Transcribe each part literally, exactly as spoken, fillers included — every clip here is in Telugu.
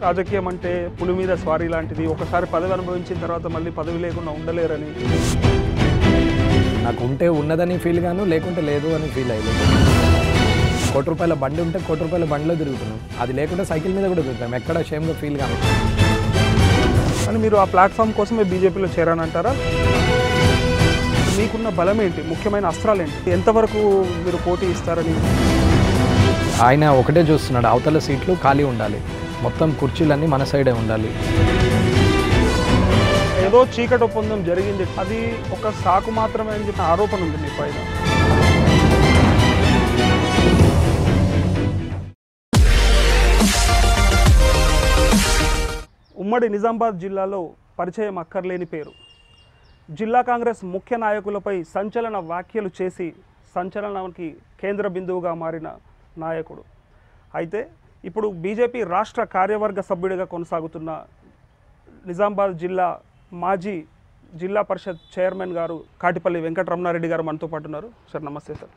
రాజకీయం అంటే పులి మీద స్వారీ లాంటిది. ఒకసారి పదవి అనుభవించిన తర్వాత మళ్ళీ పదవి లేకుండా ఉండలేరని. నాకు ఉంటే ఉన్నదని ఫీల్ గాను, లేకుంటే లేదు అని ఫీల్ అయ్యలేదు. కోటి రూపాయల బండి ఉంటే కోటి రూపాయల బండిలో తిరుగుతున్నాం, అది లేకుంటే సైకిల్ మీద కూడా తిరుగుతాం, ఎక్కడ షేమ్గా ఫీల్ కాను. కానీ మీరు ఆ ప్లాట్ఫామ్ కోసమే బీజేపీలో చేరానంటారా? మీకున్న బలం ఏంటి, ముఖ్యమైన అస్త్రాలు ఏంటి, ఎంతవరకు మీరు పోటీ ఇస్తారని? ఆయన ఒకటే చూస్తున్నాడు, అవతల సీట్లు ఖాళీ ఉండాలి, మొత్తం కుర్చీలన్నీ మన సైడే ఉండాలి. ఏదో చీకటి ఒప్పందం జరిగింది, అది ఒక సాకు మాత్రమే అని చెప్పిన ఆరోపణ ఉంది మీ పైన. ఉమ్మడి నిజామాబాద్ జిల్లాలో పరిచయం అక్కర్లేని పేరు. జిల్లా కాంగ్రెస్ ముఖ్య నాయకులపై సంచలన వ్యాఖ్యలు చేసి సంచలనానికి కేంద్ర బిందువుగా మారిన నాయకుడు. అయితే ఇప్పుడు బీజేపీ రాష్ట్ర కార్యవర్గ సభ్యుడిగా కొనసాగుతున్న నిజామాబాద్ జిల్లా మాజీ జిల్లా పరిషత్ చైర్మన్ గారు కాటిపల్లి వెంకట రమణ రెడ్డి గారు మనతో పాటు ఉన్నారు. సార్ నమస్తే సార్.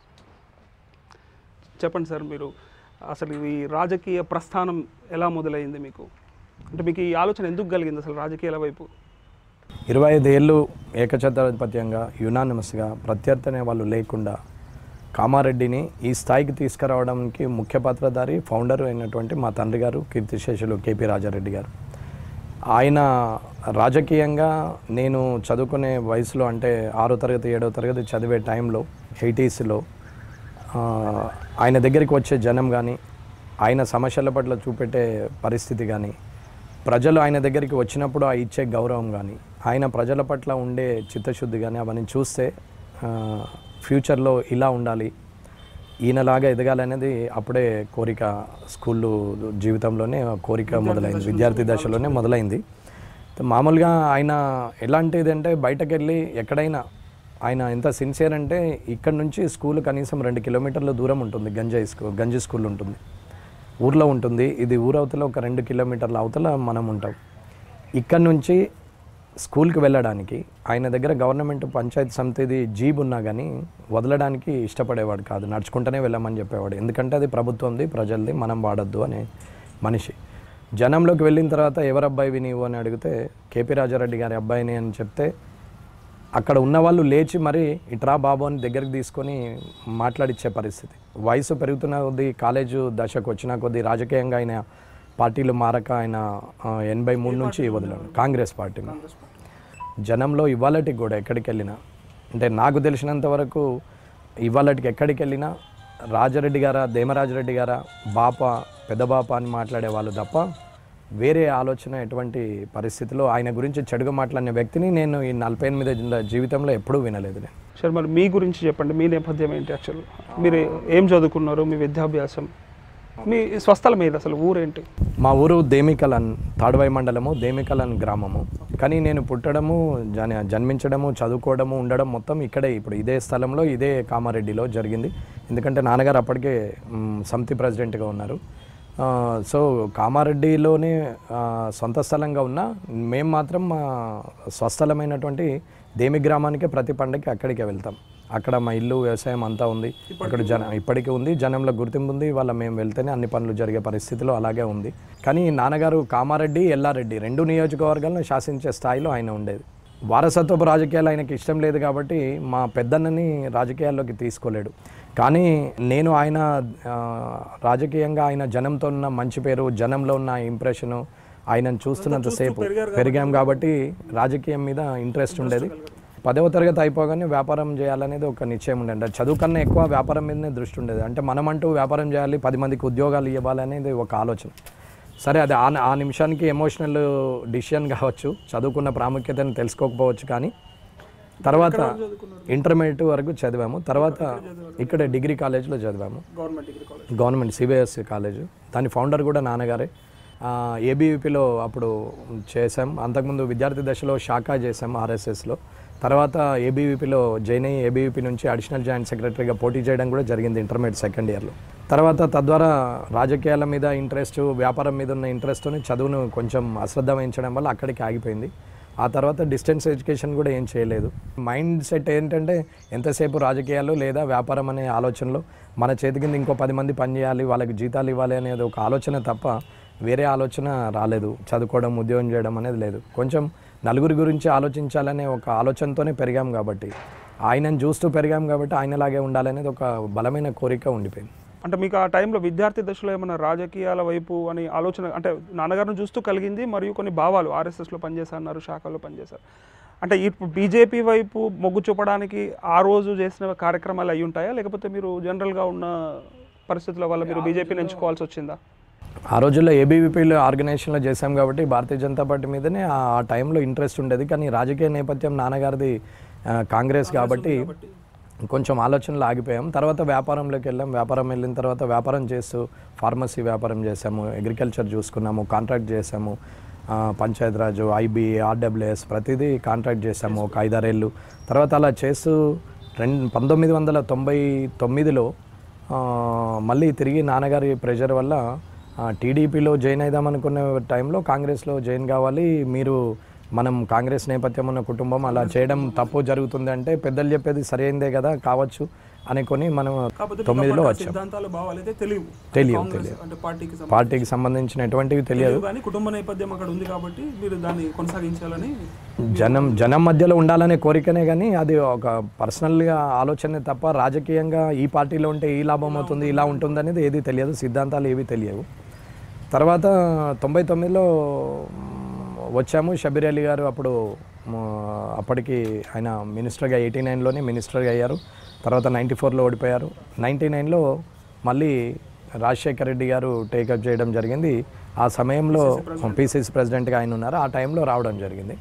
చెప్పండి సార్, మీరు అసలు ఈ రాజకీయ ప్రస్థానం ఎలా మొదలైంది మీకు? అంటే మీకు ఈ ఆలోచన ఎందుకు కలిగింది అసలు రాజకీయాల వైపు? ఇరవై ఐదు ఏళ్ళు ఏకఛత్రాధిపత్యంగా యునానిమస్గా ప్రత్యర్థి అనే వాళ్ళు లేకుండా కామారెడ్డిని ఈ స్థాయికి తీసుకురావడానికి ముఖ్య పాత్రధారి ఫౌండర్ అయినటువంటి మా తండ్రి గారు కీర్తిశేషులు కేపీ రాజారెడ్డి గారు. ఆయన రాజకీయంగా నేను చదువుకునే వయసులో, అంటే ఆరో తరగతి ఏడవ తరగతి చదివే టైంలో ఎయిటీస్లో ఆయన దగ్గరికి వచ్చే జనం కానీ, ఆయన సమస్యల పట్ల చూపెట్టే పరిస్థితి కానీ, ప్రజలు ఆయన దగ్గరికి వచ్చినప్పుడు ఆ ఇచ్చే గౌరవం కానీ, ఆయన ప్రజల పట్ల ఉండే చిత్తశుద్ధి కానీ అవన్నీ చూస్తే ఫ్యూచర్లో ఇలా ఉండాలి, ఈయనలాగా ఎదగాలనేది అప్పుడే కోరిక, స్కూళ్ళు జీవితంలోనే కోరిక మొదలైంది, విద్యార్థి దశలోనే మొదలైంది. మామూలుగా ఆయన ఎలాంటిది అంటే బయటకు వెళ్ళి ఎక్కడైనా ఆయన ఎంత సిన్సియర్ అంటే, ఇక్కడ నుంచి స్కూల్ కనీసం రెండు కిలోమీటర్ల దూరం ఉంటుంది, గంజాయి స్కూల్ గంజి స్కూల్ ఉంటుంది, ఊర్లో ఉంటుంది. ఇది ఊరవతల ఒక రెండు కిలోమీటర్ల అవతల మనం ఉంటాం. ఇక్కడ నుంచి స్కూల్కి వెళ్ళడానికి ఆయన దగ్గర గవర్నమెంట్ పంచాయతీ సమితిది జీబ్ ఉన్నా కానీ వదలడానికి ఇష్టపడేవాడు కాదు, నడుచుకుంటూనే వెళ్ళమని చెప్పేవాడు. ఎందుకంటే అది ప్రభుత్వంది, ప్రజలది, మనం వాడద్దు అనే మనిషి. జనంలోకి వెళ్ళిన తర్వాత ఎవరు అబ్బాయివి నీవు అని అడిగితే కేపీ రాజారెడ్డి గారి అబ్బాయిని అని చెప్తే అక్కడ ఉన్నవాళ్ళు లేచి మరి ఇట్రా బాబు అని దగ్గరికి తీసుకొని మాట్లాడిచ్చే పరిస్థితి. వయసు పెరుగుతున్న కొద్దీ, కాలేజు దశకు వచ్చిన కొద్దీ రాజకీయంగా ఆయన పార్టీలు మారక ఆయన ఎనభై మూడు నుంచి వదిలాడు కాంగ్రెస్ పార్టీని. జనంలో ఇవాళటికి కూడా ఎక్కడికి వెళ్ళినా, అంటే నాకు తెలిసినంత వరకు ఇవాళటికి ఎక్కడికి వెళ్ళినా రాజారెడ్డి గారా, దేమరాజరెడ్డి గారా, బాప, పెద్ద బాప అని మాట్లాడే వాళ్ళు తప్ప వేరే ఆలోచన ఎటువంటి పరిస్థితిలో ఆయన గురించి చెడుగా మాట్లాడిన వ్యక్తిని నేను ఈ నలభై ఎనిమిది జీవితంలో ఎప్పుడూ వినలేదు. నేను సార్, మరి మీ గురించి చెప్పండి, మీ నేపథ్యం ఏంటి? యాక్చువల్ మీరు ఏం చదువుకున్నారు, మీ విద్యాభ్యాసం, మీ స్వస్థలం ఏది, అసలు ఊరేంటి? మా ఊరు దేమికలన్, తాడువాయి మండలము, దేమికలన్ గ్రామము. కానీ నేను పుట్టడము, జన జన్మించడము, చదువుకోవడము, ఉండడం మొత్తం ఇక్కడే, ఇప్పుడు ఇదే స్థలంలో, ఇదే కామారెడ్డిలో జరిగింది. ఎందుకంటే నాన్నగారు అప్పటికే సమితి ప్రెసిడెంట్గా ఉన్నారు. సో కామారెడ్డిలోనే సొంత స్థలంగా ఉన్నా మేము మాత్రం మా స్వస్థలమైనటువంటి దేమి గ్రామానికే ప్రతి పండగకి అక్కడికే వెళ్తాం. అక్కడ మా ఇల్లు, వ్యవసాయం అంతా ఉంది, అక్కడ జన ఇప్పటికీ ఉంది, జనంలో గుర్తింపు ఉంది. వాళ్ళ మేము వెళ్తేనే అన్ని పనులు జరిగే పరిస్థితిలో అలాగే ఉంది. కానీ నాన్నగారు కామారెడ్డి, ఎల్లారెడ్డి రెండు నియోజకవర్గాలను శాసించే స్థాయిలో ఆయన ఉండేది. వారసత్వపు రాజకీయాలు ఆయనకి ఇష్టం లేదు కాబట్టి మా పెద్దన్నని రాజకీయాల్లోకి తీసుకోలేడు. కానీ నేను ఆయన రాజకీయంగా ఆయన జనంతో ఉన్న మంచి పేరు, జనంలో ఉన్న ఇంప్రెషను, ఆయనను చూస్తున్నంతసేపు పెరిగాం కాబట్టి రాజకీయం మీద ఇంట్రెస్ట్ ఉండేది. పదవ తరగతి అయిపోగానే వ్యాపారం చేయాలనేది ఒక నిశ్చయం ఉండేది. చదువు కన్నా ఎక్కువ వ్యాపారం మీదనే దృష్టి ఉండేది. అంటే మనమంటూ వ్యాపారం చేయాలి, పది మందికి ఉద్యోగాలు ఇవ్వాలనేది ఒక ఆలోచన. సరే, అది ఆ ఆ నిమిషానికి ఎమోషనల్ డిసిషన్ కావచ్చు, చదువుకున్న ప్రాముఖ్యతను తెలుసుకోకపోవచ్చు. కానీ తర్వాత ఇంటర్మీడియట్ వరకు చదివాము. తర్వాత ఇక్కడ డిగ్రీ కాలేజ్లో చదివాము, గవర్నమెంట్ సిబిఎస్ఈ కాలేజ్. దాని ఫౌండర్ కూడా నాన్నగారే. ఏబీవీపీలో అప్పుడు చేసాం. అంతకుముందు విద్యార్థి దశలో శాఖ చేసాం ఆర్ఎస్ఎస్లో. తర్వాత ఏబీవీపీలో జాయిన్ అయ్యి ఏబీవీపీ నుంచి అడిషనల్ జాయింట్ సెక్రటరీగా పోటీ చేయడం కూడా జరిగింది ఇంటర్మీడియట్ సెకండ్ ఇయర్లో. తర్వాత తద్వారా రాజకీయాల మీద ఇంట్రెస్ట్, వ్యాపారం మీద ఉన్న ఇంట్రెస్ట్ని చదువును కొంచెం అశ్రద్ధ వహించడం వల్ల అక్కడికి ఆగిపోయింది. ఆ తర్వాత డిస్టెన్స్ ఎడ్యుకేషన్ కూడా ఏం చేయలేదు. మైండ్ సెట్ ఏంటంటే ఎంతసేపు రాజకీయాలు లేదా వ్యాపారం అనే ఆలోచనలో మన చేతి కింద ఇంకో పది మంది పని చేయాలి, వాళ్ళకి జీతాలు ఇవ్వాలి అనేది ఒక ఆలోచన తప్ప వేరే ఆలోచన రాలేదు. చదువుకోవడం, ఉద్యోగం చేయడం అనేది లేదు. కొంచెం నలుగురి గురించి ఆలోచించాలనే ఒక ఆలోచనతోనే పెరిగాం కాబట్టి, ఆయనను చూస్తూ పెరిగాం కాబట్టి ఆయనలాగే ఉండాలనేది ఒక బలమైన కోరిక ఉండిపోయింది. అంటే మీకు ఆ టైంలో విద్యార్థి దశలో ఏమైనా రాజకీయాల వైపు అని ఆలోచన, అంటే నాన్నగారిని చూస్తూ కలిగింది, మరియు కొన్ని భావాలు ఆర్ఎస్ఎస్లో పనిచేశారు, శాఖలో పనిచేశారు. అంటే ఇప్పుడు బీజేపీ వైపు మొగ్గు చూపడానికి ఆ రోజు చేసిన కార్యక్రమాలు అయి ఉంటాయా, లేకపోతే మీరు జనరల్గా ఉన్న పరిస్థితుల వల్ల మీరు బీజేపీని ఎంచుకోవాల్సి వచ్చిందా? ఆ రోజుల్లో ఏబీవీపీలో ఆర్గనైజేషన్లో చేశాం కాబట్టి భారతీయ జనతా పార్టీ మీదనే ఆ టైంలో ఇంట్రెస్ట్ ఉండేది. కానీ రాజకీయ నేపథ్యం నాన్నగారిది కాంగ్రెస్ కాబట్టి కొంచెం ఆలోచనలు ఆగిపోయాం. తర్వాత వ్యాపారంలోకి వెళ్ళాం. వ్యాపారం వెళ్ళిన తర్వాత వ్యాపారం చేస్తూ ఫార్మసీ వ్యాపారం చేసాము, అగ్రికల్చర్ చూసుకున్నాము, కాంట్రాక్ట్ చేసాము, పంచాయతీరాజ్, ఐబీ, ఆర్డబ్ల్యూఎస్ ప్రతిదీ కాంట్రాక్ట్ చేసాము ఒక ఐదారేళ్ళు. తర్వాత అలా చేస్తూ రెండు పంతొమ్మిది వందల తొంభై తొమ్మిదిలో మళ్ళీ తిరిగి నాన్నగారి ప్రెషర్ వల్ల టీడీపీలో జాయిన్ అయిదాం అనుకునే టైంలో కాంగ్రెస్లో జాయిన్ కావాలి, మీరు మనం కాంగ్రెస్ నేపథ్యం ఉన్న కుటుంబం అలా చేయడం తప్పు జరుగుతుంది అంటే పెద్దలు చెప్పేది సరైందే కదా కావచ్చు అనుకొని మనం తొమ్మిదిలో వచ్చాం. తెలియదు తెలియదు పార్టీకి సంబంధించిన ఎటువంటివి తెలియదు. కుటుంబ నేపథ్యం అక్కడ ఉంది కాబట్టి మీరు దాన్ని కొనసాగించాలని జనం జనం మధ్యలో ఉండాలనే కోరికనే, కానీ అది ఒక పర్సనల్గా ఆలోచనే తప్ప రాజకీయంగా ఈ పార్టీలో ఉంటే ఈ లాభం అవుతుంది, ఇలా ఉంటుంది అనేది ఏది తెలియదు, సిద్ధాంతాలు ఏవి తెలియవు. తర్వాత తొంభై తొమ్మిదిలో వచ్చాము. షబీర్ అలీ గారు అప్పుడు అప్పటికి ఆయన మినిస్టర్గా ఎయిటీ నైన్లోనే మినిస్టర్గా అయ్యారు. తర్వాత నైంటీ ఫోర్లో ఓడిపోయారు. నైంటీ నైన్లో మళ్ళీ రాజశేఖర రెడ్డి గారు టేకప్ చేయడం జరిగింది. ఆ సమయంలో పీసీసీ ప్రెసిడెంట్గా ఆయన ఉన్నారు. ఆ టైంలో రావడం జరిగింది.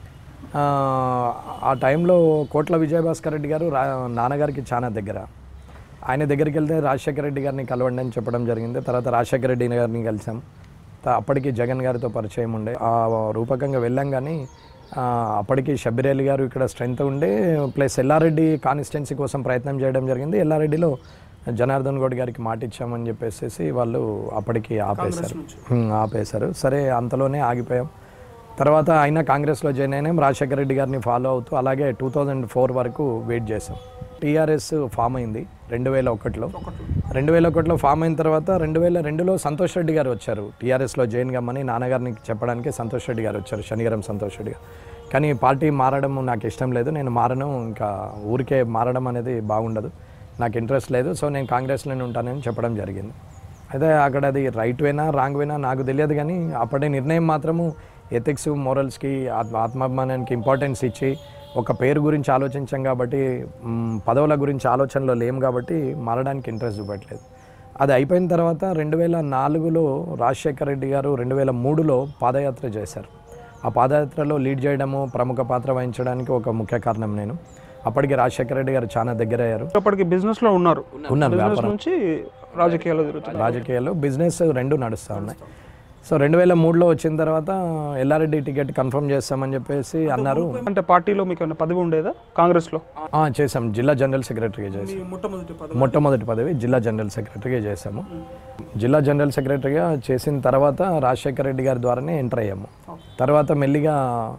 ఆ టైంలో కోట్ల విజయభాస్కర్ రెడ్డి గారు రా నాన్నగారికి చాలా దగ్గర. ఆయన దగ్గరికి వెళ్తే రాజశేఖర రెడ్డి గారిని కలవండి అని చెప్పడం జరిగింది. తర్వాత రాజశేఖర రెడ్డి గారిని కలిసాం. అప్పటికి జగన్ గారితో పరిచయం ఉండే ఆ రూపకంగా వెళ్ళాం. కానీ అప్పటికి షబీర్ అలీ గారు ఇక్కడ స్ట్రెంత్ ఉండే, ప్లస్ ఎల్లారెడ్డి కాన్స్టిట్యున్సీ కోసం ప్రయత్నం చేయడం జరిగింది. ఎల్లారెడ్డిలో జనార్దన్ గౌడ్ గారికి మాట ఇచ్చామని చెప్పేసి వాళ్ళు అప్పటికి ఆపేశారు ఆపేశారు సరే అంతలోనే ఆగిపోయాం. తర్వాత అయినా కాంగ్రెస్లో జాయిన్ అయినాం. రాజశేఖర రెడ్డి గారిని ఫాలో అవుతూ అలాగే టూ థౌజండ్ ఫోర్ వరకు వెయిట్ చేసాం. టీఆర్ఎస్ ఫామ్ అయింది రెండు వేల ఒకటిలో రెండు వేల ఒకటిలో ఫామ్ అయిన తర్వాత రెండు వేల రెండులో సంతోష్ రెడ్డి గారు వచ్చారు టీఆర్ఎస్లో జాయిన్ కమ్మని నాన్నగారిని చెప్పడానికి. సంతోష్ రెడ్డి గారు వచ్చారు, శనిగరం సంతోష్ రెడ్డి గారు. కానీ పార్టీ మారడం నాకు ఇష్టం లేదు, నేను మారను, ఇంకా ఊరికే మారడం అనేది బాగుండదు, నాకు ఇంట్రెస్ట్ లేదు, సో నేను కాంగ్రెస్లోనే ఉంటానని చెప్పడం జరిగింది. అయితే అక్కడ అది రైట్ వేనా రాంగ్ వేనా నాకు తెలియదు, కానీ అప్పటి నిర్ణయం మాత్రము ఎథిక్స్ మోరల్స్కి ఆత్మాభిమానానికి ఇంపార్టెన్స్ ఇచ్చి ఒక పేరు గురించి ఆలోచించాం కాబట్టి, పదవుల గురించి ఆలోచనలో లేం కాబట్టి మారడానికి ఇంట్రెస్ట్ చూపట్లేదు. అది అయిపోయిన తర్వాత రెండు వేల నాలుగులో రాజశేఖర రెడ్డి గారు రెండు వేల మూడులో పాదయాత్ర చేశారు. ఆ పాదయాత్రలో లీడ్ చేయడము, ప్రముఖ పాత్ర వహించడానికి ఒక ముఖ్య కారణం నేను. అప్పటికి రాజశేఖర రెడ్డి గారు చాలా దగ్గర అయ్యారు. అప్పటికి బిజినెస్లో ఉన్నారు ఉన్నాను వ్యాపారం నుంచి రాజకీయాలు రాజకీయాలు బిజినెస్ రెండు నడుస్తూ ఉన్నాయి. సో రెండు వేల మూడులో వచ్చిన తర్వాత ఎల్లారెడ్డి టికెట్ కన్ఫర్మ్ చేస్తామని చెప్పేసి అన్నారు. అంటే పార్టీలో మీకు ఏమైనా పదవి ఉండేదా కాంగ్రెస్లో? చేసాం, జిల్లా జనరల్ సెక్రటరీగా చేసాం. మొట్టమొదటి పదవి జిల్లా జనరల్ సెక్రటరీగా చేసాము. జిల్లా జనరల్ సెక్రటరీగా చేసిన తర్వాత రాజశేఖర రెడ్డి గారి ద్వారానే ఎంటర్ అయ్యాము. తర్వాత మెల్లిగా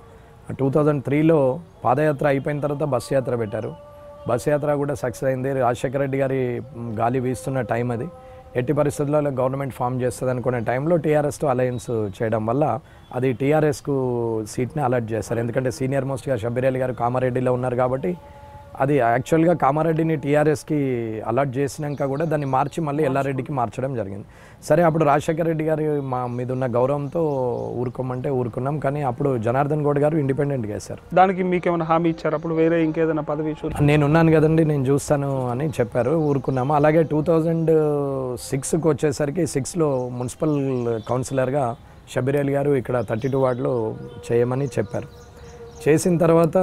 టూ థౌజండ్ త్రీలో పాదయాత్ర అయిపోయిన తర్వాత బస్ యాత్ర పెట్టారు. బస్ యాత్ర కూడా సక్సెస్ అయింది. రాజశేఖర రెడ్డి గారి గాలి వీస్తున్న టైం అది. ఎట్టి పరిస్థితుల్లో గవర్నమెంట్ ఫామ్ చేస్తుంది అనుకునే టైంలో టీఆర్ఎస్తో అలయన్స్ చేయడం వల్ల అది టీఆర్ఎస్కు సీట్ని అలాట్ చేస్తారు. ఎందుకంటే సీనియర్ మోస్ట్గా షబీర్ అలీ గారు కామారెడ్డిలో ఉన్నారు కాబట్టి అది యాక్చువల్గా కామారెడ్డిని టీఆర్ఎస్కి అలాట్ చేసినాక కూడా దాన్ని మార్చి మళ్ళీ ఎల్లారెడ్డికి మార్చడం జరిగింది. సరే అప్పుడు రాజశేఖర రెడ్డి గారి మా మీద ఉన్న గౌరవంతో ఊరుకోమంటే ఊరుకున్నాం. కానీ అప్పుడు జనార్దన్ గౌడ్ గారు ఇండిపెండెంట్గా వేశారు. దానికి మీకు ఏమైనా హామీ ఇచ్చారు? అప్పుడు వేరే ఇంకేదైనా పదవి? నేను ఉన్నాను కదండి, నేను చూస్తాను అని చెప్పారు, ఊరుకున్నాము. అలాగే టూ థౌజండ్ సిక్స్కి వచ్చేసరికి సిక్స్లో మున్సిపల్ కౌన్సిలర్గా షబీర్ అలీ గారు ఇక్కడ థర్టీ టూ వార్డులో చేయమని చెప్పారు. చేసిన తర్వాత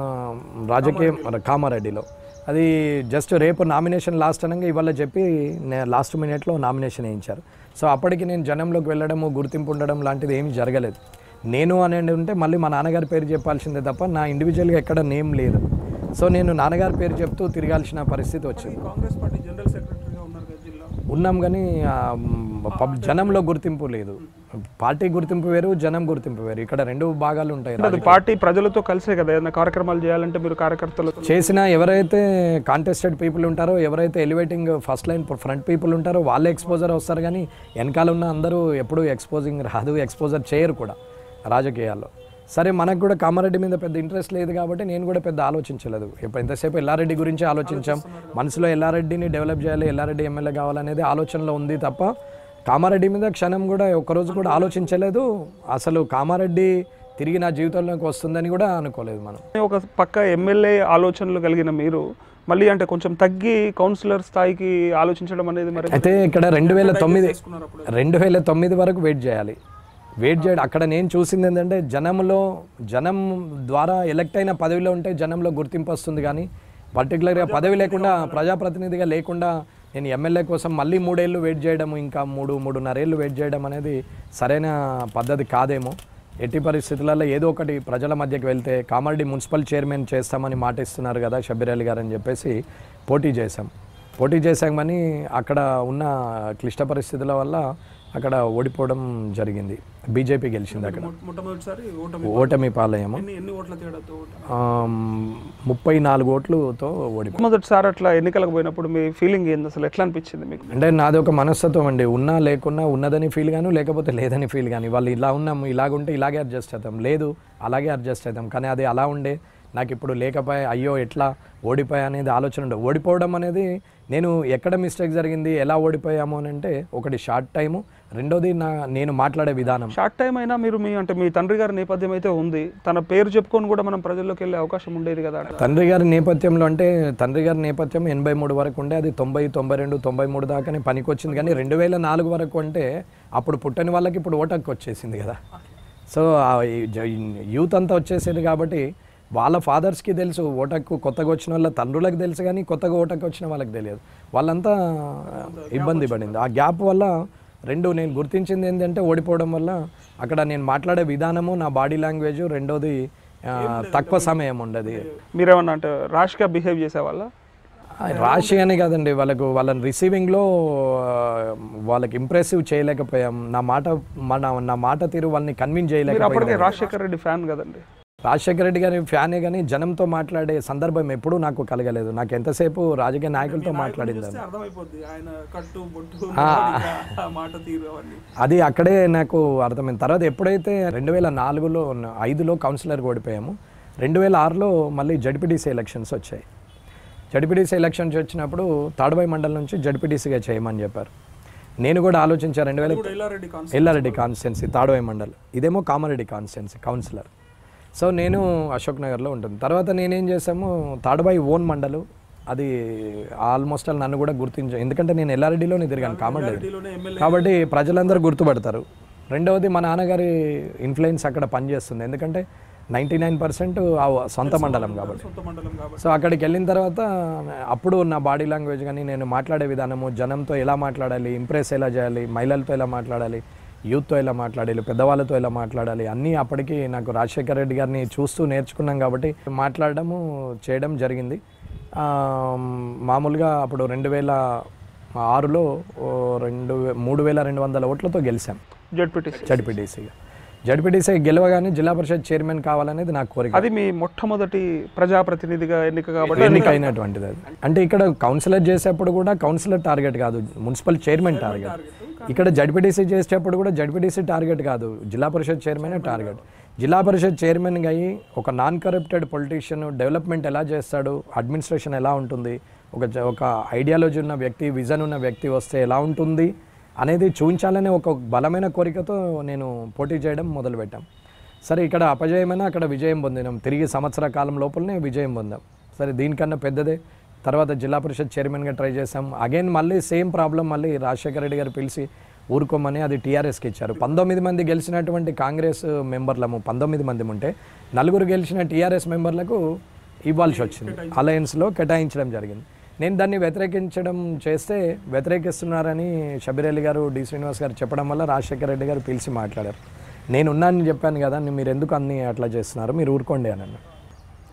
రాజకీయం కామారెడ్డిలో అది జస్ట్ రేపు నామినేషన్ లాస్ట్ అనగా ఇవాళ చెప్పి లాస్ట్ మినిట్లో నామినేషన్ వేయించారు. సో అప్పటికి నేను జనంలోకి వెళ్ళడము, గుర్తింపు ఉండడం లాంటిది ఏమీ జరగలేదు. నేను అనేది ఉంటే మళ్ళీ మా నాన్నగారి పేరు చెప్పాల్సిందే తప్ప నా ఇండివిజువల్గా ఎక్కడ నేమ్ లేదు. సో నేను నాన్నగారి పేరు చెప్తూ తిరగాల్సిన పరిస్థితి వచ్చింది. కాంగ్రెస్ పార్టీ జనరల్ సెక్రటరీగా ఉన్నారు కదా జిల్లా? ఉన్నాం, కానీ జనంలో గుర్తింపు లేదు. పార్టీ గుర్తింపు వేరు, జనం గుర్తింపు వేరు. ఇక్కడ రెండు భాగాలు ఉంటాయి. అది పార్టీ ప్రజలతో కలిసే కదా ఏదైనా కార్యక్రమాలు చేయాలంటే మీరు కార్యకర్తలు చేసిన ఎవరైతే కాంటెస్టెడ్ పీపుల్ ఉంటారో, ఎవరైతే elevating first line front people ఉంటారో వాళ్ళే ఎక్స్పోజర్ వస్తారు. కానీ వెనకాల ఉన్న అందరూ ఎప్పుడూ ఎక్స్పోజింగ్ రాదు, ఎక్స్పోజర్ చేయరు కూడా రాజకీయాల్లో. సరే, మనకు కూడా కామారెడ్డి మీద పెద్ద ఇంట్రెస్ట్ లేదు కాబట్టి నేను కూడా పెద్ద ఆలోచించలేదు. ఇప్పుడు ఎంతసేపు ఎల్లారెడ్డి గురించి ఆలోచించాం, మనసులో ఎల్లారెడ్డిని డెవలప్ చేయాలి, ఎల్లారెడ్డి ఎమ్మెల్యే కావాలనేది ఆలోచనలో ఉంది తప్ప కామారెడ్డి మీద క్షణం కూడా ఒక్కరోజు కూడా ఆలోచించలేదు. అసలు కామారెడ్డి తిరిగి నా జీవితంలోకి వస్తుందని కూడా అనుకోలేదు మనం. ఒక పక్క ఎమ్మెల్యే ఆలోచనలు కలిగిన మీరు మళ్ళీ అంటే కొంచెం తగ్గి కౌన్సిలర్ స్థాయికి ఆలోచించడం అనేది మరి అయితే ఇక్కడ రెండు వేల తొమ్మిది రెండు వేల తొమ్మిది వరకు వెయిట్ చేయాలి. వెయిట్ చేయడం అక్కడ నేను చూసింది ఏంటంటే జనంలో జనం ద్వారా ఎలక్ట్ అయిన పదవిలో ఉంటే జనంలో గుర్తింపు వస్తుంది. కానీ పర్టికులర్గా పదవి లేకుండా ప్రజాప్రతినిధిగా లేకుండా నేను ఎమ్మెల్యే కోసం మళ్ళీ మూడేళ్ళు వెయిట్ చేయడం, ఇంకా మూడు మూడున్నరేళ్ళు వెయిట్ చేయడం అనేది సరైన పద్ధతి కాదేమో. ఎట్టి పరిస్థితులలో ఏదో ఒకటి ప్రజల మధ్యకి వెళ్తే కామారెడ్డి మున్సిపల్ చైర్మన్ చేస్తామని మాట ఇస్తున్నారు కదా షబ్బీర్ అలీ గారు అని చెప్పేసి పోటీ చేశాం. పోటీ చేశామని అక్కడ ఉన్న క్లిష్ట పరిస్థితుల వల్ల అక్కడ ఓడిపోవడం జరిగింది. బీజేపీ గెలిచింది. అక్కడ ఓటమి పాలయ్యము. ముప్పై నాలుగు ఓట్లతో ఓడిపోయింది. మొదటిసారి అట్లా ఎన్నికలకు పోయినప్పుడు మీ ఫీలింగ్ ఏంది, అసలు ఎట్లా అనిపించింది మీకు? అంటే నాది ఒక మనస్తత్వం అండి, ఉన్నా లేకున్నా ఉన్నదని ఫీల్ గాను, లేకపోతే లేదని ఫీల్ కానీ. వాళ్ళు ఇలా ఉన్నాము, ఇలాగుంటే ఇలాగే అడ్జస్ట్ అవుతాం, లేదు అలాగే అడ్జస్ట్ అవుతాం. కానీ అది అలా ఉండే నాకు ఇప్పుడు లేకపోయా, అయ్యో ఎట్లా ఓడిపోయా అనేది ఆలోచన ఉండదు. ఓడిపోవడం అనేది నేను ఎక్కడ మిస్టేక్ జరిగింది, ఎలా ఓడిపోయాము అని అంటే ఒకటి షార్ట్ టైము, రెండోది నా నేను మాట్లాడే విధానం. షార్ట్ టైం అయినా మీరు మీ అంటే మీ తండ్రి గారి నేపథ్యం అయితే ఉంది, తన పేరు చెప్పుకొని కూడా మనం ప్రజల్లోకి వెళ్ళే అవకాశం ఉండేది కదా. తండ్రి గారి నేపథ్యంలో అంటే తండ్రి గారి నేపథ్యం ఎనభై మూడు వరకు ఉండే, అది తొంభై తొంభై రెండు తొంభై మూడు దాకానే పనికి వచ్చింది. కానీ రెండు వేల నాలుగు వరకు అంటే అప్పుడు పుట్టని వాళ్ళకి ఇప్పుడు ఓటక్కి వచ్చేసింది కదా. సో యూత్ అంతా వచ్చేసేది కాబట్టి వాళ్ళ ఫాదర్స్కి తెలుసు ఓటక్కు, కొత్తగా వచ్చిన వాళ్ళ తండ్రులకు తెలుసు, కానీ కొత్తగా ఓటక్కు వచ్చిన వాళ్ళకి తెలియదు. వాళ్ళంతా ఇబ్బంది పడింది. ఆ గ్యాప్ వల్ల రెండు నేను గుర్తించింది ఏంటంటే ఓడిపోవడం వల్ల అక్కడ నేను మాట్లాడే విధానము, నా బాడీ లాంగ్వేజ్, రెండోది తక్కువ సమయం ఉండదు. మీరేమన్నా అంటే ర్యాష్గా బిహేవ్ చేసేవాళ్ళ? రాశి అని కాదండి, వాళ్ళకు వాళ్ళని రిసీవింగ్లో వాళ్ళకి ఇంప్రెసివ్ చేయలేకపోయాం. నా మాట మన నా మాట తీరు వాళ్ళని కన్విన్స్ చేయలేకపోయాం. రాజశేఖర్ రెడ్డి ఫ్యాన్ కదండి, రాజశేఖర రెడ్డి గారి ఫ్యానే, కానీ జనంతో మాట్లాడే సందర్భం ఎప్పుడూ నాకు కలగలేదు. నాకు ఎంతసేపు రాజకీయ నాయకులతో మాట్లాడింది అది అక్కడే నాకు అర్థమైంది. తర్వాత ఎప్పుడైతే రెండు వేల నాలుగులో ఐదులో కౌన్సిలర్ ఓడిపోయాము, రెండు వేల ఆరులో మళ్ళీ జడ్పీటీసీ ఎలక్షన్స్ వచ్చాయి. జడ్పీటీసీ ఎలక్షన్స్ వచ్చినప్పుడు తాడుబాయి మండలం నుంచి జడ్పీటీసీగా చేయమని చెప్పారు. నేను కూడా ఆలోచించాను. రెండు వేల ఎల్లారెడ్డి కాన్స్టిట్యున్సీ తాడుబాయి మండలం, ఇదేమో కామారెడ్డి కాన్స్టిట్యున్సీ కౌన్సిలర్. సో నేను అశోక్ నగర్లో ఉంటుంది. తర్వాత నేనేం చేసాము, తాడుబాయి ఓన్ మండలు, అది ఆల్మోస్ట్ ఆల్ నన్ను కూడా గుర్తించాను, ఎందుకంటే నేను ఎల్లారెడ్డిలోనే తిరిగాను కామారెడ్డి కాబట్టి ప్రజలందరూ గుర్తుపడతారు. రెండవది మా నాన్నగారి ఇన్ఫ్లుయెన్స్ అక్కడ పనిచేస్తుంది, ఎందుకంటే నైంటీ నైన్ పర్సెంట్ సొంత మండలం కాబట్టి. సో అక్కడికి వెళ్ళిన తర్వాత అప్పుడు నా బాడీ లాంగ్వేజ్ కానీ, నేను మాట్లాడే విధానము, జనంతో ఎలా మాట్లాడాలి, ఇంప్రెస్ ఎలా చేయాలి, మహిళలతో ఎలా మాట్లాడాలి, యూత్తో ఎలా మాట్లాడాలి, పెద్దవాళ్ళతో ఎలా మాట్లాడాలి, అన్నీ అప్పటికి నాకు రాజశేఖర రెడ్డి గారిని చూస్తూ నేర్చుకున్నాం కాబట్టి మాట్లాడడము చేయడం జరిగింది. మామూలుగా అప్పుడు రెండు వేల ఆరులో రెండు మూడు వేల రెండు వందల ఓట్లతో గెలిచాం జడ్పీటీసీ జడ్పీటీసీగా. జడ్పీటీసీ గెలవగానే జిల్లా పరిషత్ చైర్మన్ కావాలనేది నాకు కోరిక. అది మీ మొట్టమొదటి ప్రజాప్రతినిధిగా ఎన్నిక కాబట్టి ఎన్నిక అయినటువంటిది. అది అంటే ఇక్కడ కౌన్సిలర్ చేసేప్పుడు కూడా కౌన్సిలర్ టార్గెట్ కాదు, మున్సిపల్ చైర్మన్ టార్గెట్. ఇక్కడ జడ్పీటీసీ చేసేటప్పుడు కూడా జడ్పీటీసీ టార్గెట్ కాదు, జిల్లా పరిషత్ చైర్మన్ టార్గెట్. జిల్లా పరిషత్ చైర్మన్గా అయ్యి ఒక నాన్ కరప్టెడ్ పొలిటీషియన్ డెవలప్మెంట్ ఎలా చేస్తాడు, అడ్మినిస్ట్రేషన్ ఎలా ఉంటుంది, ఒక ఒక ఐడియాలజీ ఉన్న వ్యక్తి, విజన్ ఉన్న వ్యక్తి వస్తే ఎలా ఉంటుంది అనేది చూపించాలనే ఒక బలమైన కోరికతో నేను పోటీ చేయడం మొదలుపెట్టాం. సరే, ఇక్కడ అపజయమైనా అక్కడ విజయం పొందినాం. తిరిగి సంవత్సర కాలం లోపలనే విజయం పొందాం. సరే, దీనికన్నా పెద్దదే. తర్వాత జిల్లా పరిషత్ చైర్మన్గా ట్రై చేసాం. అగైన్ మళ్ళీ సేమ్ ప్రాబ్లం, మళ్ళీ రాజశేఖర రెడ్డి గారు పిలిచి ఊరుకోమని అది టీఆర్ఎస్కి ఇచ్చారు. పంతొమ్మిది మంది గెలిచినటువంటి కాంగ్రెస్ మెంబర్లము పంతొమ్మిది మంది ఉంటే నలుగురు గెలిచిన టీఆర్ఎస్ మెంబర్లకు ఇవ్వాల్సి వచ్చింది, అలయన్స్లో కేటాయించడం జరిగింది. నేను దాన్ని వ్యతిరేకించడం చేస్తే వ్యతిరేకిస్తున్నారని షబ్బీర్ అలీ గారు, డి శ్రీనివాస్ గారు చెప్పడం వల్ల రాజశేఖర రెడ్డి గారు పిలిచి మాట్లాడారు. నేను ఉన్నానని చెప్పాను కదా, మీరు ఎందుకు అన్ని అట్లా చేస్తున్నారు, మీరు ఊరుకోండి అని అన్నారు.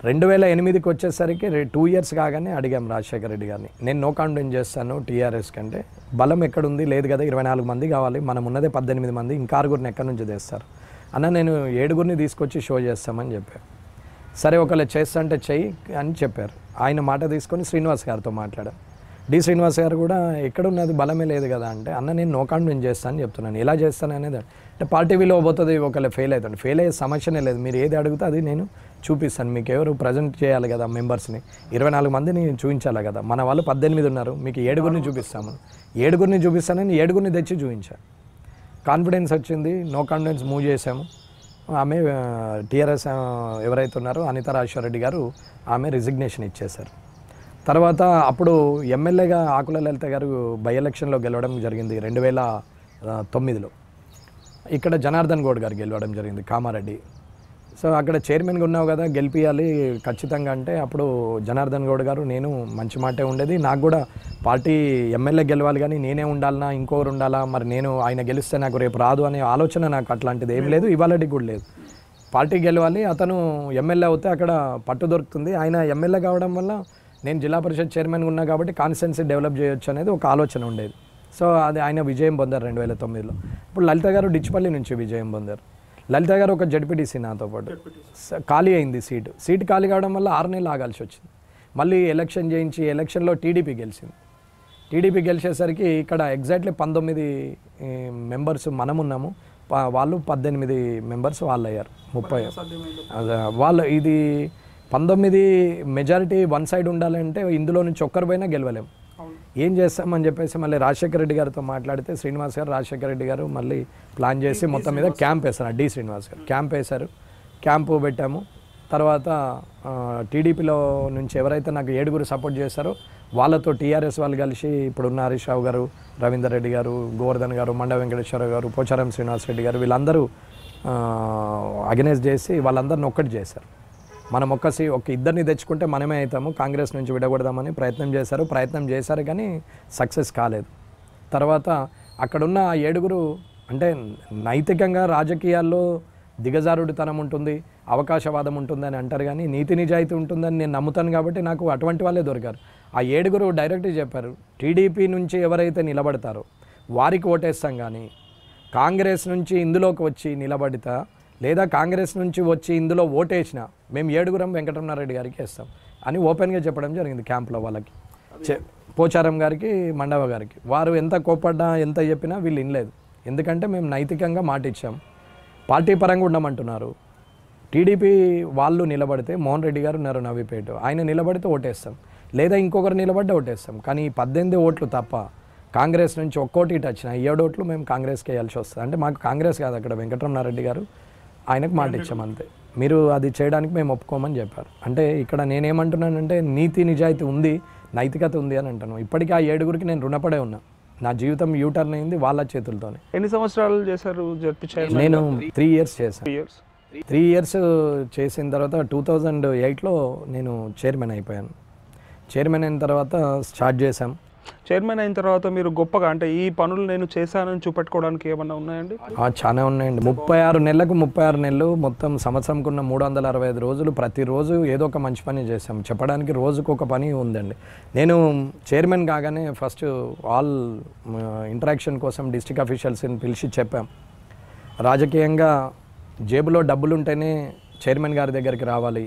రెండు వేల ఎనిమిదికి వచ్చేసరికి టూ ఇయర్స్ కాగానే అడిగాం రాజశేఖర రెడ్డి గారిని, నేను నో కాన్ఫిడెన్స్ చేస్తాను టీఆర్ఎస్ కంటే, బలం ఎక్కడుంది, లేదు కదా ఇరవై నాలుగు మంది కావాలి, మనం ఉన్నదే పద్దెనిమిది మంది, ఇంకా ఆరుగురిని ఎక్కడి నుంచి తెస్తారు అన్న, నేను ఏడుగురిని తీసుకొచ్చి షో చేస్తామని చెప్పారు. సరే ఒకవేళ చేస్తా అంటే చెయ్యి అని చెప్పారు. ఆయన మాట తీసుకొని శ్రీనివాస్ గారితో మాట్లాడారు. డి శ్రీనివాస్ గారు కూడా ఎక్కడున్నది బలమే లేదు కదా అంటే, అన్న నేను నో కాన్ఫిడెన్స్ చేస్తాను చెప్తున్నాను, ఎలా చేస్తాను అనేది అంటే పార్టీ విలువ పోతుంది, ఒకవేళ ఫెయిల్ అవుతుంది, ఫెయిల్ అయ్యే సమస్యనే లేదు, మీరు ఏది అడిగితే అది నేను చూపిస్తాను, మీకు ఎవరు ప్రజెంట్ చేయాలి కదా మెంబర్స్ని, ఇరవై నాలుగు మందిని చూపించాలి కదా, మన వాళ్ళు పద్దెనిమిది ఉన్నారు, మీకు ఏడుగురిని చూపిస్తాము, ఏడుగురిని చూపిస్తానని ఏడుగురిని తెచ్చి చూపించాను. కాన్ఫిడెన్స్ వచ్చింది, నో కాన్ఫిడెన్స్ మూవ్ చేసాము. ఆమె టీఆర్ఎస్ ఎవరైతే ఉన్నారో అనిత రాజశేఖర రెడ్డి గారు ఆమె రిజిగ్నేషన్ ఇచ్చేశారు. తర్వాత అప్పుడు ఎమ్మెల్యేగా ఆకుల లలిత గారు బై ఎలక్షన్లో గెలవడం జరిగింది రెండు వేల తొమ్మిదిలో. ఇక్కడ జనార్దన్ గౌడ్ గారు గెలవడం జరిగింది కామారెడ్డి. సో అక్కడ చైర్మన్గా ఉన్నావు కదా గెలిపియాలి ఖచ్చితంగా అంటే, అప్పుడు జనార్దన్ గౌడ్ గారు నేను మంచి మాటే ఉండేది, నాకు కూడా పార్టీ ఎమ్మెల్యే గెలవాలి కానీ నేనే ఉండాలన్నా ఇంకొకరు ఉండాలా, మరి నేను ఆయన గెలిస్తే నాకు రేపు రాదు అనే ఆలోచన నాకు అట్లాంటిది ఏం లేదు, ఇవాళకి కూడా లేదు. పార్టీ గెలవాలి, అతను ఎమ్మెల్యే అవుతే అక్కడ పట్టు దొరుకుతుంది, ఆయన ఎమ్మెల్యే కావడం వల్ల నేను జిల్లా పరిషత్ చైర్మన్గా ఉన్నా కాబట్టి కాన్స్టిట్యున్సీ డెవలప్ చేయొచ్చు అనేది ఒక ఆలోచన ఉండేది. సో అది ఆయన విజయం పొందారు రెండు వేల తొమ్మిదిలో. ఇప్పుడు లలిత గారు డిచ్పల్లి నుంచి విజయం పొందారు. లలిత గారు ఒక జడ్పీటీసీ నాతో పాటు, ఖాళీ అయింది సీటు, సీటు ఖాళీ కావడం వల్ల ఆరు నెలలు ఆగాల్సి వచ్చింది. మళ్ళీ ఎలక్షన్ చేయించి ఎలక్షన్లో టీడీపీ గెలిచింది. టీడీపీ గెలిచేసరికి ఇక్కడ ఎగ్జాక్ట్లీ పంతొమ్మిది మెంబర్స్ మనం ఉన్నాము, వాళ్ళు పద్దెనిమిది మెంబర్స్ వాళ్ళు అయ్యారు. ముప్పై వాళ్ళు ఇది పంతొమ్మిది మెజారిటీ వన్ సైడ్ ఉండాలంటే ఇందులో నుంచి ఒక్కరు పోయినా గెలవలేము. ఏం చేస్తామని చెప్పేసి మళ్ళీ రాజశేఖర రెడ్డి గారితో మాట్లాడితే శ్రీనివాస్ గారు రాజశేఖర రెడ్డి గారు మళ్ళీ ప్లాన్ చేసి మొత్తం మీద క్యాంప్ వేస్తారు. డి శ్రీనివాస్ గారు క్యాంప్ వేశారు, క్యాంపు పెట్టాము. తర్వాత టీడీపీలో నుంచి ఎవరైతే నాకు ఏడుగురు సపోర్ట్ చేస్తారో వాళ్ళతో టీఆర్ఎస్ వాళ్ళు కలిసి ఇప్పుడున్న హరీష్ రావు గారు, రవీందర్ రెడ్డి గారు, గోవర్ధన్ గారు, మండ వెంకటేశ్వర గారు, పోచారం శ్రీనివాస్ రెడ్డి గారు వీళ్ళందరూ అగెనెస్ట్ చేసి వాళ్ళందరిని ఒక్కటి చేశారు. మనం ఒక్క సీ ఒక ఇద్దరిని తెచ్చుకుంటే మనమే అవుతాము, కాంగ్రెస్ నుంచి విడగొడదామని ప్రయత్నం చేశారు. ప్రయత్నం చేశారు కానీ సక్సెస్ కాలేదు. తర్వాత అక్కడున్న ఆ ఏడుగురు అంటే నైతికంగా రాజకీయాల్లో దిగజారుడితనం ఉంటుంది, అవకాశవాదం ఉంటుందని అంటారు కానీ నీతి నిజాయితీ ఉంటుందని నేను నమ్ముతాను కాబట్టి నాకు అటువంటి వాళ్ళే దొరికారు. ఆ ఏడుగురు డైరెక్ట్గా చెప్పారు, టీడీపీ నుంచి ఎవరైతే నిలబడతారో వారికి ఓటేస్తాం కానీ కాంగ్రెస్ నుంచి ఇందులోకి వచ్చి నిలబడితా లేదా కాంగ్రెస్ నుంచి వచ్చి ఇందులో ఓటేసిన మేము ఏడుగురం వెంకటరమణారెడ్డి గారికి వేస్తాం అని ఓపెన్గా చెప్పడం జరిగింది క్యాంప్లో వాళ్ళకి, పోచారం గారికి, మండవ గారికి. వారు ఎంత కోపడ్డా ఎంత చెప్పినా వీళ్ళు వినలేదు. ఎందుకంటే మేము నైతికంగా మాట ఇచ్చాం, పార్టీ పరంగా ఉండమంటున్నారు. టీడీపీ వాళ్ళు నిలబడితే మోహన్ రెడ్డి గారు ఉన్నారు నవీపేట, ఆయన నిలబడితే ఓటేస్తాం, లేదా ఇంకొకరు నిలబడ్డా ఓటేస్తాం. కానీ పద్దెనిమిది ఓట్లు తప్ప కాంగ్రెస్ నుంచి ఒక్కోటి ఇటు వచ్చిన ఏడు ఓట్లు మేము కాంగ్రెస్కి వేయాల్సి వస్తుంది. అంటే మాకు కాంగ్రెస్ కాదు అక్కడ వెంకటరమణారెడ్డి గారు, ఆయనకు మాట ఇచ్చాం అంతే. మీరు అది చేయడానికి మేము ఒప్పుకోమని చెప్పారు. అంటే ఇక్కడ నేనేమంటున్నానంటే నీతి నిజాయితీ ఉంది, నైతికత ఉంది అని అంటాను. ఇప్పటికీ ఆ ఏడుగురికి నేను రుణపడే ఉన్నా. నా జీవితం యూటర్న్ అయింది వాళ్ళ చేతులతోనే. ఎన్ని సంవత్సరాలు చేశారు? నేను త్రీ ఇయర్స్ చేశాను. ఇయర్స్ త్రీ ఇయర్స్ చేసిన తర్వాత టూ థౌజండ్ ఎయిట్లో నేను చైర్మన్ అయిపోయాను. చైర్మన్ అయిన తర్వాత స్టార్ట్ చేశాం. చైర్మన్ అయిన తర్వాత మీరు గొప్పగా అంటే ఈ పనులు నేను చేశానని చూపెట్టుకోవడానికి ఏమన్నా ఉన్నాయండి? చాలా ఉన్నాయండి. ముప్పై ఆరు నెలలకు ముప్పై ఆరు నెలలు మొత్తం సంవత్సరంకు ఉన్న మూడు వందల అరవై ఐదు రోజులు ప్రతిరోజు ఏదో ఒక మంచి పని చేశాం. చెప్పడానికి రోజుకు ఒక పని ఉందండి. నేను చైర్మన్ కాగానే ఫస్ట్ ఆల్ ఇంటరాక్షన్ కోసం డిస్ట్రిక్ట్ అఫీషియల్స్ని పిలిచి చెప్పాం, రాజకీయంగా జేబులో డబ్బులు ఉంటేనే చైర్మన్ గారి దగ్గరికి రావాలి,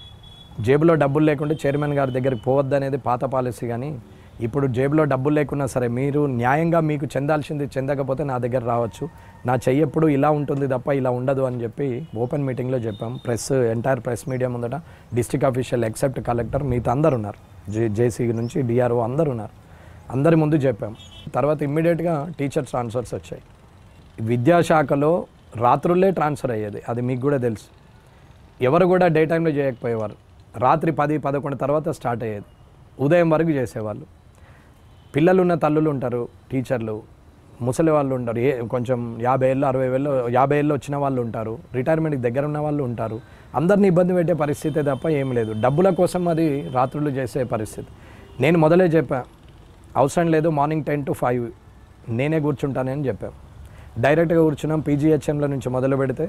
జేబులో డబ్బులు లేకుంటే చైర్మన్ గారి దగ్గరికి పోవద్దు అనేది పాత పాలసీ. కానీ ఇప్పుడు జేబులో డబ్బులు లేకున్నా సరే మీరు న్యాయంగా మీకు చెందాల్సింది చెందకపోతే నా దగ్గర రావచ్చు, నా చెయ్యి ఎప్పుడు ఇలా ఉంటుంది తప్ప ఇలా ఉండదు అని చెప్పి ఓపెన్ మీటింగ్లో చెప్పాం. ప్రెస్ ఎంటైర్ ప్రెస్ మీడియా ముందట డిస్ట్రిక్ట్ అఫీషియల్ ఎక్సెప్ట్ కలెక్టర్ మిగతా అందరు ఉన్నారు, జే జేసీ నుంచి డిఆర్ఓ అందరు ఉన్నారు, అందరి ముందు చెప్పాం. తర్వాత ఇమ్మీడియట్గా టీచర్ ట్రాన్స్ఫర్స్ వచ్చాయి. విద్యాశాఖలో రాత్రులే ట్రాన్స్ఫర్ అయ్యేది, అది మీకు కూడా తెలుసు. ఎవరు కూడా డే టైంలో చేయకపోయేవారు, రాత్రి పది పదకొండు తర్వాత స్టార్ట్ అయ్యేది, ఉదయం వరకు చేసేవాళ్ళు. పిల్లలు ఉన్న తల్లులు ఉంటారు, టీచర్లు, ముసలి వాళ్ళు ఉంటారు, ఏ కొంచెం యాభై ఏళ్ళు అరవై ఏళ్ళు యాభై ఏళ్ళు వచ్చిన వాళ్ళు ఉంటారు, రిటైర్మెంట్కి దగ్గర ఉన్న వాళ్ళు ఉంటారు. అందరినీ ఇబ్బంది పెట్టే పరిస్థితే తప్ప ఏం లేదు. డబ్బుల కోసం అది రాత్రులు చేసే పరిస్థితి. నేను మొదలే చెప్పా, అవసరం లేదు, మార్నింగ్ టెన్ టు ఫైవ్ నేనే కూర్చుంటానని చెప్పాం. డైరెక్ట్గా కూర్చున్నాం. పీజీహెచ్ఎంల నుంచి మొదలు పెడితే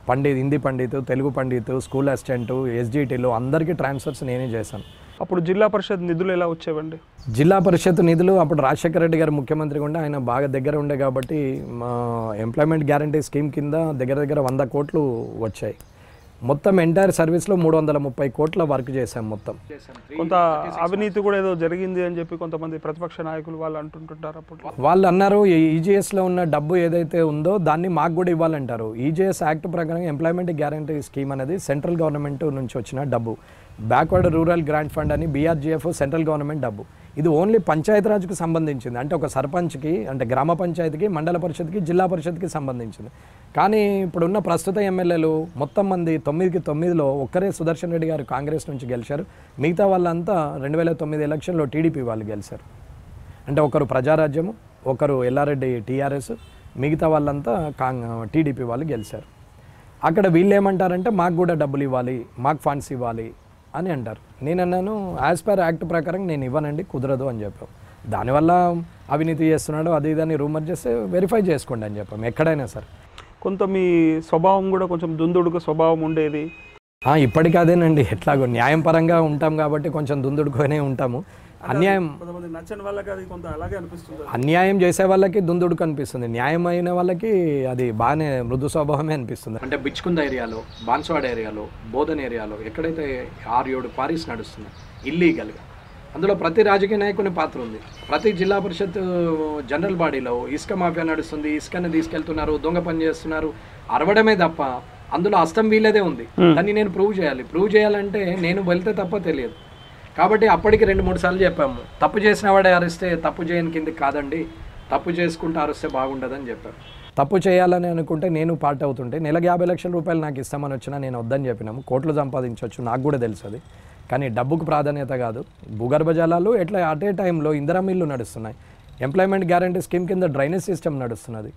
పండిత్ హిందీ పండిత్, తెలుగు పండిత్, స్కూల్ అసిస్టెంటు, ఎస్జిటీలు అందరికీ ట్రాన్స్ఫర్స్ నేనే చేశాను. అప్పుడు జిల్లా పరిషత్ నిధులు ఎలా వచ్చేవండి? జిల్లా పరిషత్ నిధులు అప్పుడు రాజశేఖర రెడ్డి గారు ముఖ్యమంత్రిగా ఉండే ఆయన బాగా దగ్గర ఉండే కాబట్టి మా ఎంప్లాయ్మెంట్ గ్యారంటీ స్కీమ్ కింద దగ్గర దగ్గర వంద కోట్లు వచ్చాయి. మొత్తం ఎంటైర్ సర్వీస్లో మూడు వందల ముప్పై కోట్ల వర్క్ చేశాం. మొత్తం కొంత అవినీతి కూడా ఏదో జరిగింది అని చెప్పి కొంతమంది ప్రతిపక్ష నాయకులు వాళ్ళు అంటుంటుంటారు. అప్పుడు వాళ్ళు అన్నారు ఈజీఎస్లో ఉన్న డబ్బు ఏదైతే ఉందో దాన్ని మాకు కూడా ఇవ్వాలంటారు. ఈజీఎస్ యాక్ట్ ప్రకారం ఎంప్లాయ్మెంట్ గ్యారంటీ స్కీమ్ అనేది సెంట్రల్ గవర్నమెంట్ నుంచి వచ్చిన డబ్బు. బ్యాక్వర్డ్ రూరల్ గ్రాంట్ ఫండ్ అని బీఆర్జీఎఫ్ సెంట్రల్ గవర్నమెంట్ డబ్బు. ఇది ఓన్లీ పంచాయతీరాజ్కి సంబంధించింది. అంటే ఒక సర్పంచ్కి, అంటే గ్రామ పంచాయతీకి, మండల పరిషత్కి, జిల్లా పరిషత్కి సంబంధించింది. కానీ ఇప్పుడున్న ప్రస్తుత ఎమ్మెల్యేలు మొత్తం మంది తొమ్మిదికి తొమ్మిదిలో ఒక్కరే సుదర్శన్ రెడ్డి గారు కాంగ్రెస్ నుంచి గెలిచారు. మిగతా వాళ్ళంతా రెండు వేల తొమ్మిది ఎలక్షన్లో టీడీపీ వాళ్ళు గెలిచారు. అంటే ఒకరు ప్రజారాజ్యము, ఒకరు ఎల్లారెడ్డి టీఆర్ఎస్, మిగతా వాళ్ళంతా కాంగ్ టీడీపీ వాళ్ళు గెలిచారు. అక్కడ వీళ్ళు ఏమంటారంటే మాకు కూడా డబ్బులు ఇవ్వాలి, మాకు ఫండ్స్ ఇవ్వాలి అని అంటారు. నేను అన్నాను యాజ్ పర్ యాక్ట్ ప్రకారం నేను ఇవ్వనండి, కుదరదు అని చెప్పాం. దానివల్ల అవినీతి చేస్తున్నాడు అది ఇదని రూమర్ చేస్తే వెరిఫై చేసుకోండి అని చెప్పాం. ఎక్కడైనా సరే కొంత మీ స్వభావం కూడా కొంచెం దుందుడుకు స్వభావం ఉండేది. ఇప్పటికీ అదేనండి. ఎట్లాగో న్యాయం పరంగా ఉంటాం కాబట్టి కొంచెం దుందుడుకునే ఉంటాము. అన్యాయం నచ్చని వాళ్ళకి అది కొంత అలాగే అనిపిస్తుంది. అన్యాయం చేసే వాళ్ళకి దుందుడుకు అనిపిస్తుంది, న్యాయం అయిన వాళ్ళకి అది బాగానే మృదు స్వభావమే అనిపిస్తుంది. అంటే బిచ్కుంద ఏరియాలో, బాన్స్వాడ ఏరియాలో, బోధన్ ఏరియాలో ఎక్కడైతే ఆరు ఏడు క్వారీస్ నడుస్తున్నాయి ఇల్లీగల్గా, అందులో ప్రతి రాజకీయ నాయకుని పాత్ర ఉంది. ప్రతి జిల్లా పరిషత్ జనరల్ బాడీలో ఇసుక మాఫియా నడుస్తుంది, ఇసుకని తీసుకెళ్తున్నారు, దొంగ పని చేస్తున్నారు, అరవడమే తప్ప అందులో అస్తం వీళ్ళదే ఉంది. దాన్ని నేను ప్రూవ్ చేయాలి. ప్రూవ్ చేయాలంటే నేను వెళ్తే తప్ప తెలియదు. కాబట్టి అప్పటికి రెండు మూడు సార్లు చెప్పాము, తప్పు చేసిన వాడే అరిస్తే తప్పు చేయని కిందకి కాదండి, తప్పు చేసుకుంటూ అరిస్తే బాగుండదని చెప్పారు. తప్పు చేయాలని అనుకుంటే నేను పార్ట్ అవుతుంటే నెలకు యాభై లక్షల రూపాయలు నాకు ఇస్తామని వచ్చినా నేను వద్దని చెప్పినాము. కోట్లు సంపాదించవచ్చు, నాకు కూడా తెలుసు అది. కానీ డబ్బుకు ప్రాధాన్యత కాదు. భూగర్భ జలాలు ఎట్లా అటే టైంలో ఇందిరా మిల్లు నడుస్తున్నాయి, ఎంప్లాయ్మెంట్ గ్యారంటీ స్కీమ్ కింద డ్రైనేజ్ సిస్టమ్ నడుస్తున్నది,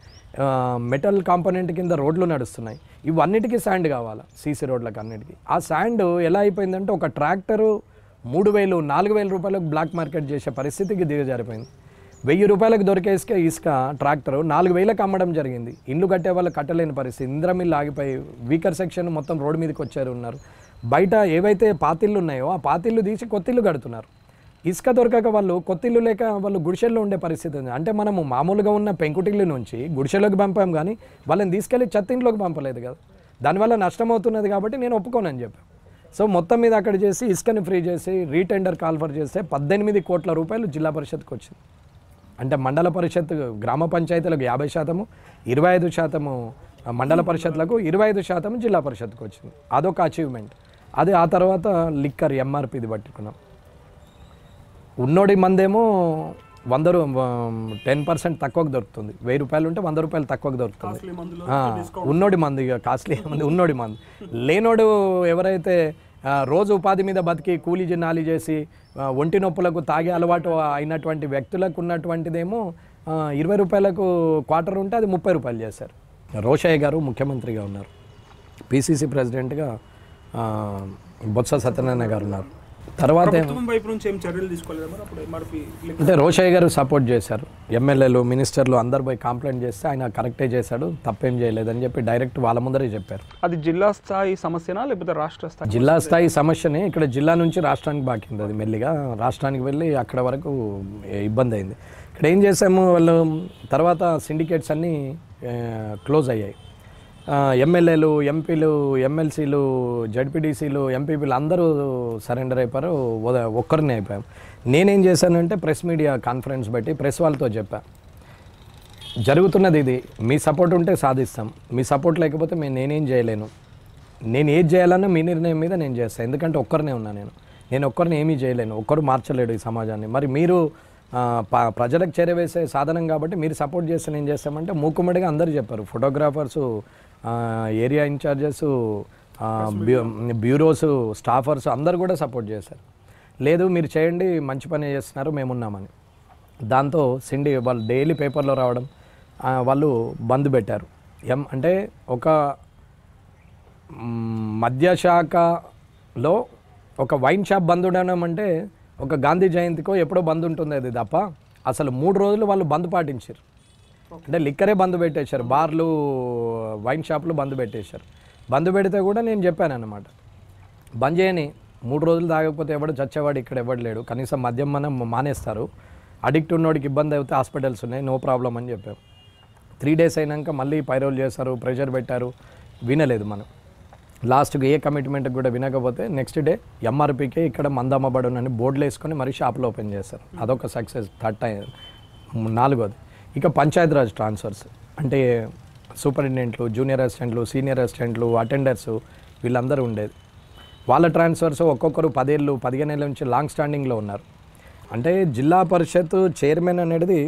మెటల్ కాంపోనెంట్ కింద రోడ్లు నడుస్తున్నాయి. ఇవన్నిటికీ శాండ్ కావాలి, సీసీ రోడ్లకు అన్నిటికీ. ఆ శాండ్ ఎలా అయిపోయిందంటే ఒక ట్రాక్టరు మూడు వేలు నాలుగు వేల రూపాయలకు బ్లాక్ మార్కెట్ చేసే పరిస్థితికి దిగజారిపోయింది. వెయ్యి రూపాయలకు దొరికే ఇసుక ఇసుక ట్రాక్టరు నాలుగు వేలకు అమ్మడం జరిగింది. ఇల్లు కట్టే వాళ్ళు కట్టలేని పరిస్థితి. ఇందిరా మిల్లు ఆగిపోయి వీకర్ సెక్షన్ మొత్తం రోడ్డు మీదకి వచ్చారు ఉన్నారు. బయట ఏవైతే పాతిళ్ళు ఉన్నాయో ఆ పాతిళ్ళు తీసి కొత్తిల్లు కడుతున్నారు. ఇసుక దొరకక వాళ్ళు కొత్తిల్లు లేక వాళ్ళు గుడిసెల్లో ఉండే పరిస్థితి ఉంది. అంటే మనము మామూలుగా ఉన్న పెంకుటిల్లు నుంచి గుడిసెలోకి పంపాం, కానీ వాళ్ళని తీసుకెళ్ళి చెత్తింట్లోకి పంపలేదు కదా. దానివల్ల నష్టం అవుతున్నది కాబట్టి నేను ఒప్పుకోనని చెప్పాను. సో మొత్తం మీద అక్కడ చేసి ఇసుకని ఫ్రీ చేసి రీటెండర్ కాల్ఫర్ చేస్తే పద్దెనిమిది కోట్ల రూపాయలు జిల్లా పరిషత్కి వచ్చింది. అంటే మండల పరిషత్ గ్రామ పంచాయతీలకు యాభై శాతము, ఇరవై ఐదు శాతము మండల పరిషత్లకు, ఇరవై ఐదు శాతం జిల్లా పరిషత్కి వచ్చింది. అదొక అచీవ్మెంట్. అది ఆ తర్వాత లిక్కర్ ఎంఆర్పిది పట్టుకున్నాం. ఉన్నోడి మందేమో వంద రూ టెన్ పర్సెంట్ తక్కువకు దొరుకుతుంది. వెయ్యి రూపాయలు ఉంటే వంద రూపాయలు తక్కువకు దొరుకుతుంది. ఉన్నోడి మంది ఇక కాస్ట్లీ మంది ఉన్నోడి మంది. లేనోడు ఎవరైతే రోజు ఉపాధి మీద బతికి కూలీ నాలి చేసి ఒంటి నొప్పులకు తాగే అలవాటు అయినటువంటి వ్యక్తులకు ఉన్నటువంటిదేమో ఇరవై రూపాయలకు క్వార్టర్ ఉంటే అది ముప్పై రూపాయలు చేశారు. రోషయ్య గారు ముఖ్యమంత్రిగా ఉన్నారు, పిసిసి ప్రెసిడెంట్గా బొత్స సత్యనారాయణ గారు ఉన్నారు. తర్వాత అంటే రోషయ్య గారు సపోర్ట్ చేశారు. ఎమ్మెల్యేలు మినిస్టర్లు అందరు పోయి కంప్లైంట్ చేస్తే ఆయన కరెక్టే చేశాడు, తప్పేం చేయలేదని చెప్పి డైరెక్ట్ వాళ్ళ ముందరే చెప్పారు. అది జిల్లా స్థాయి సమస్యనా లేకపోతే రాష్ట్ర స్థాయి? జిల్లా స్థాయి సమస్యనే. ఇక్కడ జిల్లా నుంచి రాష్ట్రానికి బాకింది. అది మెల్లిగా రాష్ట్రానికి వెళ్ళి అక్కడ వరకు ఇబ్బంది అయింది. ఇక్కడ ఏం చేసాము, వాళ్ళు తర్వాత సిండికేట్స్ అన్నీ క్లోజ్ అయ్యాయి. ఎమ్మెల్యేలు, ఎంపీలు, ఎమ్మెల్సీలు, జడ్పీడీసీలు, ఎంపీపీలు అందరూ సరెండర్ అయిపోయారు. ఒక్కరినే అయిపోయాం. నేనేం చేశానంటే ప్రెస్ మీడియా కాన్ఫరెన్స్ పెట్టి ప్రెస్ వాళ్ళతో చెప్పా, జరుగుతున్నది ఇది, మీ సపోర్ట్ ఉంటే సాధిస్తాం, మీ సపోర్ట్ లేకపోతే మేము నేనేం చేయలేను. నేను ఏది చేయాలన్నా మీ నిర్ణయం మీద నేను చేస్తాను. ఎందుకంటే ఒక్కరినే ఉన్నా నేను నేను ఒక్కరిని ఏమీ చేయలేను, ఒక్కరు మార్చలేడు ఈ సమాజాన్ని. మరి మీరు ప్రజలకు చేరవేసే సాధనం కాబట్టి మీరు సపోర్ట్ చేస్తే నేను చేస్తామంటే మూకుమ్మడిగా అందరూ చెప్పారు. Photographers, area incharges, bureaus, staffers అందరు కూడా సపోర్ట్ చేశారు. లేదు మీరు చేయండి, మంచి పని చేస్తున్నారు, మేమున్నామని. దాంతో సిండి వాళ్ళు డైలీ పేపర్లో రావడం, వాళ్ళు బంద్ పెట్టారు. ఎం అంటే ఒక మద్యశాఖలో ఒక వైన్ షాప్ బంద్ ఉండడం అంటే ఒక గాంధీ జయంతికో ఎప్పుడో బంద్ ఉంటుంది అది తప్ప, అసలు మూడు రోజులు వాళ్ళు బంద్ పాటించారు. అంటే లిక్కరే బంద్ పెట్టేశారు, బార్లు వైన్ షాపులు బంద్ పెట్టేశారు. బంద్ పెడితే కూడా నేను చెప్పాను అన్నమాట, బంద్ చేయని, మూడు రోజులు తాగకపోతే ఎవడు చచ్చేవాడు ఇక్కడ ఎవడు లేడు, కనీసం మద్యం మనం మానేస్తారు, అడిక్ట్ ఉన్నోడికి ఇబ్బంది అయితే హాస్పిటల్స్ ఉన్నాయి, నో ప్రాబ్లం అని చెప్పాం. త్రీ డేస్ అయినాక మళ్ళీ పైరోల్ చేస్తారు, ప్రెషర్ పెట్టారు, వినలేదు మనం. లాస్ట్కి ఏ కమిట్మెంట్కి కూడా వినకపోతే నెక్స్ట్ డే ఎంఆర్పీకే ఇక్కడ మందమ్మబడునని బోర్డులు వేసుకొని మరీ షాపులు ఓపెన్ చేస్తారు. అదొక సక్సెస్. Third time. నాలుగోది ఇక పంచాయతీరాజ్ ట్రాన్స్ఫర్స్ అంటే సూపరింటెండెంట్లు, జూనియర్ అసిస్టెంట్లు, సీనియర్ అసిస్టెంట్లు, అటెండర్స్ వీళ్ళందరూ ఉండేది. వాళ్ళ ట్రాన్స్ఫర్స్ ఒక్కొక్కరు పదేళ్ళు పదిహేను ఏళ్ళ నుంచి లాంగ్ స్టాండింగ్లో ఉన్నారు. అంటే జిల్లా పరిషత్ చైర్మన్ అనేది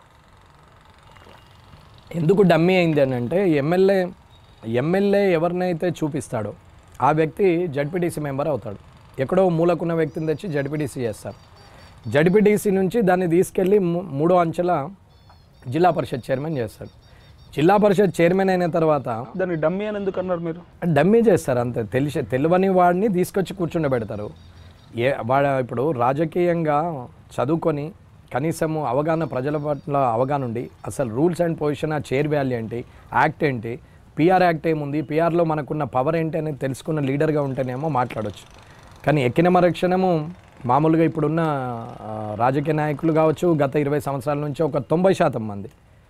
ఎందుకు డమ్మీ అయింది అని అంటే ఎమ్మెల్యే ఎమ్మెల్యే ఎవరినైతే చూపిస్తాడో ఆ వ్యక్తి జడ్పీటీసీ మెంబర్ అవుతాడు. ఎక్కడో మూలకున్న వ్యక్తిని తెచ్చి జడ్పీటీసీ చేస్తారు. జడ్పీటీసీ నుంచి దాన్ని తీసుకెళ్ళి మూడో అంచెల జిల్లా పరిషత్ చైర్మన్ చేస్తాడు. జిల్లా పరిషత్ చైర్మన్ అయిన తర్వాత దాన్ని డమ్మీ అని ఎందుకు అన్నారు మీరు? డమ్మీ చేస్తారు అంతే. తెలిసి తెలియని వాడిని తీసుకొచ్చి కూర్చుండబెడతారు. ఏ వాడ ఇప్పుడు రాజకీయంగా చదువుకొని కనీసము అవగాహన, ప్రజల పట్ల అవగాహన ఉండి అసలు రూల్స్ అండ్ పొజిషన్, ఆ చైర్ వాల్యూ ఏంటి, యాక్ట్ ఏంటి, పిఆర్ యాక్ట్ ఏముంది, పిఆర్లో మనకున్న పవర్ ఏంటి అనేది తెలుసుకున్న లీడర్గా ఉంటేనేమో మాట్లాడవచ్చు. కానీ ఎక్కిన మరక్షణము మామూలుగా ఇప్పుడున్న రాజకీయ నాయకులు కావచ్చు, గత ఇరవై సంవత్సరాల నుంచి ఒక తొంభై శాతం మంది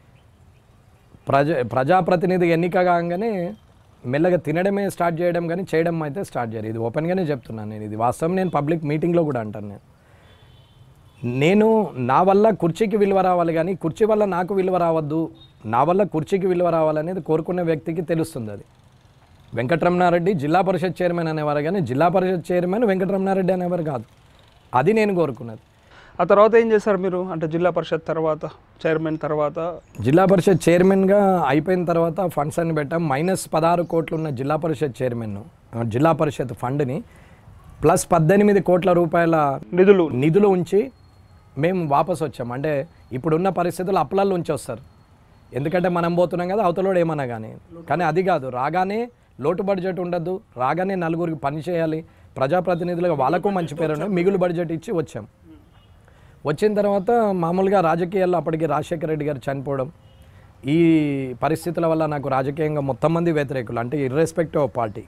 ప్రజ ప్రజాప్రతినిధి ఎన్నిక కాగానే మెల్లగా తినడమే స్టార్ట్ చేయడం కానీ చేయడం అయితే స్టార్ట్ చేయరు. ఇది ఓపెన్గానే చెప్తున్నాను నేను, ఇది వాస్తవం. నేను పబ్లిక్ మీటింగ్లో కూడా అంటాను. నేను నేను నా వల్ల కుర్చీకి విలువ రావాలి కానీ కుర్చీ వల్ల నాకు విలువ రావద్దు, నా వల్ల కుర్చీకి విలువ రావాలనేది కోరుకునే వ్యక్తికి తెలుస్తుంది. అది వెంకటరమణారెడ్డి జిల్లా పరిషత్ చైర్మన్ అనేవారు కానీ జిల్లా పరిషత్ చైర్మన్ వెంకటరమణారెడ్డి అనేవారు కాదు. అది నేను కోరుకున్నది. ఆ తర్వాత ఏం చేశారు మీరు? అంటే జిల్లా పరిషత్ తర్వాత చైర్మన్ తర్వాత జిల్లా పరిషత్ చైర్మన్గా అయిపోయిన తర్వాత ఫండ్స్ అని పెట్టాం. మైనస్ పదహారు కోట్లు ఉన్న జిల్లా పరిషత్ చైర్మన్ జిల్లా పరిషత్ ఫండ్ని ప్లస్ పద్దెనిమిది కోట్ల రూపాయల నిధులు నిధులు ఉంచి మేము వాపస్ వచ్చాం. అంటే ఇప్పుడున్న పరిస్థితులు అప్పులలో ఉంచి వస్తారు. ఎందుకంటే మనం పోతున్నాం కదా, అవతలోడు ఏమన్నా కానీ. కానీ అది కాదు, రాగానే లోటు బడ్జెట్ ఉండద్దు, రాగానే నలుగురికి పని చేయాలి, ప్రజాప్రతినిధులుగా వాళ్ళకు మంచి పేరు ఉన్నాయి, మిగులు బడ్జెట్ ఇచ్చి వచ్చాం. వచ్చిన తర్వాత మామూలుగా రాజకీయాల్లో అప్పటికి రాజశేఖర రెడ్డి గారు చనిపోవడం, ఈ పరిస్థితుల వల్ల నాకు రాజకీయంగా మొత్తం మంది వ్యతిరేకులు, అంటే ఇర్రెస్పెక్టివ్ ఆఫ్ పార్టీ,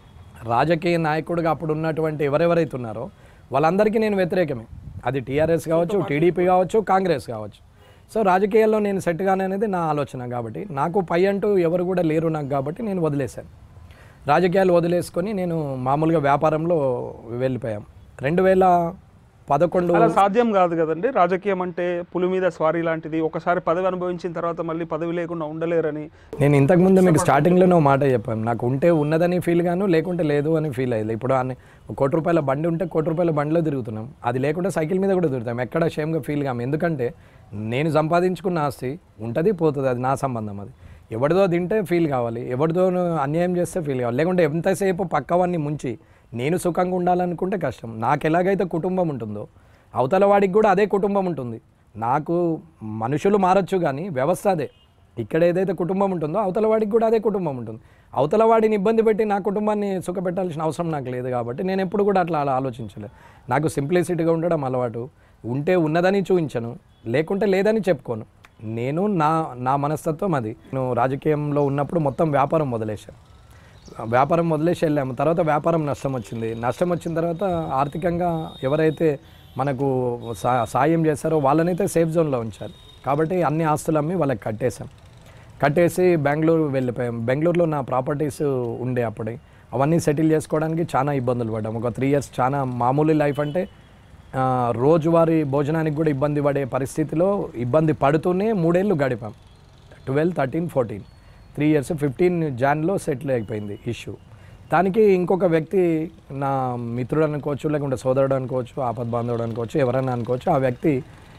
రాజకీయ నాయకుడిగా అప్పుడు ఉన్నటువంటి ఎవరెవరైతే ఉన్నారో వాళ్ళందరికీ నేను వ్యతిరేకమే. అది టీఆర్ఎస్ కావచ్చు, టీడీపీ కావచ్చు, కాంగ్రెస్ కావచ్చు. సో రాజకీయాల్లో నేను సెట్ కానే అనేది నా ఆలోచన. కాబట్టి నాకు పై అంటూ ఎవరు కూడా లేరు నాకు, కాబట్టి నేను వదిలేశాను. రాజకీయాలు వదిలేసుకొని నేను మామూలుగా వ్యాపారంలో వెళ్ళిపోయాం. రెండు వేల పదకొండు అలా సాధ్యం కాదు కదండి. రాజకీయం అంటే పులి మీద స్వారీ లాంటిది. ఒకసారి పదవి అనుభవించిన తర్వాత మళ్ళీ పదవి లేకుండా ఉండలేరని నేను ఇంతకుముందు మీకు స్టార్టింగ్లోనే ఒక మాట చెప్పాను. నాకు ఉంటే ఉన్నదని ఫీల్ గాను, లేకుంటే లేదు అని ఫీల్ అయ్యింది. ఇప్పుడు అన్ని కోటి రూపాయల బండి ఉంటే కోటి రూపాయల బండిలో తిరుగుతున్నాం, అది లేకుంటే సైకిల్ మీద కూడా తిరుగుతాం. ఎక్కడ షేమ్గా ఫీల్ కాము. ఎందుకంటే నేను సంపాదించుకున్న ఆస్తి ఉంటుంది పోతుంది, అది నా సంబంధం. అది ఎవరిదో తింటే ఫీల్ కావాలి, ఎవరిదో అన్యాయం చేస్తే ఫీల్ కావాలి. లేకుంటే ఎంతసేపు పక్కవాన్ని ముంచి నేను సుఖంగా ఉండాలనుకుంటే కష్టం. నాకు ఎలాగైతే కుటుంబం ఉంటుందో అవతల వాడికి కూడా అదే కుటుంబం ఉంటుంది. నాకు మనుషులు మారచ్చు కానీ వ్యవస్థ అదే. ఇక్కడ ఏదైతే కుటుంబం ఉంటుందో అవతల వాడికి కూడా అదే కుటుంబం ఉంటుంది. అవతల వాడిని ఇబ్బంది పెట్టి నా కుటుంబాన్ని సుఖపెట్టాల్సిన అవసరం నాకు లేదు. కాబట్టి నేను ఎప్పుడు కూడా అట్లా అలా ఆలోచించలేదు. నాకు సింప్లిసిటీగా ఉండడం అలవాటు. ఉంటే ఉన్నదని చూపించను, లేకుంటే లేదని చెప్పుకోను. నేను నా నా మనస్తత్వం అది. నేను రాజకీయంలో ఉన్నప్పుడు మొత్తం వ్యాపారం వదిలేశాను. వ్యాపారం వదిలేసి వెళ్ళాము. తర్వాత వ్యాపారం నష్టం వచ్చింది. నష్టం వచ్చిన తర్వాత ఆర్థికంగా ఎవరైతే మనకు సా సాయం చేస్తారో వాళ్ళనైతే సేఫ్ జోన్లో ఉంచాలి. కాబట్టి అన్ని ఆస్తులు అమ్మి వాళ్ళకి కట్టేశాం. కట్టేసి బెంగళూరు వెళ్ళిపోయాం. బెంగళూరులో నా ప్రాపర్టీస్ ఉండే అప్పుడే అవన్నీ సెటిల్ చేసుకోవడానికి చాలా ఇబ్బందులు పడ్డాం. ఒక త్రీ ఇయర్స్ చాలా మామూలు లైఫ్ అంటే రోజువారీ భోజనానికి కూడా ఇబ్బంది పడే పరిస్థితిలో ఇబ్బంది పడుతూనే మూడేళ్ళు గడిపాం. Twelve thirteen fourteen three years fifteen జాన్లో సెటిల్ అయిపోయింది ఇష్యూ. దానికి ఇంకొక వ్యక్తి నా మిత్రుడు అనుకోవచ్చు, లేకుంటే సోదరుడు అనుకోవచ్చు, ఆపద్ బాంధవుడు అనుకోవచ్చు, ఎవరైనా అనుకోవచ్చు, ఆ వ్యక్తి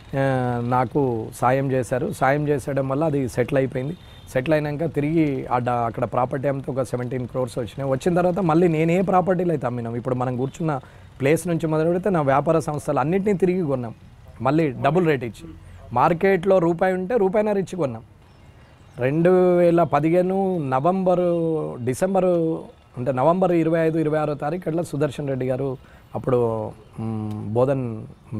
నాకు సాయం చేశారు. సాయం చేసేయడం వల్ల అది సెటిల్ అయిపోయింది. సెటిల్ అయినాక తిరిగి అడ్డ అక్కడ ప్రాపర్టీ అమ్మితే ఒక సెవెంటీన్ క్రోర్స్ వచ్చినాయి. వచ్చిన తర్వాత మళ్ళీ నేనే ప్రాపర్టీలు అయితే అమ్మినాం. ఇప్పుడు మనం కూర్చున్న ప్లేస్ నుంచి మొదలు పెడితే నా వ్యాపార సంస్థలు అన్నింటినీ తిరిగి కొన్నాం. మళ్ళీ డబుల్ రేట్ ఇచ్చి మార్కెట్లో రూపాయి ఉంటే రూపాయిన్నర ఇచ్చి కొన్నాం. రెండు వేల పదిహేను నవంబరు డిసెంబరు అంటే నవంబర్ ఇరవై ఐదు ఇరవై ఆరో తారీఖు అట్లా సుదర్శన్ రెడ్డి గారు అప్పుడు బోధన్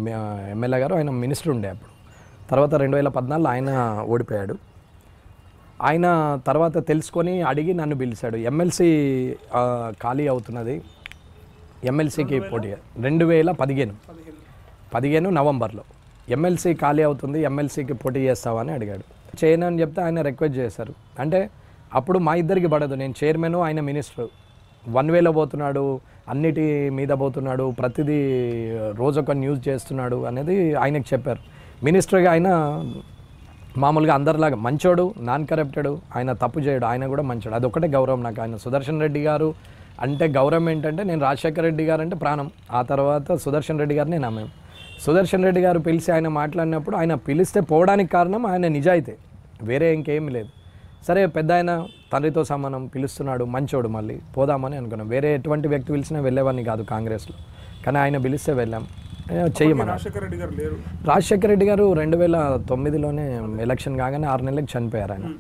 ఎమ్మెల్యే గారు, ఆయన మినిస్టర్ ఉండే అప్పుడు. తర్వాత రెండు వేల పద్నాలుగులో ఆయన ఓడిపోయాడు. ఆయన తర్వాత తెలుసుకొని అడిగి నన్ను పిలిచాడు. ఎమ్మెల్సీ ఖాళీ అవుతున్నది, ఎమ్మెల్సీకి పోటీ రెండు వేల పదిహేను పదిహేను నవంబర్లో ఎమ్మెల్సీ ఖాళీ అవుతుంది, ఎమ్మెల్సీకి పోటీ చేస్తావని అడిగాడు. చేయను అని చెప్తే ఆయన రిక్వెస్ట్ చేశారు. అంటే అప్పుడు మా ఇద్దరికి పడదు, నేను చైర్మన్, ఆయన మినిస్టర్. వన్ వేలో పోతున్నాడు, అన్నిటి మీద పోతున్నాడు, ప్రతిదీ రోజొక న్యూస్ చేస్తున్నాడు అనేది ఆయనకు చెప్పారు. మినిస్టర్గా ఆయన మామూలుగా అందరిలాగా మంచోడు, నాన్ కరప్టెడ్, ఆయన తప్పు చేయడు, ఆయన కూడా మంచోడు. అదొకటే గౌరవం నాకు. ఆయన సుదర్శన్ రెడ్డి గారు అంటే గౌరవం ఏంటంటే, నేను రాజశేఖర రెడ్డి గారు అంటే ప్రాణం, ఆ తర్వాత సుదర్శన్ రెడ్డి గారిని నమ్మాము. సుదర్శన్ రెడ్డి గారు పిలిచి ఆయన మాట్లాడినప్పుడు, ఆయన పిలిస్తే పోవడానికి కారణం ఆయన నిజాయితీ, వేరే ఇంకేమీ లేదు. సరే పెద్ద ఆయన తండ్రితో సమానం, పిలుస్తున్నాడు, మంచోడు, మళ్ళీ పోదామని అనుకున్నాం. వేరే ఎటువంటి వ్యక్తి పిలిచినా వెళ్ళేవాడిని కాదు కాంగ్రెస్లో, కానీ ఆయన పిలిస్తే వెళ్ళాం. చెయ్యమని. రాజశేఖర రెడ్డి గారు లేరు. రాజశేఖర రెడ్డి గారు రెండు వేల తొమ్మిదిలోనే ఎలక్షన్ కాగానే ఆరు నెలలకు చనిపోయారు. ఆయన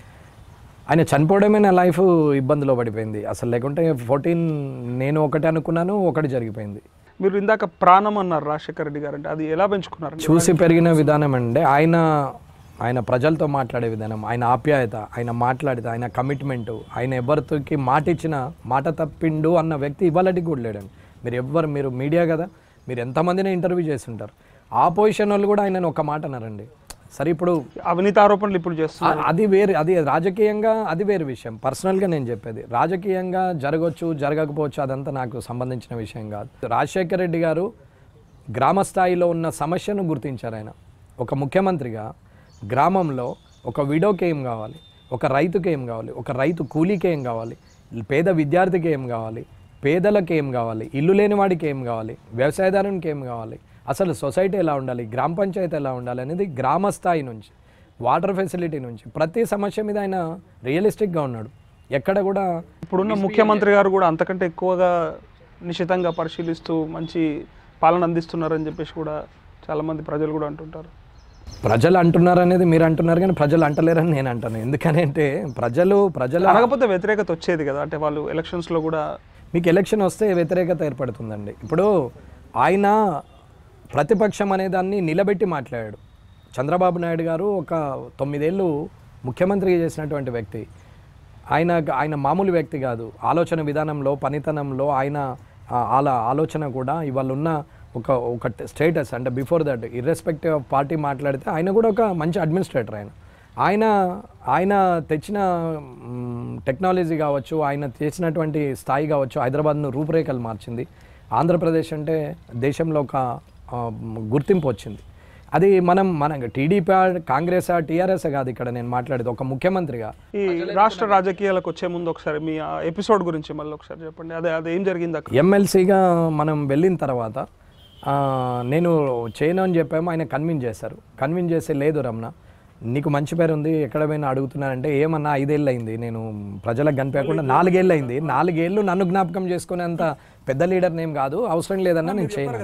ఆయన చనిపోవడమే నా లైఫ్ ఇబ్బందిలో పడిపోయింది అసలు. లేకుంటే ఫోర్టీన్ నేను ఒకటి అనుకున్నాను, ఒకటి జరిగిపోయింది. మీరు ఇందాక ప్రాణం అన్నారు రాజశేఖర రెడ్డి గారు, అంటే అది ఎలా పెంచుకున్నారు? చూసి పెరిగిన విధానం అంటే ఆయన ఆయన ప్రజలతో మాట్లాడే విధానం, ఆయన ఆప్యాయత, ఆయన మాట్లాడితే ఆయన కమిట్మెంటు, ఆయన ఎవరికి మాట ఇచ్చిన మాట తప్పిండు అన్న వ్యక్తి ఇవాళకి కూడా లేడండి. మీరు ఎవ్వరు, మీరు మీడియా కదా, మీరు ఎంతమందిని ఇంటర్వ్యూ చేస్తుంటారు, ఆపోజిషన్ వాళ్ళు కూడా ఆయన ఒక మాట అన్నారండి. సరే ఇప్పుడు అవినీతి ఆరోపణలు ఇప్పుడు చేస్తున్నారు, అది వేరే, అది రాజకీయంగా అది వేరే విషయం. పర్సనల్గా నేను చెప్పేది రాజకీయంగా జరగవచ్చు జరగకపోవచ్చు, అదంతా నాకు సంబంధించిన విషయం కాదు. రాజశేఖర రెడ్డి గారు గ్రామ స్థాయిలో ఉన్న సమస్యను గుర్తించారు. ఆయన ఒక ముఖ్యమంత్రిగా గ్రామంలో ఒక విడోకి ఏం కావాలి, ఒక రైతుకి ఏం కావాలి, ఒక రైతు కూలీకి ఏం కావాలి, పేద విద్యార్థికి ఏం కావాలి, పేదలకు ఏం కావాలి, ఇల్లు లేని వాడికి ఏం కావాలి, వ్యవసాయదారునికి ఏం కావాలి, అసలు సొసైటీ ఎలా ఉండాలి, గ్రామ పంచాయతీ ఎలా ఉండాలి అనేది గ్రామ స్థాయి నుంచి, వాటర్ ఫెసిలిటీ నుంచి ప్రతి సమస్య మీద ఆయన రియలిస్టిక్గా ఉన్నాడు. ఎక్కడ కూడా ఇప్పుడున్న ముఖ్యమంత్రి గారు కూడా అంతకంటే ఎక్కువగా నిశితంగా పరిశీలిస్తూ మంచి పాలన అందిస్తున్నారని చెప్పేసి కూడా చాలామంది ప్రజలు కూడా అంటుంటారు. ప్రజలు అంటున్నారు అనేది మీరు అంటున్నారు, కానీ ప్రజలు అంటలేరని నేను అంటాను. ఎందుకనంటే ప్రజలు ప్రజలు అనకపోతే వ్యతిరేకత వచ్చేది కదా, అంటే వాళ్ళు ఎలక్షన్స్లో కూడా. మీకు ఎలక్షన్ వస్తే వ్యతిరేకత ఏర్పడుతుందండి. ఇప్పుడు ఆయన ప్రతిపక్షం అనే దాన్ని నిలబెట్టి మాట్లాడాడు. చంద్రబాబు నాయుడు గారు ఒక తొమ్మిదేళ్ళు ముఖ్యమంత్రిగా చేసినటువంటి వ్యక్తి. ఆయన ఆయన మామూలు వ్యక్తి కాదు. ఆలోచన విధానంలో, పనితనంలో ఆయన అలా ఆలోచన కూడా ఇవాళ ఉన్న ఒక ఒక స్టేటస్, అంటే before that irrespective of party మాట్లాడితే ఆయన కూడా ఒక మంచి అడ్మినిస్ట్రేటర్. ఆయన ఆయన ఆయన తెచ్చిన టెక్నాలజీ కావచ్చు, ఆయన తెచ్చినటువంటి స్థాయి కావచ్చు, హైదరాబాద్ను రూపురేఖలు మార్చింది. ఆంధ్రప్రదేశ్ అంటే దేశంలో ఒక గుర్తింపు వచ్చింది. అది మనం మన టీడీపీ, కాంగ్రెస్, టీఆర్ఎస్ కాదు ఇక్కడ నేను మాట్లాడేది, ఒక ముఖ్యమంత్రిగా. ఈ రాష్ట్ర రాజకీయాలకు వచ్చే ముందు ఒకసారి మీ ఎపిసోడ్ గురించి మళ్ళీ ఒకసారి చెప్పండి. అదే అదే ఏం జరిగింది అక్కడ? ఎమ్మెల్సీగా మనం వెళ్ళిన తర్వాత నేను చేయను అని చెప్పాము. ఆయన కన్విన్స్ చేశారు. కన్విన్స్ చేస్తే లేదు రమణ, నీకు మంచి పేరు ఉంది, ఎక్కడ పోయినా అడుగుతున్నానంటే, ఏమన్నా ఐదేళ్ళు అయింది నేను ప్రజలకు కనిపించకుండా, నాలుగేళ్ళు అయింది, నాలుగేళ్ళు నన్ను జ్ఞాపకం చేసుకునేంత పెద్ద లీడర్ నేమ్ కాదు, అవసరం లేదన్నా నేను చేయను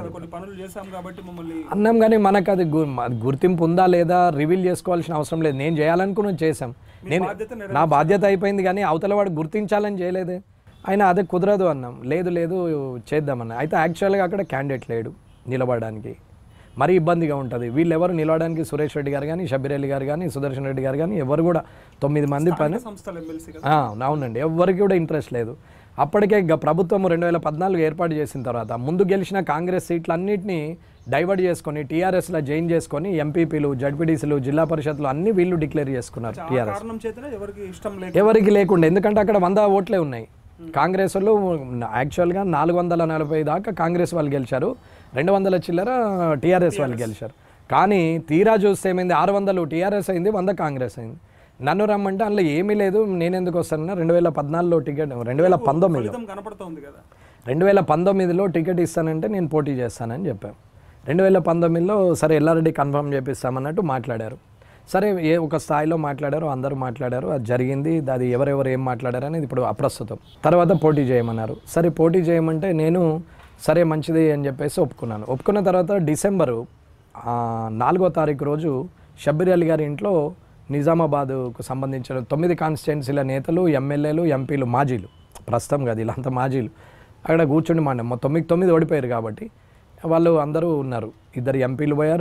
అన్నాం. కానీ మనకు అది గుర్తింపు ఉందా లేదా రివీల్ చేసుకోవాల్సిన అవసరం లేదు. నేను చేయాలనుకుని చేశాం, నేను నా బాధ్యత అయిపోయింది, కానీ అవతల వాడు గుర్తించాలని చేయలేదే. ఆయన అదే కుదరదు అన్నాం. లేదు లేదు చేద్దామన్నా. అయితే యాక్చువల్గా అక్కడ క్యాండిడేట్ లేడు నిలబడడానికి, మరీ ఇబ్బందిగా ఉంటుంది. వీళ్ళు ఎవరు నిలవడానికి, సురేష్ రెడ్డి గారు కానీ, షబ్బీర్ అలీ గారు కానీ, సుదర్శన్ రెడ్డి గారు కానీ, ఎవరు కూడా తొమ్మిది మంది పని అవునండి, ఎవరికి కూడా ఇంట్రెస్ట్ లేదు. అప్పటికే ప్రభుత్వం రెండు వేల పద్నాలుగు ఏర్పాటు చేసిన తర్వాత ముందు గెలిచిన కాంగ్రెస్ సీట్లన్నింటినీ డైవర్ట్ చేసుకొని టీఆర్ఎస్లో జాయిన్ చేసుకొని ఎంపీపీలు, జడ్పీడీసీలు, జిల్లా పరిషత్లు అన్ని వీళ్ళు డిక్లేర్ చేసుకున్నారు. టీఆర్ఎస్ ఎవరికి లేకుండా, ఎందుకంటే అక్కడ వంద ఓట్లే ఉన్నాయి. కాంగ్రెస్ వాళ్ళు యాక్చువల్గా నాలుగు వందల నలభై దాకా కాంగ్రెస్ వాళ్ళు గెలిచారు, రెండు వందల చిల్లర టీఆర్ఎస్ వాళ్ళు గెలిచారు. కానీ తీరా చూస్తే ఏమైంది, ఆరు వందలు టీఆర్ఎస్ అయింది, వంద కాంగ్రెస్ అయింది. నన్ను రమ్మంటే అందులో ఏమీ లేదు, నేను ఎందుకు వస్తానన్నా రెండు వేల పద్నాలుగులో టికెట్, రెండు వేల పంతొమ్మిదిలో రెండు వేల పంతొమ్మిదిలో టికెట్ ఇస్తానంటే నేను పోటీ చేస్తానని చెప్పాను. రెండు వేల పంతొమ్మిదిలో సరే ఎల్లారెడ్డి కన్ఫర్మ్ చేపిస్తామన్నట్టు మాట్లాడారు. సరే ఏ ఒక స్థాయిలో మాట్లాడారు, అందరూ మాట్లాడారు, అది జరిగింది. అది ఎవరెవరు ఏం మాట్లాడారు అనేది ఇప్పుడు అప్రస్తుతం. తర్వాత పోటీ చేయమన్నారు. సరే పోటీ చేయమంటే నేను సరే మంచిది అని చెప్పేసి ఒప్పుకున్నాను. ఒప్పుకున్న తర్వాత డిసెంబరు నాలుగో తారీఖు రోజు షబ్బీర్ అలీ గారి ఇంట్లో నిజామాబాద్కు సంబంధించిన తొమ్మిది కాన్స్టిట్యున్సీల నేతలు, ఎమ్మెల్యేలు, ఎంపీలు, మాజీలు, ప్రస్తుతం కాదు వీళ్ళంతా మాజీలు, అక్కడ కూర్చొని మాట తొమ్మిది తొమ్మిది ఓడిపోయారు కాబట్టి వాళ్ళు అందరూ ఉన్నారు. ఇద్దరు ఎంపీలు పోయారు,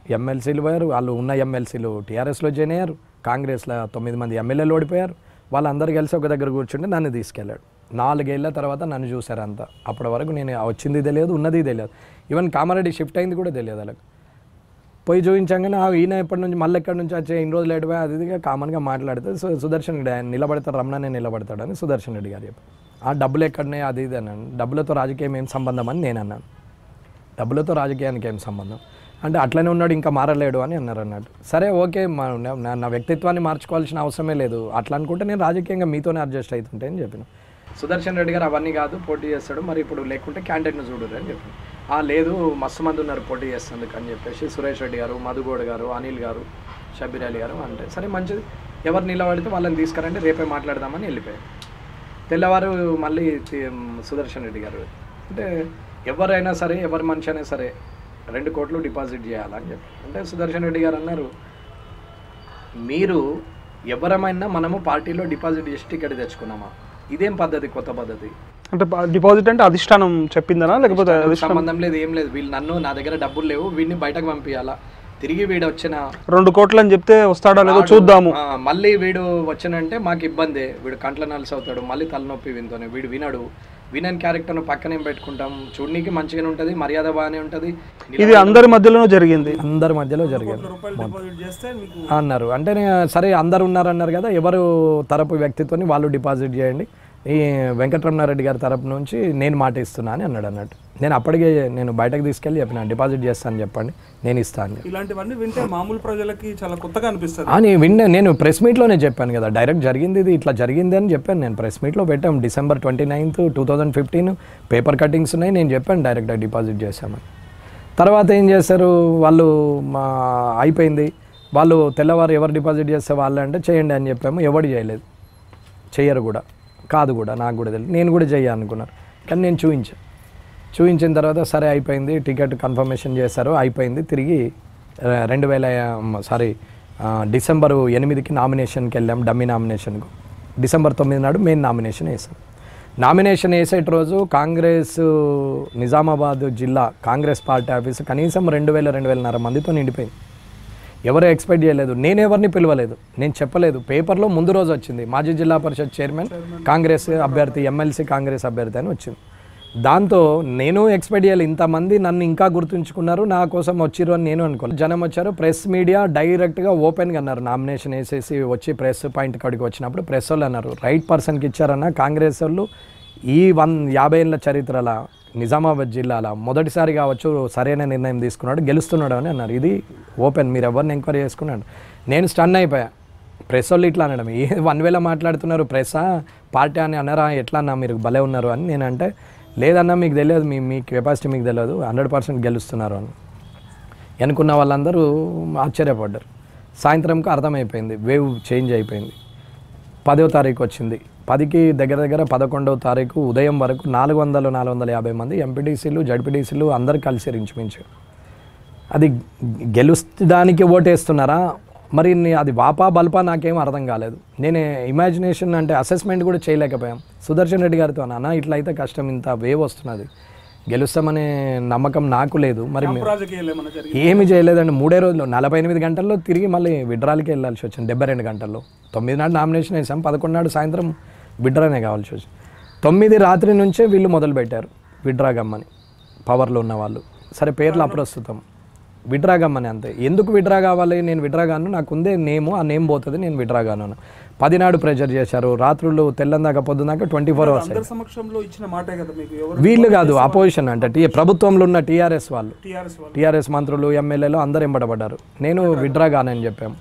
ఎమ్మెల్సీలు పోయారు, వాళ్ళు ఉన్న ఎమ్మెల్సీలు టీఆర్ఎస్లో జాయిన్ అయ్యారు, కాంగ్రెస్లో తొమ్మిది మంది ఎమ్మెల్యేలు ఓడిపోయారు. వాళ్ళందరూ కలిసి ఒక దగ్గర కూర్చుంటే నన్ను తీసుకెళ్ళాడు. నాలుగేళ్ల తర్వాత నన్ను చూశారు అంతా. అప్పటి వరకు నేను వచ్చింది తెలియదు, ఉన్నది తెలియదు. ఈవెన్ కామారెడ్డి షిఫ్ట్ అయింది కూడా తెలియదు వాళ్ళకి. పోయి చూపించగానే ఈయన ఎప్పటి నుంచి మళ్ళీ ఎక్కడి నుంచి వచ్చే ఇన్ని రోజులు లేట్ అది ఇదిగా కామన్గా మాట్లాడితే సో సుదర్శన్ రెడ్డి ఆయన నిలబడతాడు, రమణనే నిలబడతాడని సుదర్శన్ రెడ్డి గారు చెప్పారు. ఆ డబ్బులు ఎక్కడనే అది ఇది అన్నాను. డబ్బులతో రాజకీయం ఏం సంబంధం అని నేను అన్నాను. డబ్బులతో రాజకీయానికి ఏం సంబంధం అంటే అట్లనే ఉన్నాడు ఇంకా మారలేడు అని అన్నారు అన్నట్టు. సరే ఓకే, మా నా వ్యక్తిత్వాన్ని మార్చుకోవాల్సిన అవసరమే లేదు, అట్లా అనుకుంటే నేను రాజకీయంగా మీతోనే అడ్జస్ట్ అవుతుంటే అని చెప్పిన. సుదర్శన్ రెడ్డి గారు అవన్నీ కాదు పోటీ చేస్తాడు, మరి ఇప్పుడు లేకుంటే క్యాండిడేట్ను చూడరు అని చెప్పాను. ఆ లేదు మస్తు మంది ఉన్నారు పోటీ చేస్తుందుకు అని చెప్పేసి సురేష్ రెడ్డి గారు, మధుగౌడ్ గారు, అనిల్ గారు, షబీర్ అలీ గారు అంటే సరే మంచిది, ఎవరు నిలబడితే వాళ్ళని తీసుకురండి రేపే మాట్లాడదామని వెళ్ళిపోయారు. తెల్లవారు మళ్ళీ సుదర్శన్ రెడ్డి గారు అంటే ఎవరైనా సరే ఎవరి మనిషి అయినా సరే రెండు కోట్లు డిపాజిట్ చేయాలని చెప్పి అంటే సుదర్శన్ రెడ్డి గారు అన్నారు, మీరు ఎవరమైనా మనము పార్టీలో డిపాజిట్ చేసి టికెట్ తెచ్చుకున్నామా, ఇదేం పద్ధతి, కొత్త పద్ధతి అంటే డిపాజిట్ అంటే అధిష్టానం చెప్పిందనా లేకపోతే సంబంధం లేదు ఏం లేదు, వీళ్ళు నన్ను నా దగ్గర డబ్బులు లేవు వీడిని బయటకు పంపించాలా, తిరిగి వీడు వచ్చిన రెండు కోట్లు అని చెప్తే వస్తాడో లేదో చూద్దాము, మళ్ళీ వీడు వచ్చినంటే మాకు ఇబ్బందే, వీడు కంట్ల నలిసి అవుతాడు, మళ్ళీ తలనొప్పి వింతోనే, వీడు వినడు, వినని క్యారెక్టర్ను పక్కనే పెట్టుకుంటాం, చూడనీకి మంచిగానే ఉంటుంది, మర్యాద బాగానే ఉంటుంది. ఇది అందరి మధ్యలో జరిగింది, అందరి మధ్యలో జరిగింది అన్నారు. అంటే సరే అందరు ఉన్నారు అన్నారు కదా, ఎవరు తరపు వ్యక్తిత్వాన్ని వాళ్ళు డిపాజిట్ చేయండి, ఈ వెంకటరమణ రెడ్డి గారి తరపు నుంచి నేను మాట ఇస్తున్నా అని అన్నాడు అన్నట్టు. నేను అప్పటికే నేను బయటకు తీసుకెళ్ళి చెప్పిన డిపాజిట్ చేస్తాను చెప్పండి నేను ఇస్తాను. ఇలాంటివన్నీ వింటే మామూలు ప్రజలకి చాలా కొత్తగా అనిపిస్తుంది అని విన్నా. నేను ప్రెస్ మీట్లోనే చెప్పాను కదా, డైరెక్ట్ జరిగింది ఇది ఇట్లా జరిగింది అని చెప్పాను. నేను ప్రెస్ మీట్లో పెట్టాం December twenty ninth two thousand fifteen paper cuttings ఉన్నాయి, నేను చెప్పాను డైరెక్ట్గా డిపాజిట్ చేశామని. తర్వాత ఏం చేశారు వాళ్ళు, మా అయిపోయింది, వాళ్ళు తెల్లవారు ఎవరు డిపాజిట్ చేస్తే వాళ్ళు అంటే చేయండి అని చెప్పాము, ఎవరు చేయలేదు, చెయ్యరు కూడా కాదు కూడా, నాకు కూడా తెలియదు, నేను కూడా చెయ్యాలనుకున్నారు. కానీ నేను చూపించాను, చూపించిన తర్వాత సరే అయిపోయింది, టికెట్ కన్ఫర్మేషన్ చేశారు, అయిపోయింది. తిరిగి రెండు వేల సారీ డిసెంబరు ఎనిమిదికి నామినేషన్కి వెళ్ళాం, డమ్మీ నామినేషన్కు. డిసెంబర్ తొమ్మిది నాడు మెయిన్ నామినేషన్ వేసాం. నామినేషన్ వేసేట రోజు కాంగ్రెస్ నిజామాబాద్ జిల్లా కాంగ్రెస్ పార్టీ ఆఫీసు కనీసం రెండు వేల రెండు వేలన్నర మందితో నిండిపోయింది. ఎవరు ఎక్స్పెక్ట్ చేయలేదు, నేను ఎవరిని పిలవలేదు, నేను చెప్పలేదు. పేపర్లో ముందు రోజు వచ్చింది మాజీ జిల్లా పరిషత్ చైర్మన్ కాంగ్రెస్ అభ్యర్థి, ఎమ్మెల్సీ కాంగ్రెస్ అభ్యర్థి అని వచ్చింది. దాంతో నేను ఎక్స్పెక్ట్ చేయాలి, ఇంతమంది నన్ను ఇంకా గుర్తుంచుకున్నారు, నా కోసం వచ్చిర్రు అని నేను అనుకోలేదు. జనం వచ్చారు, ప్రెస్ మీడియా డైరెక్ట్గా ఓపెన్గా అన్నారు, నామినేషన్ వేసేసి వచ్చి ప్రెస్ పాయింట్ కాడికి వచ్చినప్పుడు ప్రెస్ వాళ్ళు అన్నారు రైట్ పర్సన్కి ఇచ్చారన్న, కాంగ్రెస్ వాళ్ళు ఈ వన్ యాభై ఏళ్ళ చరిత్రల నిజామాబాద్ జిల్లాలో మొదటిసారి కావచ్చు సరైన నిర్ణయం తీసుకున్నాడు, గెలుస్తున్నాడు అని అన్నారు. ఇది ఓపెన్, మీరు ఎవరిని ఎంక్వైరీ చేసుకున్నాడు. నేను స్టన్ అయిపోయా. ప్రెస్ వాళ్ళు ఇట్లా అనడం, ఏ వన్ వేలో మాట్లాడుతున్నారు, ప్రెస్సా పార్టీ అని అన్నారా, ఎట్లా అన్నా మీరు భలే ఉన్నారు అని. నేనంటే లేదన్నా మీకు తెలియదు, మీ మీ కెపాసిటీ మీకు తెలియదు, హండ్రెడ్ పర్సెంట్ గెలుస్తున్నారు అని. అనుకున్న వాళ్ళందరూ ఆశ్చర్యపడ్డారు. సాయంత్రంకి అర్థమైపోయింది, వేవ్ చేంజ్ అయిపోయింది. పదో తారీఖు వచ్చింది, పదికి దగ్గర దగ్గర పదకొండవ తారీఖు ఉదయం వరకు నాలుగు వందలు నాలుగు వందల యాభై మంది ఎంపీటీసీలు జడ్పీటీసీలు అందరు కలిసి ఇంచుమించు. అది గెలుస్తానికి ఓటేస్తున్నారా మరి, అది వాపా బల్పా నాకేం అర్థం కాలేదు. నేను ఇమాజినేషన్ అంటే అసెస్మెంట్ కూడా చేయలేకపోయాం. సుదర్శన్ రెడ్డి గారితో అన్న ఇట్లా అయితే కష్టం, ఇంత వేవ్ వస్తున్నది, గెలుస్తామనే నమ్మకం నాకు లేదు. మరి ఏమి చేయలేదండి, మూడే రోజుల్లో నలభై ఎనిమిది గంటల్లో తిరిగి మళ్ళీ విడ్రాల్కి వెళ్ళాల్సి వచ్చింది. డెబ్బై రెండు గంటల్లో తొమ్మిది నాడు నామినేషన్ వేసాం, పదకొండు నాడు సాయంత్రం విడ్రానే కావాల్సి వచ్చింది. తొమ్మిది రాత్రి నుంచే వీళ్ళు మొదలుపెట్టారు విడ్రా గమ్మని, పవర్లో ఉన్న వాళ్ళు. సరే పేర్లు అప్రస్తుతం, విడ్రా గమ్మని అంతే. ఎందుకు విడ్రా కావాలి, నేను విడ్రా గాను, నాకు ఉందే నేము, ఆ నేమ్ పోతుంది, నేను విడ్రా గాను. పదినాడు ప్రెజర్ చేశారు, రాత్రులు తెల్లందాకా పొద్దున్నాక ట్వంటీ ఫోర్ అవర్స్. వీళ్ళు కాదు అపోజిషన్ అంటే టీ ప్రభుత్వంలో ఉన్న టీఆర్ఎస్ వాళ్ళు, టీఆర్ఎస్ మంత్రులు ఎమ్మెల్యేలు అందరు ఎంబడబడ్డారు. నేను విడ్రా గానని చెప్పాము,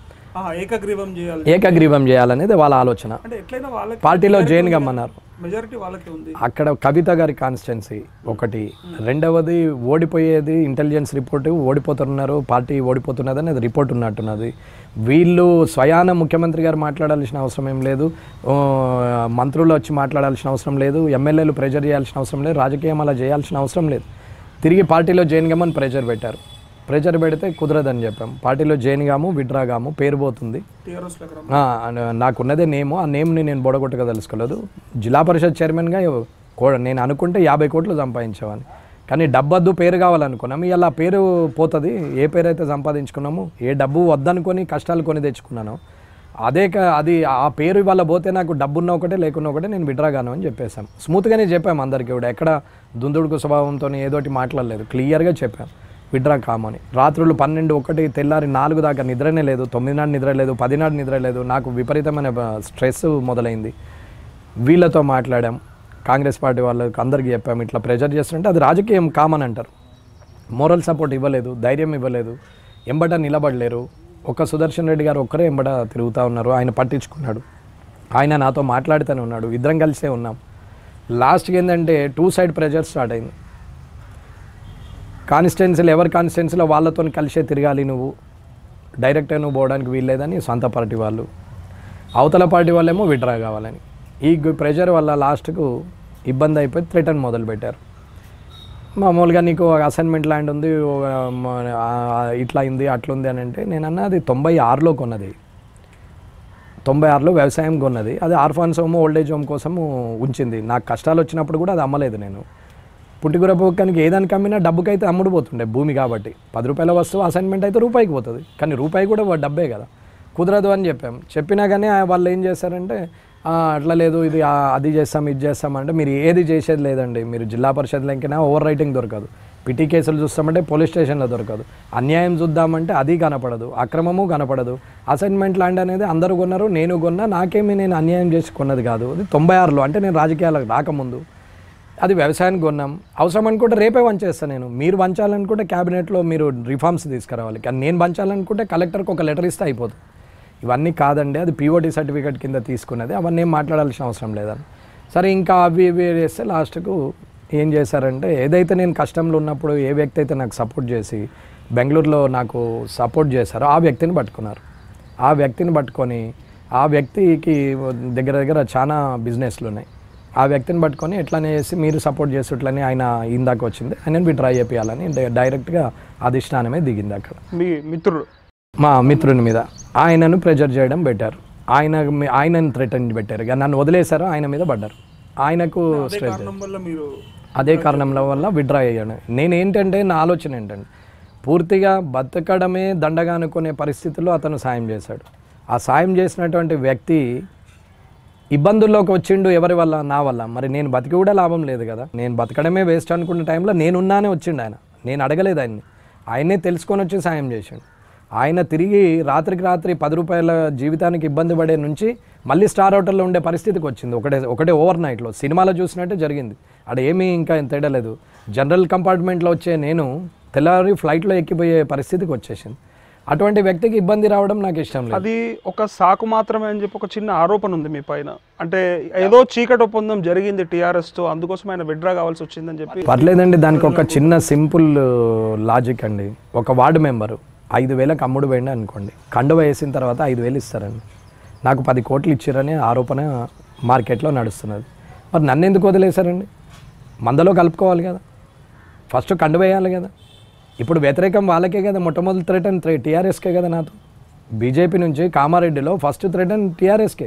ఏకగ్రీవం చేయాలనేది వాళ్ళ ఆలోచన. పార్టీలో జైన్ గమ్మన్నారు. అక్కడ కవిత గారి కాన్స్టిట్యున్సీ ఒకటి, రెండవది ఓడిపోయేది ఇంటెలిజెన్స్ రిపోర్ట్, ఓడిపోతున్నారు పార్టీ ఓడిపోతున్నది అనేది రిపోర్ట్ ఉన్నట్టున్నది. వీళ్ళు స్వయాన ముఖ్యమంత్రి గారు మాట్లాడాల్సిన అవసరం ఏం లేదు, మంత్రులు వచ్చి మాట్లాడాల్సిన అవసరం లేదు, ఎమ్మెల్యేలు ప్రెజర్ చేయాల్సిన అవసరం లేదు, రాజకీయం అలా చేయాల్సిన అవసరం లేదు. తిరిగి పార్టీలో జైన్ గమ్మని ప్రెజర్ పెట్టారు. ప్రెజర్ పెడితే కుదరదని చెప్పాం. పార్టీలో జైన్ గాము విడ్రా గాము పేరు పోతుంది, నాకున్నదే నేము, ఆ నేమ్ని నేను బొడగొట్టగా తెలుసుకోలేదు. జిల్లా పరిషత్ చైర్మన్గా నేను అనుకుంటే యాభై కోట్లు సంపాదించేవాడిని, కానీ డబ్బు వద్దు పేరు కావాలనుకున్నాము, ఇలా పేరు పోతుంది. ఏ పేరు అయితే సంపాదించుకున్నాము, ఏ డబ్బు వద్దనుకొని కష్టాలు కొని తెచ్చుకున్నాను, అదే అది ఆ పేరు ఇవాళ పోతే నాకు డబ్బున్న ఒకటే లేకున్నా ఒకటే నేను విడ్రా గాను అని చెప్పేసాం. స్మూత్గానే చెప్పాము అందరికీ కూడా, ఎక్కడ దుందుడుకు స్వభావంతో ఏదోటి మాట్లాడలేదు, క్లియర్గా చెప్పాం విడ్రా కామని. రాత్రులు పన్నెండు ఒకటి తెల్లారి నాలుగు దాకా నిద్రనే లేదు, తొమ్మిది నాడు నిద్ర లేదు, పది నాడు నిద్ర లేదు. నాకు విపరీతమైన స్ట్రెస్ మొదలైంది. వీళ్ళతో మాట్లాడాం, కాంగ్రెస్ పార్టీ వాళ్ళకి అందరికీ చెప్పాము ఇట్లా ప్రెజర్ చేస్తుంటే అది రాజకీయం కామన్ అంటారు. మోరల్ సపోర్ట్ ఇవ్వలేదు, ధైర్యం ఇవ్వలేదు, ఎంబట నిలబడలేరు. ఒక సుదర్శన్ రెడ్డి గారు ఒక్కరే ఎంబట తిరుగుతూ ఉన్నారు. ఆయన పట్టించుకున్నాడు, ఆయన నాతో మాట్లాడుతూనే ఉన్నాడు, ఇద్దరం కలిసే ఉన్నాం. లాస్ట్కి ఏంటంటే టూ సైడ్ ప్రెజర్ స్టార్ట్ అయింది. కాన్స్టిట్యున్సీలు ఎవరి కాన్స్టిట్యున్సీలో వాళ్ళతో కలిసే తిరగాలి, నువ్వు డైరెక్ట్గా నువ్వు పోవడానికి వీల్లేదని సొంత పార్టీ వాళ్ళు, అవతల పార్టీ వాళ్ళేమో విడ్రా కావాలని. ఈ ప్రెషర్ వల్ల లాస్ట్కు ఇబ్బంది అయిపోయి థ్రెటన్ మొదలుపెట్టారు. మామూలుగా నీకు అసైన్మెంట్ ల్యాండ్ ఉంది, ఇట్లా అయింది అట్లుంది అని అంటే నేను అన్న అది తొంభై ఆరులో కొన్నది, తొంభై ఆరులో వ్యవసాయం కొన్నది, అది ఆర్ఫాన్స్ హోమ్ ఓల్డేజ్ హోమ్ కోసము ఉంచింది. నాకు కష్టాలు వచ్చినప్పుడు కూడా అది అమ్మలేదు. నేను పుట్టికూర పోకానికి ఏదానికి అమ్మినా డబ్బుకైతే అమ్ముడు పోతుండే, భూమి కాబట్టి. పది రూపాయల వస్తువు అసైన్మెంట్ అయితే రూపాయికి పోతుంది, కానీ రూపాయి కూడా డబ్బే కదా, కుదరదు అని చెప్పాం. చెప్పినా కానీ వాళ్ళు ఏం చేశారంటే అట్లా లేదు, ఇది అది చేస్తాం ఇది చేస్తాం అంటే మీరు ఏది చేసేది లేదండి. మీరు జిల్లా పరిషత్లకైనా ఓవర్ రైటింగ్ దొరకదు, పిటి కేసులు చూస్తామంటే పోలీస్ స్టేషన్లో దొరకదు, అన్యాయం చూద్దామంటే అది కనపడదు, అక్రమము కనపడదు. అసైన్మెంట్ ల్యాండ్ అనేది అందరూ కొన్నారు, నేను కొన్నా, నాకేమీ నేను అన్యాయం చేసి కొన్నది కాదు. అది తొంభై ఆరులో అంటే నేను రాజకీయాలకు రాకముందు అది వ్యవసాయానికి కొన్నాం. అవసరం అనుకుంటే రేపే వంచేస్తాను నేను. మీరు వంచాలనుకుంటే క్యాబినెట్లో మీరు రిఫార్మ్స్ తీసుకురావాలి, కానీ నేను వంచాలనుకుంటే కలెక్టర్కి ఒక లెటర్ ఇస్తే అయిపోతుంది. ఇవన్నీ కాదండి, అది పీఓటీ సర్టిఫికేట్ కింద తీసుకున్నది, అవన్నీ ఏం మాట్లాడాల్సిన అవసరం లేదని. సరే ఇంకా అవి ఇవి చేస్తే లాస్ట్కు ఏం చేశారంటే, ఏదైతే నేను కష్టంలో ఉన్నప్పుడు ఏ వ్యక్తి అయితే నాకు సపోర్ట్ చేసి బెంగళూరులో నాకు సపోర్ట్ చేశారో ఆ వ్యక్తిని పట్టుకున్నారు. ఆ వ్యక్తిని పట్టుకొని ఆ వ్యక్తికి దగ్గర దగ్గర చాలా బిజినెస్లు ఉన్నాయి. ఆ వ్యక్తిని పట్టుకొని ఎట్లనే చేసి మీరు సపోర్ట్ చేసేట్లని ఆయన ఇందాక వచ్చింది, ఆయన విడ్రా చేయాలని డైరెక్ట్గా అధిష్టానమే దిగింది. అక్కడ మీ మిత్రుడు మా మిత్రుని మీద ఆయనను ప్రెజర్ చేయడం పెట్టారు, ఆయన ఆయనను థ్రెటన్ పెట్టారు, ఇక నన్ను వదిలేశారు, ఆయన మీద పడ్డారు. ఆయనకు స్ట్రెస్, అదే కారణం వల్ల విడ్రా అయ్యాను. నేనేంటంటే నా ఆలోచన ఏంటంటే పూర్తిగా బతకడమే దండగా అనుకునే పరిస్థితుల్లో అతను సాయం చేశాడు. ఆ సాయం చేసినటువంటి వ్యక్తి ఇబ్బందుల్లోకి వచ్చిండు ఎవరి వల్ల, నా వల్ల. మరి నేను బతికి కూడా లాభం లేదు కదా, నేను బతకడమే వేస్ట్ అనుకున్న టైంలో నేనున్నానే వచ్చిండు ఆయన, నేను అడగలేదు ఆయన్ని, ఆయనే తెలుసుకొని వచ్చి సాయం చేశాడు. ఆయన తిరిగి రాత్రికి రాత్రి పది రూపాయల జీవితానికి ఇబ్బంది పడే నుంచి మళ్ళీ స్టార్ హోటల్లో ఉండే పరిస్థితికి వచ్చింది. ఒకటే ఒకటే ఓవర్ నైట్లో సినిమాలో చూసినట్టే జరిగింది. అక్కడ ఏమీ ఇంకా తేడలేదు. జనరల్ కంపార్ట్మెంట్లో వచ్చే నేను తెల్లారి ఫ్లైట్లో ఎక్కిపోయే పరిస్థితికి వచ్చేసింది. అటువంటి వ్యక్తికి ఇబ్బంది రావడం నాకు ఇష్టం లేదు. అది ఒక సాకు మాత్రమే అని చెప్పి ఒక చిన్న ఆరోపణ ఉంది మీ పైన, అంటే ఏదో చీకటి ఒప్పందం జరిగింది టీఆర్ఎస్తో, అందుకోసం ఆయన విడ్రా కావాల్సి వచ్చిందని చెప్పి. పర్లేదండి, దానికి ఒక చిన్న సింపుల్ లాజిక్ అండి. ఒక వార్డు మెంబరు ఐదు వేలకు అమ్ముడు పోయింది అనుకోండి, కండువ వేసిన తర్వాత ఐదు వేలు ఇస్తారండి. నాకు పది కోట్లు ఇచ్చారనే ఆరోపణ మార్కెట్లో నడుస్తున్నది. మరి నన్ను ఎందుకు వదిలేశారండి? మందలో కలుపుకోవాలి కదా, ఫస్ట్ కండువ వేయాలి కదా. ఇప్పుడు వ్యతిరేకం వాళ్ళకే కదా, మొట్టమొదటి థ్రెటన్ టీఆర్ఎస్కే కదా. నాతో బీజేపీ నుంచి కామారెడ్డిలో ఫస్ట్ థ్రెటన్ టీఆర్ఎస్కే.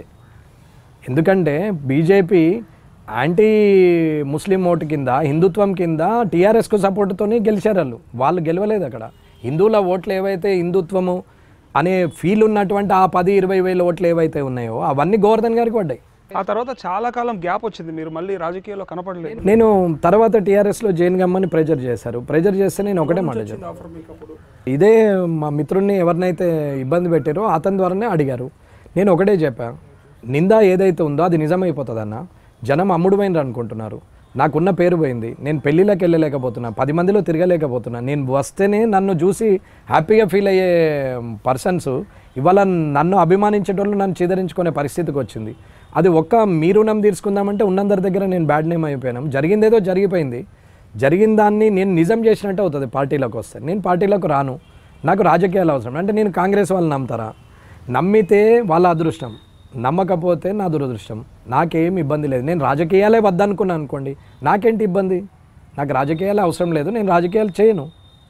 ఎందుకంటే బీజేపీ యాంటీ ముస్లిం ఓటు కింద, హిందుత్వం కింద టీఆర్ఎస్కు సపోర్టుతోనే గెలిచారు వాళ్ళు. వాళ్ళు గెలవలేదు అక్కడ. హిందువుల ఓట్లు ఏవైతే హిందుత్వము అనే ఫీల్ ఉన్నటువంటి ఆ పది ఇరవై వేల ఓట్లు ఏవైతే ఉన్నాయో అవన్నీ గోవర్ధన్ గారికి పడ్డాయి. ఆ తర్వాత చాలా కాలం గ్యాప్ వచ్చింది, మీరు మళ్ళీ రాజకీయాల్లో కనపడలేదు. నేను తర్వాత టీఆర్ఎస్లో జైన్ గమ్మని ప్రెజర్ చేశారు. ప్రెజర్ చేస్తే నేను ఒకటే మాట చెప్పాను, ఇదే మా మిత్రుడిని ఎవరినైతే ఇబ్బంది పెట్టారో అతని ద్వారానే అడిగారు. నేను ఒకటే చెప్పాను, నింద ఏదైతే ఉందో అది నిజమైపోతుందన్న. జనం అమ్ముడుపోయినరు అనుకుంటున్నారు, నాకున్న పేరు పోయింది, నేను పెళ్ళిళ్ళకి వెళ్ళలేకపోతున్నా, పది మందిలో తిరగలేకపోతున్నా. నేను వస్తేనే నన్ను చూసి హ్యాపీగా ఫీల్ అయ్యే పర్సన్స్ ఇవాళ నన్ను అభిమానించేటోళ్ళు నన్ను చీదరించుకునే పరిస్థితికి వచ్చింది. అది ఒక్క మీ రుణం తీర్చుకుందామంటే ఉన్నందరి దగ్గర నేను బ్యాడ్ నేమ్ అయిపోయాను. జరిగిందేదో జరిగిపోయింది, జరిగిన దాన్ని నేను నిజం చేసినట్టు అవుతుంది. పార్టీలోకి వస్తే నేను పార్టీలోకి రాను, నాకు రాజకీయాలు అవసరం. అంటే నేను కాంగ్రెస్ వాళ్ళు నమ్ముతారా? నమ్మితే వాళ్ళ అదృష్టం, నమ్మకపోతే నా దురదృష్టం. నాకేం ఇబ్బంది లేదు. నేను రాజకీయాలే వద్దనుకున్నాను అనుకోండి, నాకేంటి ఇబ్బంది? నాకు రాజకీయాలే అవసరం లేదు, నేను రాజకీయాలు చేయను.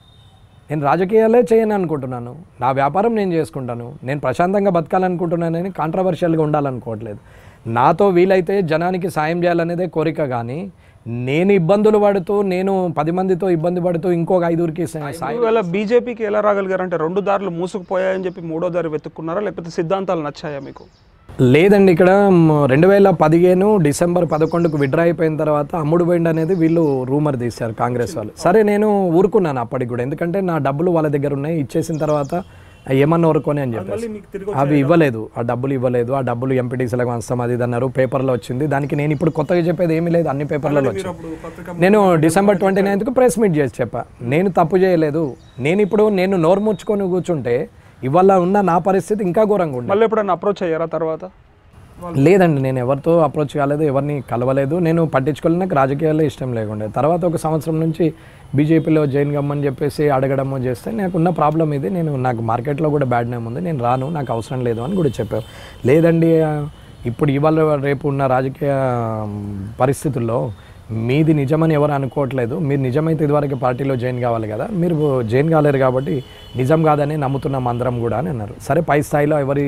నేను రాజకీయాలే చేయను అనుకుంటున్నాను. నా వ్యాపారం నేను చేసుకుంటాను. నేను ప్రశాంతంగా బతకాలనుకుంటున్నానని కాంట్రవర్షియల్గా ఉండాలనుకోవట్లేదు. నాతో వీలైతే జనానికి సాయం చేయాలనేదే కోరిక, కానీ నేను ఇబ్బందులు పడుతూ నేను పది మందితో ఇబ్బంది పడుతూ ఇంకొక ఐదుగురికి ఒకవేళ బీజేపీకి ఎలా రాగలిగారంటే రెండు దారులు మూసుకుపోయాయని చెప్పి మూడో దారి వెతుక్కున్నారా, లేకపోతే సిద్ధాంతాలు నచ్చాయా మీకు? లేదండి, ఇక్కడ రెండు వేల పదిహేను డిసెంబర్ పదకొండుకు విడ్రా అయిపోయిన తర్వాత అమ్ముడు పోయింది అనేది వీళ్ళు రూమర్ తీశారు కాంగ్రెస్ వాళ్ళు. సరే నేను ఊరుకున్నాను అప్పటికి కూడా, ఎందుకంటే నా డబ్బులు వాళ్ళ దగ్గర ఉన్నాయి, ఇచ్చేసిన తర్వాత ఏమన్నా ఊరుకొని అని చెప్పేసి అవి ఇవ్వలేదు, ఆ డబ్బులు ఇవ్వలేదు. ఆ డబ్బులు ఎంపీటీసీలకు వస్తాం అది ఇది అన్నారు, పేపర్లో వచ్చింది. దానికి నేను ఇప్పుడు కొత్తగా చెప్పేది ఏమీ లేదు, అన్ని పేపర్లలో వచ్చింది. నేను డిసెంబర్ ట్వంటీ నైన్త్కు ప్రెస్ మీట్ చేసి చెప్పా, నేను తప్పు చేయలేదు. నేను ఇప్పుడు నేను నోరు ముచ్చుకొని కూర్చుంటే ఇవాళ ఉన్న నా పరిస్థితి ఇంకా ఘోరంగా ఉంది. మళ్ళీ ఎప్పుడైనా అప్రోచ్ అయ్యారా తర్వాత? లేదండి, నేను ఎవరితో అప్రోచ్ కాలేదు, ఎవరిని కలవలేదు. నేను పట్టించుకోలేదు, నాకు రాజకీయాల్లో ఇష్టం లేకుండే. తర్వాత ఒక సంవత్సరం నుంచి బీజేపీలో జాయిన్ కమ్మని చెప్పేసి అడగడము చేస్తే నాకున్న ప్రాబ్లం ఇది, నేను నాకు మార్కెట్లో కూడా బ్యాడ్ నేమ్ ఉంది, నేను రాను, నాకు అవసరం లేదు అని కూడా చెప్పాను. లేదండి, ఇప్పుడు ఇవాళ రేపు ఉన్న రాజకీయ పరిస్థితుల్లో మీది నిజమని ఎవరు అనుకోవట్లేదు, మీరు నిజమైతే ఇదివరకు పార్టీలో జాయిన్ కావాలి కదా, మీరు జాయిన్ కాలేరు కాబట్టి నిజం కాదని నమ్ముతున్నాం అందరం కూడా అని అన్నారు. సరే, పై స్థాయిలో ఎవరి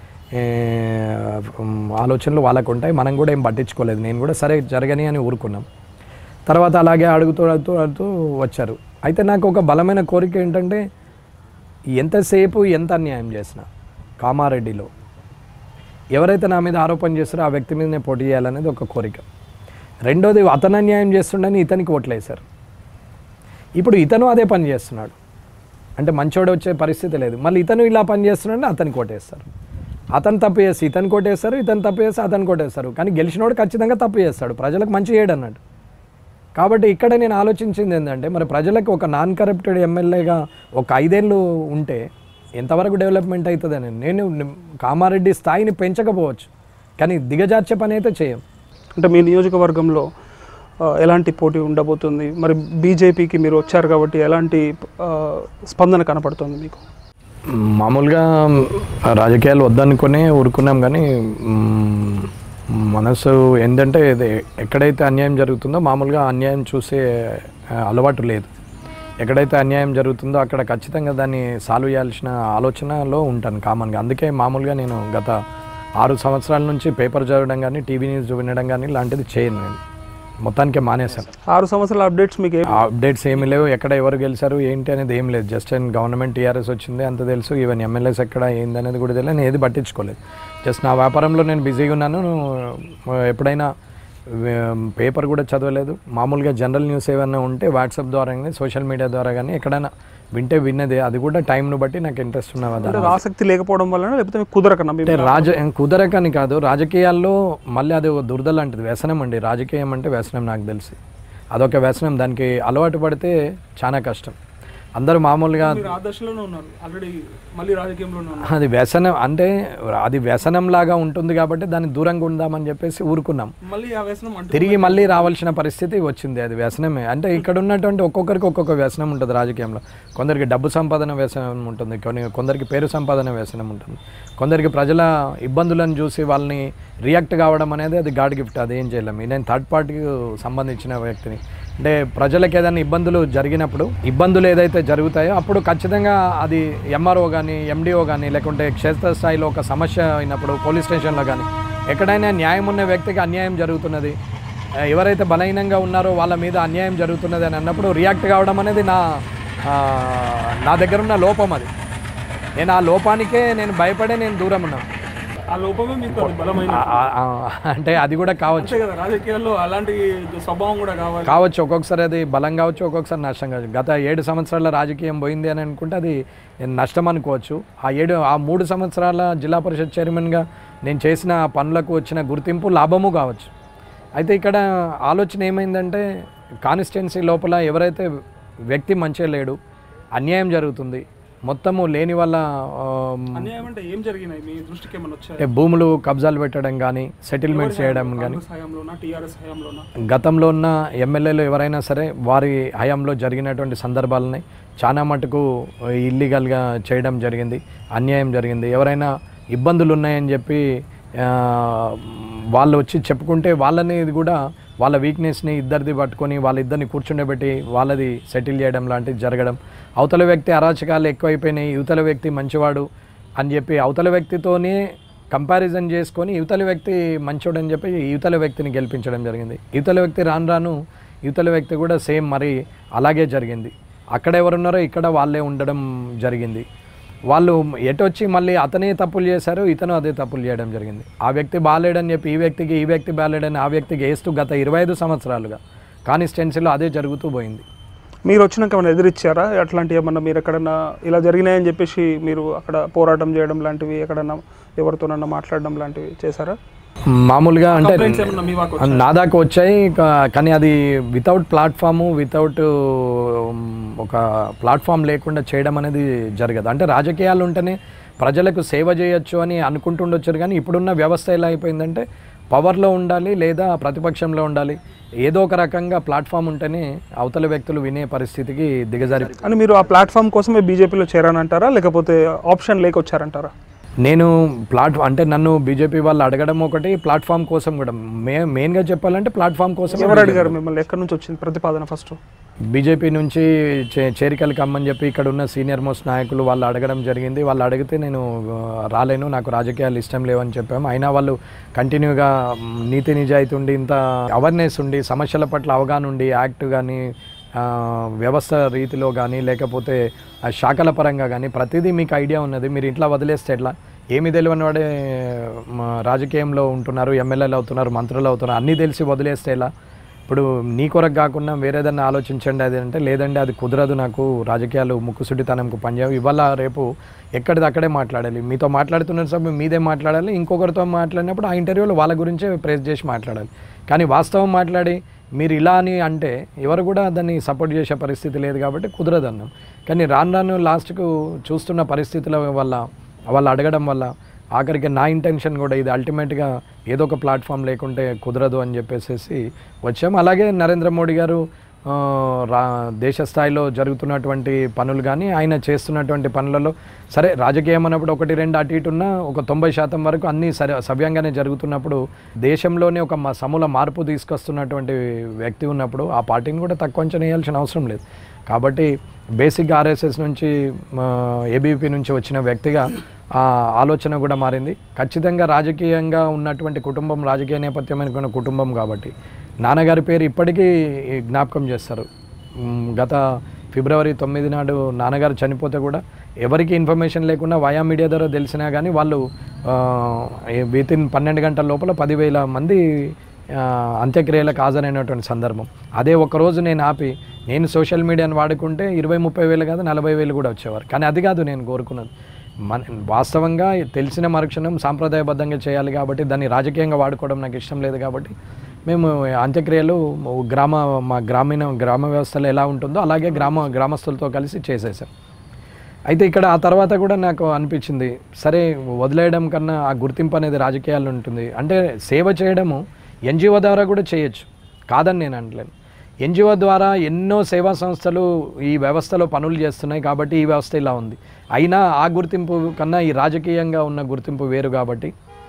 ఆలోచనలు వాళ్ళకు ఉంటాయి, మనం కూడా ఏం పట్టించుకోలేదు. నేను కూడా సరే జరగని అని ఊరుకున్నాం. తర్వాత అలాగే అడుగుతూ అడుగుతూ అడుగుతూ వచ్చారు. అయితే నాకు ఒక బలమైన కోరిక ఏంటంటే, ఎంతసేపు ఎంత అన్యాయం చేసిన కామారెడ్డిలో ఎవరైతే నా మీద ఆరోపణ చేస్తారో ఆ వ్యక్తి మీద నేను పోటీ చేయాలనేది ఒక కోరిక. రెండోది, అతను అన్యాయం చేస్తుండని ఇతనికి ఓట్లేశారు. ఇప్పుడు ఇతను అదే పని చేస్తున్నాడు అంటే మంచోడు వచ్చే పరిస్థితి లేదు. మళ్ళీ ఇతను ఇలా పని చేస్తున్నాడని అతనికి ఓటేస్తారు. అతను తప్పు చేసి ఇతను కొట్టేస్తారు, ఇతను తప్పు చేసి అతను కొట్టేస్తారు. కానీ గెలిచినోడు ఖచ్చితంగా తప్పు చేస్తాడు, ప్రజలకు మంచి చేయడు అన్నాడు. కాబట్టి ఇక్కడ నేను ఆలోచించింది ఏంటంటే, మరి ప్రజలకు ఒక నాన్ కరప్టెడ్ ఎమ్మెల్యేగా ఒక ఐదేళ్ళు ఉంటే ఎంతవరకు డెవలప్మెంట్ అవుతుందని. నేను కామారెడ్డి స్థాయిని పెంచకపోవచ్చు, కానీ దిగజార్చే పని అయితే చేయం. అంటే మీ నియోజకవర్గంలో ఎలాంటి పోటీ ఉండబోతుంది? మరి బీజేపీకి మీరు వచ్చారు కాబట్టి ఎలాంటి స్పందన కనపడుతుంది మీకు? మామూలుగా రాజకీయాలు వద్దనుకునే ఊరుకున్నాం, కానీ మనసు ఏంటంటే ఎక్కడైతే అన్యాయం జరుగుతుందో మామూలుగా అన్యాయం చూసే అలవాటు లేదు. ఎక్కడైతే అన్యాయం జరుగుతుందో అక్కడ ఖచ్చితంగా దాన్ని సాల్వ్ చేయాల్సిన ఆలోచనలో ఉంటాను కామన్గా. అందుకే మామూలుగా నేను గత ఆరు సంవత్సరాల నుంచి పేపర్ చదవడం కానీ టీవీ న్యూస్ వినడం కానీ లాంటిది చేయను. నేను మొత్తానికి మానేశాను. ఆరు సంవత్సరాల అప్డేట్స్ మీకు అప్డేట్స్ ఏమీ లేవు, ఎక్కడ ఎవరు గెలిచారు ఏంటి అనేది ఏం లేదు. జస్ట్ అండ్ గవర్నమెంట్ టీఆర్ఎస్ వచ్చింది అంత తెలుసు, ఈవెన్ ఎమ్మెల్యేస్ ఎక్కడ ఏందనేది కూడా తెలియదు. నేను ఏది పట్టించుకోలేదు, జస్ట్ నా వ్యాపారంలో నేను బిజీగా ఉన్నాను. ఎప్పుడైనా పేపర్ కూడా చదవలేదు. మామూలుగా జనరల్ న్యూస్ ఏమైనా ఉంటే వాట్సాప్ ద్వారా కానీ సోషల్ మీడియా ద్వారా కానీ ఎక్కడైనా వింటే విన్నదే, అది కూడా టైంను బట్టి నాకు ఇంట్రెస్ట్ ఉన్నది. ఆసక్తి లేకపోవడం వల్ల లేకపోతే కుదరకనా? అంటే రాజ కుదరకని కాదు, రాజకీయాల్లో మళ్ళీ అది దురద లాంటిది, వ్యసనం అండి. రాజకీయం అంటే వ్యసనం, నాకు తెలిసి అదొక వ్యసనం. దానికి అలవాటు పడితే చాలా కష్టం. అందరూ మామూలుగా అది వ్యసనం అంటే అది వ్యసనం లాగా ఉంటుంది కాబట్టి దాన్ని దూరంగా ఉందామని చెప్పేసి ఊరుకున్నాం. తిరిగి మళ్ళీ రావాల్సిన పరిస్థితి వచ్చింది. అది వ్యసనమే. అంటే ఇక్కడ ఉన్నటువంటి ఒక్కొక్కరికి ఒక్కొక్క వ్యసనం ఉంటుంది రాజకీయంలో. కొందరికి డబ్బు సంపాదన వ్యసనం ఉంటుంది, కొన్ని కొందరికి పేరు సంపాదన వ్యసనం ఉంటుంది, కొందరికి ప్రజల ఇబ్బందులను చూసి వాళ్ళని రియాక్ట్ కావడం అనేది అది గాడ్ గిఫ్ట్, అది ఏం చేయలేము. నేను థర్డ్ పార్టీకి సంబంధించిన వ్యక్తిని. అంటే ప్రజలకు ఏదైనా ఇబ్బందులు జరిగినప్పుడు, ఇబ్బందులు ఏదైతే జరుగుతాయో అప్పుడు ఖచ్చితంగా అది ఎంఆర్ఓ కానీ ఎండిఓ కానీ లేకుంటే క్షేత్రస్థాయిలో ఒక సమస్య అయినప్పుడు పోలీస్ స్టేషన్లో కానీ ఎక్కడైనా న్యాయం ఉన్న వ్యక్తికి అన్యాయం జరుగుతున్నది, ఎవరైతే బలహీనంగా ఉన్నారో వాళ్ళ మీద అన్యాయం జరుగుతున్నది అని అన్నప్పుడు రియాక్ట్ కావడం అనేది నా నా దగ్గర ఉన్న లోపం. అది నేను ఆ లోపానికే నేను భయపడే నేను దూరం ఉన్నాను. ఆ లోపమే మీకు బలమైన అంటే అది కూడా కావచ్చు, రాజకీయాల్లో అలాంటి స్వభావం కూడా కావాలి కావచ్చు ఒక్కొక్కసారి అది బలం కావచ్చు, ఒక్కొక్కసారి నష్టం కావచ్చు. గత ఏడు సంవత్సరాల రాజకీయం పోయింది అని అనుకుంటే అది నష్టం అనుకోవచ్చు. ఆ ఏడు ఆ మూడు సంవత్సరాల జిల్లా పరిషత్ చైర్మన్గా నేను చేసిన పనులకు వచ్చిన గుర్తింపు లాభము కావచ్చు. అయితే ఇక్కడ ఆలోచన ఏమైందంటే, కాన్స్టిట్యున్సీ లోపల ఎవరైతే వ్యక్తి మంచిగా లేడు, అన్యాయం జరుగుతుంది, మొత్తము లేని వల్ల భూములు కబ్జాలు పెట్టడం కానీ సెటిల్మెంట్స్ చేయడం కానీ గతంలో ఉన్న ఎమ్మెల్యేలు ఎవరైనా సరే వారి హయాంలో జరిగినటువంటి సందర్భాలని చాలా మటుకు ఇల్లీగల్గా చేయడం జరిగింది, అన్యాయం జరిగింది. ఎవరైనా ఇబ్బందులు ఉన్నాయని చెప్పి వాళ్ళు వచ్చి చెప్పుకుంటే వాళ్ళని ఇది కూడా వాళ్ళ వీక్నెస్ని ఇద్దరిది పట్టుకొని వాళ్ళిద్దరిని కూర్చుండబెట్టి వాళ్ళది సెటిల్ చేయడం లాంటిది జరగడం. అవతల వ్యక్తి అరాచకాలు ఎక్కువైపోయినాయి, యువతల వ్యక్తి మంచివాడు అని చెప్పి అవతల వ్యక్తితోనే కంపారిజన్ చేసుకొని యువతల వ్యక్తి మంచోడని చెప్పి యువతల వ్యక్తిని గెలిపించడం జరిగింది. యువతల వ్యక్తి రాను రాను యువతల వ్యక్తి కూడా సేమ్ మరి అలాగే జరిగింది. అక్కడ ఎవరున్నారో ఇక్కడ వాళ్ళే ఉండడం జరిగింది. వాళ్ళు ఎటొచ్చి మళ్ళీ అతనే తప్పులు చేశారు, ఇతను అదే తప్పులు చేయడం జరిగింది. ఆ వ్యక్తి బాగాలేడని చెప్పి ఈ వ్యక్తికి, ఈ వ్యక్తి బాగాలేడని ఆ వ్యక్తికి వేస్తూ గత ఇరవై ఐదు సంవత్సరాలుగా కాన్స్టిట్యున్సీలో అదే జరుగుతూ పోయింది. మీరు వచ్చినాక ఏమైనా ఎదురిచ్చారా? అట్లాంటివి ఏమన్నా మీరు ఎక్కడన్నా ఇలా జరిగినాయని చెప్పేసి మీరు అక్కడ పోరాటం చేయడం లాంటివి, ఎక్కడన్నా ఎవరితోనన్నా మాట్లాడడం లాంటివి చేశారా? మామూలుగా అంటే నా దాకా వచ్చాయి, కానీ అది వితౌట్ ప్లాట్ఫాము, వితౌట్ ఒక ప్లాట్ఫామ్ లేకుండా చేయడం అనేది జరగదు. అంటే రాజకీయాలు ఉంటేనే ప్రజలకు సేవ చేయొచ్చు అని అనుకుంటుండొచ్చారు, కానీ ఇప్పుడున్న వ్యవస్థ ఎలా అయిపోయిందంటే పవర్లో ఉండాలి లేదా ప్రతిపక్షంలో ఉండాలి, ఏదో ఒక రకంగా ప్లాట్ఫామ్ ఉంటేనే అవతల వ్యక్తులు వినే పరిస్థితికి దిగజారి. అని మీరు ఆ ప్లాట్ఫామ్ కోసమే బీజేపీలో చేరానంటారా, లేకపోతే ఆప్షన్ లేక వచ్చారంటారా? నేను ప్లాట్ అంటే నన్ను బీజేపీ వాళ్ళు అడగడం ఒకటి, ప్లాట్ఫామ్ కోసం కూడా. మే మెయిన్గా చెప్పాలంటే ప్లాట్ఫామ్ కోసం. ఎవరు అడిగారు మిమ్మల్ని? ఎక్కడి నుంచి వచ్చింది ప్రతిపాదన? ఫస్ట్ బీజేపీ నుంచి చే చేరికలు కమ్మని చెప్పి ఇక్కడ ఉన్న సీనియర్ మోస్ట్ నాయకులు వాళ్ళు అడగడం జరిగింది. వాళ్ళు అడిగితే నేను రాలేను, నాకు రాజకీయాలు ఇష్టం లేవని చెప్పాము. అయినా వాళ్ళు కంటిన్యూగా నీతి నిజాయితీ ఉండి, ఇంత అవేర్నెస్ ఉండి, సమస్యల పట్ల అవగాహన ఉండి, యాక్ట్ కానీ వ్యవస్థ రీతిలో కానీ లేకపోతే శాఖల పరంగా కానీ ప్రతిదీ మీకు ఐడియా ఉన్నది, మీరు ఇంట్లో వదిలేస్తే ఎట్లా, ఏమి తెలియని వాడే రాజకీయంలో ఉంటున్నారు, ఎమ్మెల్యేలు అవుతున్నారు, మంత్రులు అవుతున్నారు, అన్నీ తెలిసి వదిలేస్తే ఎలా, ఇప్పుడు నీ కొరకు కాకుండా వేరేదన్నా ఆలోచించండి అది అంటే, లేదండి అది కుదరదు, నాకు రాజకీయాలు ముక్కుసుడితనంకు పనిచేయవు, ఇవాళ రేపు ఎక్కడిది అక్కడే మాట్లాడాలి, మీతో మాట్లాడుతున్న సమయం మీదే మాట్లాడాలి, ఇంకొకరితో మాట్లాడినప్పుడు ఆ ఇంటర్వ్యూలో వాళ్ళ గురించే ప్రెస్ చేసి మాట్లాడాలి. కానీ వాస్తవం మాట్లాడి మీరు ఇలా అని అంటే ఎవరు కూడా దాన్ని సపోర్ట్ చేసే పరిస్థితి లేదు, కాబట్టి కుదరదు అన్నాం. కానీ రాను రాను లాస్ట్కు చూస్తున్న పరిస్థితుల వల్ల వాళ్ళు అడగడం వల్ల ఆఖరికి నా ఇంటెన్షన్ కూడా ఇది అల్టిమేట్గా ఏదో ఒక ప్లాట్ఫామ్ లేకుంటే కుదరదు అని చెప్పేసి వచ్చాము. అలాగే నరేంద్ర మోడీ గారు రా దేశ స్థాయిలో జరుగుతున్నటువంటి పనులు కానీ ఆయన చేస్తున్నటువంటి పనులలో సరే రాజకీయం అన్నప్పుడు ఒకటి రెండు అటు ఇటు ఉన్న ఒక తొంభై శాతం వరకు అన్నీ సరే సవ్యంగానే జరుగుతున్నప్పుడు దేశంలోనే ఒక సమూల మార్పు తీసుకొస్తున్నటువంటి వ్యక్తి ఉన్నప్పుడు ఆ పార్టీని కూడా తక్కువ అంచనా వేయాల్సిన అవసరం లేదు. కాబట్టి బేసిక్గా ఆర్ఎస్ఎస్ నుంచి ఏబీపీ నుంచి వచ్చిన వ్యక్తిగా ఆ ఆలోచన కూడా మారింది. ఖచ్చితంగా రాజకీయంగా ఉన్నటువంటి కుటుంబం, రాజకీయ నేపథ్యమైన కుటుంబం కాబట్టి నాన్నగారి పేరు ఇప్పటికీ జ్ఞాపకం చేస్తారు. గత ఫిబ్రవరి తొమ్మిది నాడు నాన్నగారు చనిపోతే కూడా ఎవరికి ఇన్ఫర్మేషన్ లేకుండా వయా మీడియా ద్వారా తెలిసినా కానీ వాళ్ళు విత్ ఇన్ పన్నెండు గంటల లోపల పదివేల మంది అంత్యక్రియలకు హాజరైనటువంటి సందర్భం. అదే ఒకరోజు నేను ఆపి నేను సోషల్ మీడియాను వాడుకుంటే ఇరవై ముప్పై వేలు కాదు నలభై వేలు కూడా వచ్చేవారు. కానీ అది కాదు నేను కోరుకున్నది. మన వాస్తవంగా తెలిసిన మరుక్షణం సాంప్రదాయబద్ధంగా చేయాలి కాబట్టి దాన్ని రాజకీయంగా వాడుకోవడం నాకు ఇష్టం లేదు. కాబట్టి మేము అంత్యక్రియలు గ్రామ మా గ్రామీణ గ్రామ వ్యవస్థలో ఎలా ఉంటుందో అలాగే గ్రామ గ్రామస్తులతో కలిసి చేసేసాం. అయితే ఇక్కడ ఆ తర్వాత కూడా నాకు అనిపించింది, సరే వదిలేయడం కన్నా ఆ గుర్తింపు అనేది రాజకీయాల్లో ఉంటుంది. అంటే సేవ చేయడము ఎన్జిఓ ద్వారా కూడా చేయొచ్చు, కాదని నేను అనలేను. ఎన్జిఓ ద్వారా ఎన్నో సేవా సంస్థలు ఈ వ్యవస్థలో పనులు చేస్తున్నాయి కాబట్టి ఈ వ్యవస్థ ఇలా ఉంది. అయినా ఆ గుర్తింపు కన్నా ఈ రాజకీయంగా ఉన్న గుర్తింపు వేరు. కాబట్టి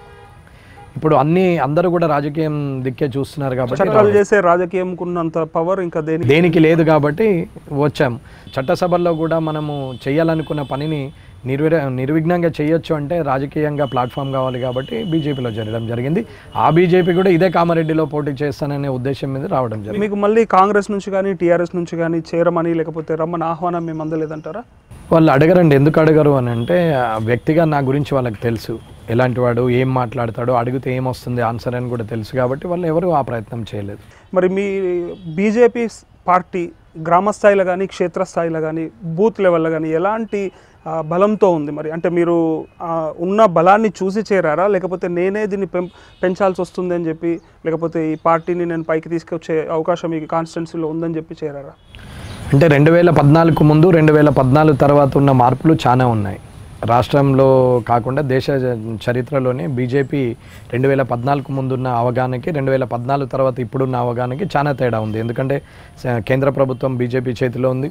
ఇప్పుడు అన్ని అందరూ కూడా రాజకీయం దిక్కే చూస్తున్నారు కాబట్టి చట్టాలు చేసే రాజకీయంకున్నంత పవర్ ఇంకా దేనికి దేనికి లేదు కాబట్టి వచ్చాము. చట్టసభల్లో కూడా మనము చేయాలనుకున్న పనిని నిర్వి నిర్విఘ్నంగా చేయొచ్చు అంటే రాజకీయంగా ప్లాట్ఫామ్ కావాలి కాబట్టి బీజేపీలో జరగడం జరిగింది. ఆ బీజేపీ కూడా ఇదే కామారెడ్డిలో పోటీ చేస్తాననే ఉద్దేశం మీద రావడం జరిగింది. మీకు మళ్ళీ కాంగ్రెస్ నుంచి కానీ టీఆర్ఎస్ నుంచి కానీ చేరమని లేకపోతే రమ్మని ఆహ్వానం మేము అందలేదంటారా? వాళ్ళు అడగరండి. ఎందుకు అడగరు అని అంటే వ్యక్తిగా నా గురించి వాళ్ళకి తెలుసు, ఎలాంటి వాడు, ఏం మాట్లాడతాడో, అడిగితే ఏమొస్తుంది ఆన్సర్ అని కూడా తెలుసు కాబట్టి వాళ్ళు ఎవరు ఆ ప్రయత్నం చేయలేదు. మరి మీ బీజేపీ పార్టీ గ్రామ స్థాయిలో కానీ క్షేత్రస్థాయిలో కానీ బూత్ లెవెల్లో కానీ ఎలాంటి బలంతో ఉంది? మరి అంటే మీరు ఉన్న బలాన్ని చూసి చేరారా, లేకపోతే నేనే దీన్ని పెం పెంచాల్సి వస్తుంది అని చెప్పి, లేకపోతే ఈ పార్టీని నేను పైకి తీసుకొచ్చే అవకాశం ఈ కాన్స్టిట్యున్సీలో ఉందని చెప్పి చేరారా? అంటే రెండు వేల పద్నాలుగు ముందు రెండు వేల పద్నాలుగు తర్వాత ఉన్న మార్పులు చాలా ఉన్నాయి. రాష్ట్రంలో కాకుండా దేశ చరిత్రలోనే బీజేపీ రెండు వేల పద్నాలుగు ముందున్న అవగాహనకి రెండు వేల పద్నాలుగు తర్వాత ఇప్పుడున్న అవగాహనకి చాలా తేడా ఉంది. ఎందుకంటే కేంద్ర ప్రభుత్వం బీజేపీ చేతిలో ఉంది,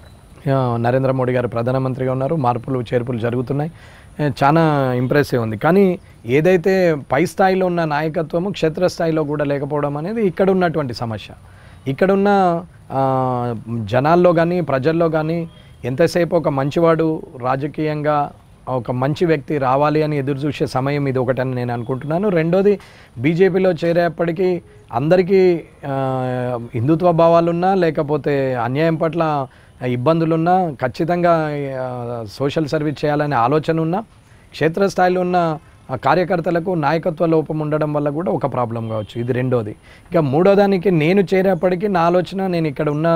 నరేంద్ర మోడీ గారు ప్రధానమంత్రిగా ఉన్నారు, మార్పులు చేర్పులు జరుగుతున్నాయి, చాలా ఇంప్రెసివ్ ఉంది. కానీ ఏదైతే పై స్థాయిలో ఉన్న నాయకత్వము క్షేత్రస్థాయిలో కూడా లేకపోవడం అనేది ఇక్కడ ఉన్నటువంటి సమస్య. ఇక్కడున్న జనాల్లో కానీ ప్రజల్లో కానీ ఎంతసేపు ఒక మంచివాడు రాజకీయంగా ఒక మంచి వ్యక్తి రావాలి అని ఎదురు చూసే సమయం ఇది ఒకటని నేను అనుకుంటున్నాను. రెండోది, బీజేపీలో చేరేప్పటికీ అందరికీ హిందుత్వ భావాలున్నా లేకపోతే అన్యాయం పట్ల ఇబ్బందులున్నా ఖచ్చితంగా సోషల్ సర్వీస్ చేయాలనే ఆలోచన ఉన్నా క్షేత్రస్థాయిలో ఉన్న కార్యకర్తలకు నాయకత్వ లోపం ఉండడం వల్ల కూడా ఒక ప్రాబ్లం కావచ్చు. ఇది రెండోది. ఇక మూడో దానికి నేను చేరేప్పటికీ నా ఆలోచన, నేను ఇక్కడ ఉన్న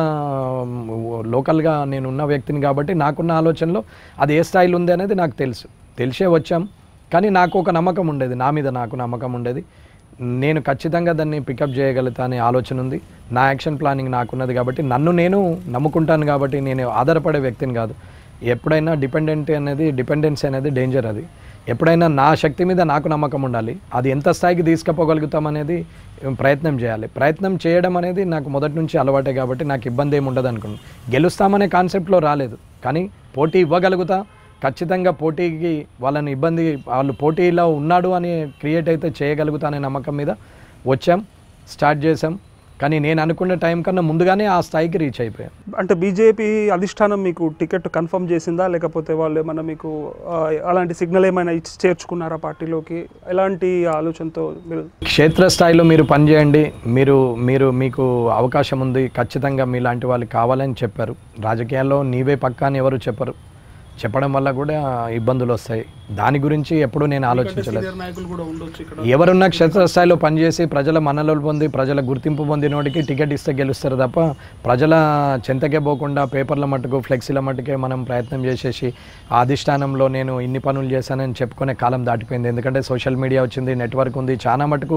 లోకల్గా నేను ఉన్న వ్యక్తిని కాబట్టి నాకున్న ఆలోచనలో అది ఏ స్థాయిలో ఉంది అనేది నాకు తెలుసు, తెలిసే వచ్చాం. కానీ నాకు ఒక నమ్మకం ఉండేది, నా మీద నాకు నమ్మకం ఉండేది, నేను ఖచ్చితంగా దాన్ని పికప్ చేయగలుగుతా అనే ఆలోచన ఉంది. నా యాక్షన్ ప్లానింగ్ నాకున్నది కాబట్టి నన్ను నేను నమ్ముకుంటాను కాబట్టి నేను ఆధారపడే వ్యక్తిని కాదు. ఎప్పుడైనా డిపెండెంట్ అనేది డిపెండెన్సీ అనేది డేంజర్. అది ఎప్పుడైనా నా శక్తి మీద నాకు నమ్మకం ఉండాలి. అది ఎంత స్థాయికి తీసుకుపోగలుగుతాం అనేది ప్రయత్నం చేయాలి. ప్రయత్నం చేయడం అనేది నాకు మొదటి నుంచి అలవాటే కాబట్టి నాకు ఇబ్బంది ఏమి ఉండదు అనుకున్నాను. గెలుస్తామనే కాన్సెప్ట్లో రాలేదు, కానీ పోటీ ఇవ్వగలుగుతా, ఖచ్చితంగా పోటీకి వాళ్ళని ఇబ్బంది, వాళ్ళు పోటీలో ఉన్నాడు అని క్రియేట్ అయితే చేయగలుగుతా అనే నమ్మకం మీద వచ్చాం, స్టార్ట్ చేసాం. కానీ నేను అనుకున్న టైం కన్నా ముందుగానే ఆ స్థాయికి రీచ్ అయిపోయాం. అంటే బీజేపీ అధిష్టానం మీకు టికెట్ కన్ఫర్మ్ చేసిందా, లేకపోతే వాళ్ళు ఏమన్నా మీకు అలాంటి సిగ్నల్ ఏమైనా ఇచ్చి చేర్చుకున్నారా పార్టీలోకి? ఎలాంటి ఆలోచనతో మీరు క్షేత్రస్థాయిలో మీరు పనిచేయండి, మీరు మీరు మీకు అవకాశం ఉంది, ఖచ్చితంగా మీలాంటి వాళ్ళు కావాలని చెప్పారు. రాజకీయాల్లో నీవే పక్కా అని ఎవరు చెప్పరు, చెప్పడం వల్ల కూడా ఇబ్బందులు వస్తాయి. దాని గురించి ఎప్పుడూ నేను ఆలోచించలేదు. ఎవరున్నా క్షేత్రస్థాయిలో పనిచేసి ప్రజల మన్ననలు పొంది ప్రజల గుర్తింపు పొందినోడికి టికెట్ ఇస్తే గెలుస్తారు తప్ప ప్రజల చెంతకే పోకుండా పేపర్ల మట్టుకు ఫ్లెక్సీల మట్టుకే మనం ప్రయత్నం చేసేసి ఆ అధిష్టానంలో నేను ఇన్ని పనులు చేశానని చెప్పుకునే కాలం దాటిపోయింది. ఎందుకంటే సోషల్ మీడియా వచ్చింది, నెట్వర్క్ ఉంది, చాలా మటుకు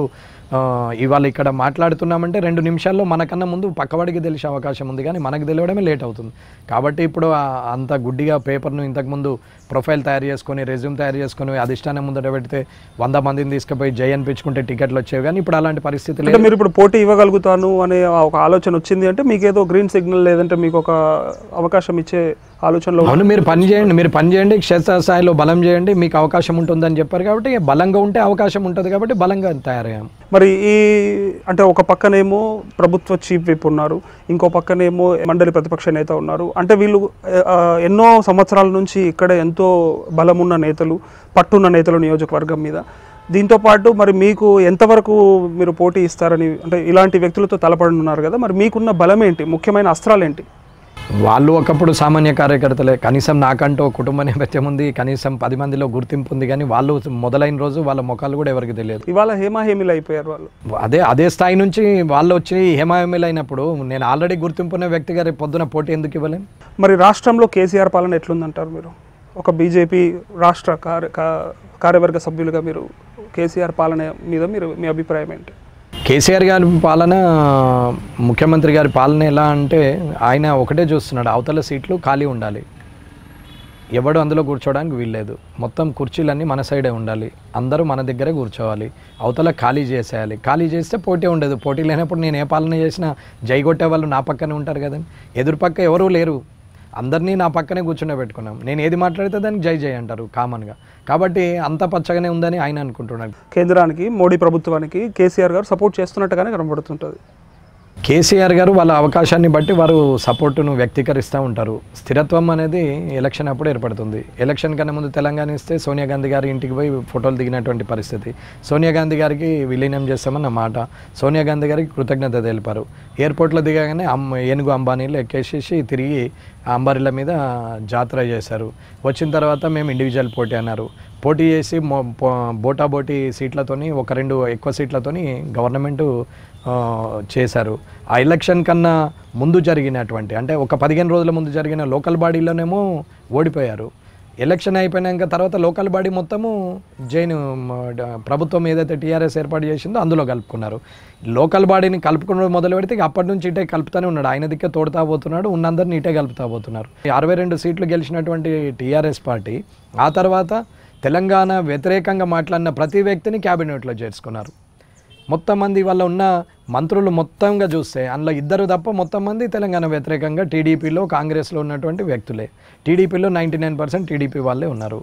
ఇవాళ ఇక్కడ మాట్లాడుతున్నామంటే రెండు నిమిషాల్లో మనకన్నా ముందు పక్కవాడికి తెలిసే అవకాశం ఉంది, కానీ మనకు తెలియడమే లేట్ అవుతుంది. కాబట్టి ఇప్పుడు అంత గుడ్డిగా పేపర్ను ఇంతకుముందు ప్రొఫైల్ తయారు చేసుకొని రెజ్యూమ్ తయారు చేసుకొని అధిష్టానం ముందట పెడితే వంద మందిని తీసుకుపోయి జై అనిపించుకుంటే టికెట్లు వచ్చేవి, కానీ ఇప్పుడు అలాంటి పరిస్థితి లేదు. మీరు ఇప్పుడు పోటీ ఇవ్వగలుగుతాను అనే ఒక ఆలోచన వచ్చింది అంటే మీకు ఏదో గ్రీన్ సిగ్నల్ లేదంటే మీకు ఒక అవకాశం ఇచ్చే ఆలోచనలో అవును. మీరు పని చేయండి, మీరు పని చేయండి, క్షేత్రస్థాయిలో బలం చేయండి, మీకు అవకాశం ఉంటుందని చెప్పారు కాబట్టి బలంగా ఉంటే అవకాశం ఉంటుంది కాబట్టి బలంగా తయారయ్యాము. మరి ఈ అంటే ఒక పక్కనేమో ప్రభుత్వ చీఫ్ విప్ ఉన్నారు, ఇంకో పక్కనేమో మండలి ప్రతిపక్ష నేత ఉన్నారు. అంటే వీళ్ళు ఎన్నో సంవత్సరాల నుంచి ఇక్కడ ఎంతో బలమున్న నేతలు, పట్టున్న నేతలు నియోజకవర్గం మీద. దీంతో పాటు మరి మీకు ఎంతవరకు మీరు పోటీ ఇస్తారని, అంటే ఇలాంటి వ్యక్తులతో తలపడుతున్నారు కదా, మరి మీకున్న బలం ఏంటి, ముఖ్యమైన అస్త్రాలు ఏంటి? వాళ్ళు ఒకప్పుడు సామాన్య కార్యకర్తలే, కనీసం నాకంటూ కుటుంబ నేపథ్యం ఉంది, కనీసం పది మందిలో గుర్తింపు ఉంది, కానీ వాళ్ళు మొదలైన రోజు వాళ్ళ ముఖాలు కూడా ఎవరికి తెలియదు. ఇవాళ హేమాహేమిలు అయిపోయారు వాళ్ళు. అదే అదే స్థాయి నుంచి వాళ్ళు వచ్చి హేమాహేమిలు అయినప్పుడు నేను ఆల్రెడీ గుర్తింపున్న వ్యక్తిగా రేపు పొద్దున పోటీ ఎందుకు ఇవ్వలేను? మరి రాష్ట్రంలో కేసీఆర్ పాలన ఎట్లుందంటారు మీరు? ఒక బీజేపీ రాష్ట్ర కార్య కార్యవర్గ సభ్యులుగా మీరు కేసీఆర్ పాలన మీద మీరు మీ అభిప్రాయం ఏంటి? కేసీఆర్ గారి పాలన, ముఖ్యమంత్రి గారి పాలన ఎలా అంటే ఆయన ఒకటే చూస్తున్నాడు, అవతల సీట్లు ఖాళీ ఉండాలి, ఎవడు అందులో కూర్చోవడానికి వీల్లేదు, మొత్తం కుర్చీలన్నీ మన సైడే ఉండాలి, అందరూ మన దగ్గరే కూర్చోవాలి, అవతల ఖాళీ చేసేయాలి. ఖాళీ చేస్తే పోటీ ఉండదు, పోటీ లేనప్పుడు నేను ఏ పాలన చేసినా జై కొట్టే వాళ్ళు నా పక్కనే ఉంటారు కదండి, ఎదురు పక్క ఎవరూ లేరు, అందరినీ నా పక్కనే కూర్చునే పెట్టుకున్నాం. నేను ఏది మాట్లాడితే దానికి జై జై అంటారు కామన్గా, కాబట్టి అంత పచ్చగానే ఉందని ఆయన అనుకుంటున్నాడు. కేంద్రానికి, మోడీ ప్రభుత్వానికి కేసీఆర్ గారు సపోర్ట్ చేస్తున్నట్టుగానే కనబడుతుంటుంది. కేసీఆర్ గారు వాళ్ళ అవకాశాన్ని బట్టి వారు సపోర్టును వ్యక్తీకరిస్తూ ఉంటారు. స్థిరత్వం అనేది ఎలక్షన్ అప్పుడు ఏర్పడుతుంది. ఎలక్షన్ కన్నా ముందు తెలంగాణ ఇస్తే సోనియా గాంధీ గారి ఇంటికి పోయి ఫోటోలు దిగినటువంటి పరిస్థితి. సోనియా గాంధీ గారికి విలీనం చేస్తామన్న మాట, సోనియా గాంధీ గారికి కృతజ్ఞత తెలిపారు. ఎయిర్పోర్ట్లో దిగగానే అమ్మ ఏనుగు అంబానీలు ఎక్కేసేసి తిరిగి అంబారీల మీద జాతర చేశారు. వచ్చిన తర్వాత మేము ఇండివిజువల్ పోటీ అన్నారు. పోటీ చేసి బోటాబోటీ సీట్లతోని, ఒక రెండు ఎక్కువ సీట్లతోని గవర్నమెంటు చేశారు. ఆ ఎలక్షన్ కన్నా ముందు జరిగినటువంటి, అంటే ఒక పదిహేను రోజుల ముందు జరిగిన లోకల్ బాడీలోనేమో ఓడిపోయారు. ఎలక్షన్ అయిపోయినాక తర్వాత లోకల్ బాడీ మొత్తము జైన్ ప్రభుత్వం ఏదైతే టీఆర్ఎస్ ఏర్పాటు చేసిందో అందులో కలుపుకున్నారు. లోకల్ బాడీని కలుపుకున్న మొదలు పెడితే అప్పటి నుంచి ఇటే కలుపుతూనే ఉన్నాడు, ఆయన దిక్కే తోడుతా పోతున్నాడు, ఉన్నందరినీ ఇటే కలుపుతా పోతున్నారు. అరవై రెండు సీట్లు గెలిచినటువంటి టీఆర్ఎస్ పార్టీ ఆ తర్వాత తెలంగాణ వ్యతిరేకంగా మాట్లాడిన ప్రతి వ్యక్తిని క్యాబినెట్లో చేర్చుకున్నారు. మొత్తం మంది వాళ్ళ ఉన్న మంత్రులు మొత్తంగా చూస్తే అందులో ఇద్దరు తప్ప మొత్తం మంది తెలంగాణ వ్యతిరేకంగా టీడీపీలో కాంగ్రెస్లో ఉన్నటువంటి వ్యక్తులే. టీడీపీలో నైంటీ నైన్ పర్సెంట్ టీడీపీ వాళ్ళే ఉన్నారు.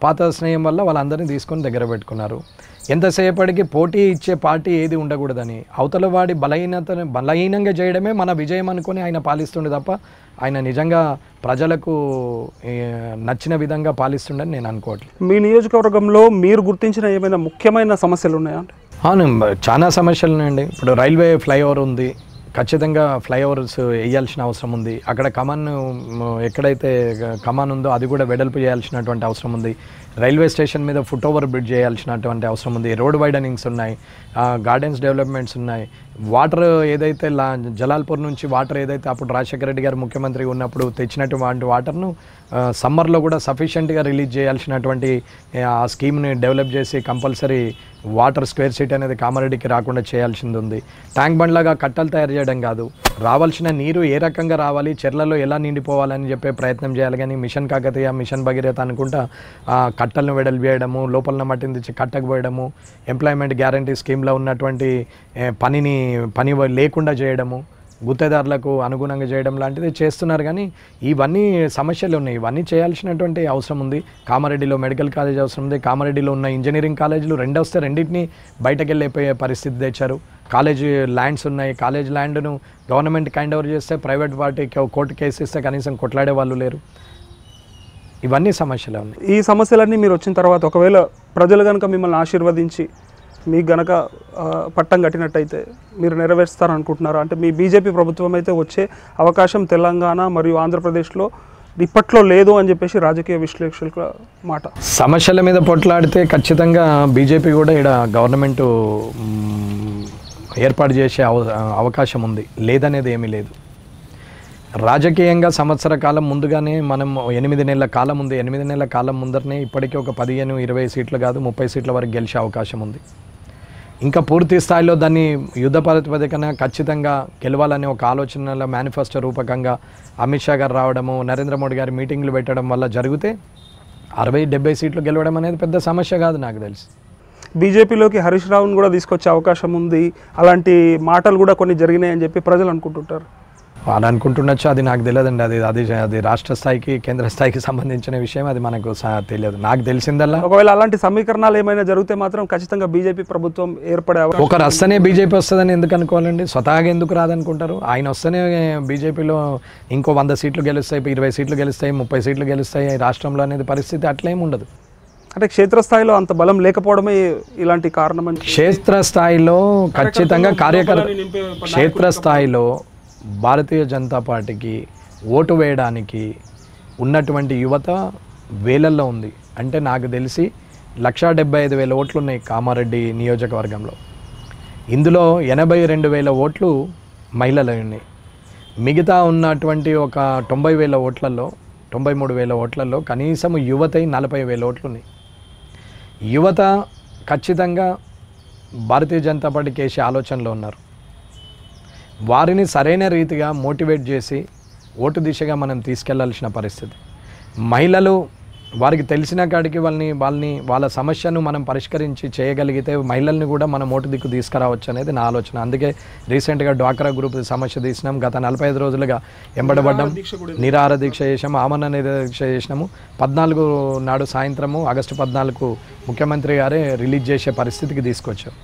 పాత స్నేహం వల్ల వాళ్ళందరినీ తీసుకొని దగ్గర పెట్టుకున్నారు. ఎంతసేపటికి పోటీ ఇచ్చే పార్టీ ఏది ఉండకూడదని అవతల వాడి బలహీనతను బలహీనంగా చేయడమే మన విజయం అనుకొని ఆయన పాలిస్తుండే తప్ప ఆయన నిజంగా ప్రజలకు నచ్చిన విధంగా పాలిస్తుండని నేను అనుకోవట్లేదు. మీ నియోజకవర్గంలో మీరు గుర్తించిన ఏమైనా ముఖ్యమైన సమస్యలు ఉన్నాయా? అవును, చాలా సమస్యలు ఉన్నాయండి. ఇప్పుడు రైల్వే ఫ్లైఓవర్ ఉంది, ఖచ్చితంగా ఫ్లైఓవర్స్ వేయాల్సిన అవసరం ఉంది. అక్కడ కమాన్ ఎక్కడైతే కమాన్ ఉందో అది కూడా వెడల్పు చేయాల్సినటువంటి అవసరం ఉంది. రైల్వే స్టేషన్ మీద ఫుట్ ఓవర్ బ్రిడ్జ్ చేయాల్సినటువంటి అవసరం ఉంది. రోడ్ వైడనింగ్స్ ఉన్నాయి, గార్డెన్స్ డెవలప్మెంట్స్ ఉన్నాయి. వాటర్ ఏదైతే లా జలాల్పూర్ నుంచి వాటర్ ఏదైతే అప్పుడు రాజశేఖర రెడ్డి గారు ముఖ్యమంత్రి ఉన్నప్పుడు తెచ్చినటువంటి వాటర్ను సమ్మర్లో కూడా సఫిషియెంట్గా రిలీజ్ చేయాల్సినటువంటి ఆ స్కీమ్ని డెవలప్ చేసి కంపల్సరీ వాటర్ స్క్వేర్ సీట్ అనేది కామారెడ్డికి రాకుండా చేయాల్సింది ఉంది. ట్యాంక్ బండ్లాగా కట్టలు తయారు చేయడం కాదు, రావాల్సిన నీరు ఏ రకంగా రావాలి, చెర్లలో ఎలా నిండిపోవాలని చెప్పే ప్రయత్నం చేయాలి. కానీ మిషన్ కాకతీయ, మిషన్ భగీరథ అనుకుంటా కట్టలను వెడల్ వేయడము, లోపల మట్టిని తెచ్చి కట్టకు పోయడము, ఎంప్లాయ్మెంట్ గ్యారంటీ స్కీమ్లో ఉన్నటువంటి పనిని పని లేకుండా చేయడము, గుత్తేదారులకు అనుగుణంగా చేయడం లాంటిది చేస్తున్నారు. కానీ ఇవన్నీ సమస్యలు ఉన్నాయి, ఇవన్నీ చేయాల్సినటువంటి అవసరం ఉంది. కామారెడ్డిలో మెడికల్ కాలేజ్ అవసరం ఉంది. కామారెడ్డిలో ఉన్న ఇంజనీరింగ్ కాలేజీలు రెండు వస్తే రెండింటిని బయటకు వెళ్ళిపోయే పరిస్థితి తెచ్చారు. కాలేజ్ ల్యాండ్స్ ఉన్నాయి, కాలేజ్ ల్యాండ్ను గవర్నమెంట్ కైండ్ ఓవర్ చేస్తే ప్రైవేట్ పార్టీ కోర్టు కేసు ఇస్తే కనీసం కొట్లాడే వాళ్ళు లేరు. ఇవన్నీ సమస్యలే ఉన్నాయి. ఈ సమస్యలన్నీ మీరు వచ్చిన తర్వాత ఒకవేళ ప్రజలు కనుక మిమ్మల్ని ఆశీర్వదించి మీకు గనక పట్టం కట్టినట్టయితే మీరు నెరవేరుస్తారనుకుంటున్నారా? అంటే మీ బీజేపీ ప్రభుత్వం అయితే వచ్చే అవకాశం తెలంగాణ మరియు ఆంధ్రప్రదేశ్లో ఇప్పట్లో లేదు అని చెప్పేసి రాజకీయ విశ్లేషకుల మాట. సమస్యల మీద పొట్లాడితే ఖచ్చితంగా బీజేపీ కూడా ఇక్కడ గవర్నమెంటు ఏర్పాటు చేసే అవకాశం ఉంది, లేదనేది ఏమీ లేదు. రాజకీయంగా సంవత్సర కాలం ముందుగానే మనం ఎనిమిది నెలల కాలం ఉంది, ఎనిమిది నెలల కాలం ముందరనే ఇప్పటికీ ఒక పదిహేను ఇరవై సీట్లు కాదు ముప్పై సీట్ల వరకు గెలిచే అవకాశం ఉంది. ఇంకా పూర్తి స్థాయిలో దాన్ని యుద్ధ ప్రాతిపదికన ఖచ్చితంగా గెలవాలనే ఒక ఆలోచనల మేనిఫెస్టో రూపకంగా అమిత్ షా గారు రావడము, నరేంద్ర మోడీ గారి మీటింగ్లు పెట్టడం వల్ల జరిగితే అరవై డెబ్బై సీట్లు గెలవడం అనేది పెద్ద సమస్య కాదు నాకు తెలిసి. బీజేపీలోకి హరీష్ రావును కూడా తీసుకొచ్చే అవకాశం ఉంది, అలాంటి మాటలు కూడా కొన్ని జరిగినాయని చెప్పి ప్రజలు అనుకుంటుంటారు. వాళ్ళు అనుకుంటుండొచ్చు, అది నాకు తెలియదండి. అది అది అది రాష్ట్ర స్థాయికి కేంద్ర స్థాయికి సంబంధించిన విషయం, అది మనకు తెలియదు. నాకు తెలిసిందల్లా ఒకవేళ అలాంటి సమీకరణాలు ఏమైనా జరిగితే మాత్రం ఖచ్చితంగా బీజేపీ ప్రభుత్వం ఏర్పడే ఒకరు వస్తేనే బీజేపీ వస్తుందని ఎందుకు అనుకోవాలండి? స్వతహాగా ఎందుకు రాదనుకుంటారు? ఆయన వస్తేనే బీజేపీలో ఇంకో వంద సీట్లు గెలుస్తాయి, ఇరవై సీట్లు గెలుస్తాయి, ముప్పై సీట్లు గెలుస్తాయి రాష్ట్రంలో అనేది పరిస్థితి అట్లేం ఉండదు. అంటే క్షేత్రస్థాయిలో అంత బలం లేకపోవడమే ఇలాంటి కారణం అని. క్షేత్రస్థాయిలో ఖచ్చితంగా కార్యకర్త క్షేత్రస్థాయిలో భారతీయ జనతా పార్టీకి ఓటు వేయడానికి ఉన్నటువంటి యువత వేలల్లో ఉంది. అంటే నాకు తెలిసి లక్షా డెబ్బై ఐదు వేల ఓట్లు ఉన్నాయి కామారెడ్డి నియోజకవర్గంలో. ఇందులో ఎనభై రెండు వేల ఓట్లు మహిళలు ఉన్నాయి. మిగతా ఉన్నటువంటి ఒక తొంభై వేల ఓట్లలో తొంభై మూడు వేల ఓట్లలో కనీసం యువత నలభై వేల ఓట్లు ఉన్నాయి. యువత ఖచ్చితంగా భారతీయ జనతా పార్టీకి వేసే ఆలోచనలో ఉన్నారు. వారిని సరైన రీతిగా మోటివేట్ చేసి ఓటు దిశగా మనం తీసుకెళ్లాల్సిన పరిస్థితి. మహిళలు వారికి తెలిసిన కాడికి వాళ్ళని వాళ్ళని వాళ్ళ సమస్యను మనం పరిష్కరించి చేయగలిగితే మహిళల్ని కూడా మనం ఓటు దిక్కు తీసుకురావచ్చు అనేది నా ఆలోచన. అందుకే రీసెంట్గా డ్వాక్రా గ్రూప్ సమస్య తీసినాం. గత నలభై ఐదు రోజులుగా ఎంబడబడ్డాం, నిరాహార దీక్ష చేసాము, ఆమరణ దీక్ష చేసినాము. పద్నాలుగు నాడు సాయంత్రము ఆగస్టు పద్నాలుగు ముఖ్యమంత్రి గారే రిలీజ్ చేసే పరిస్థితికి తీసుకొచ్చాం.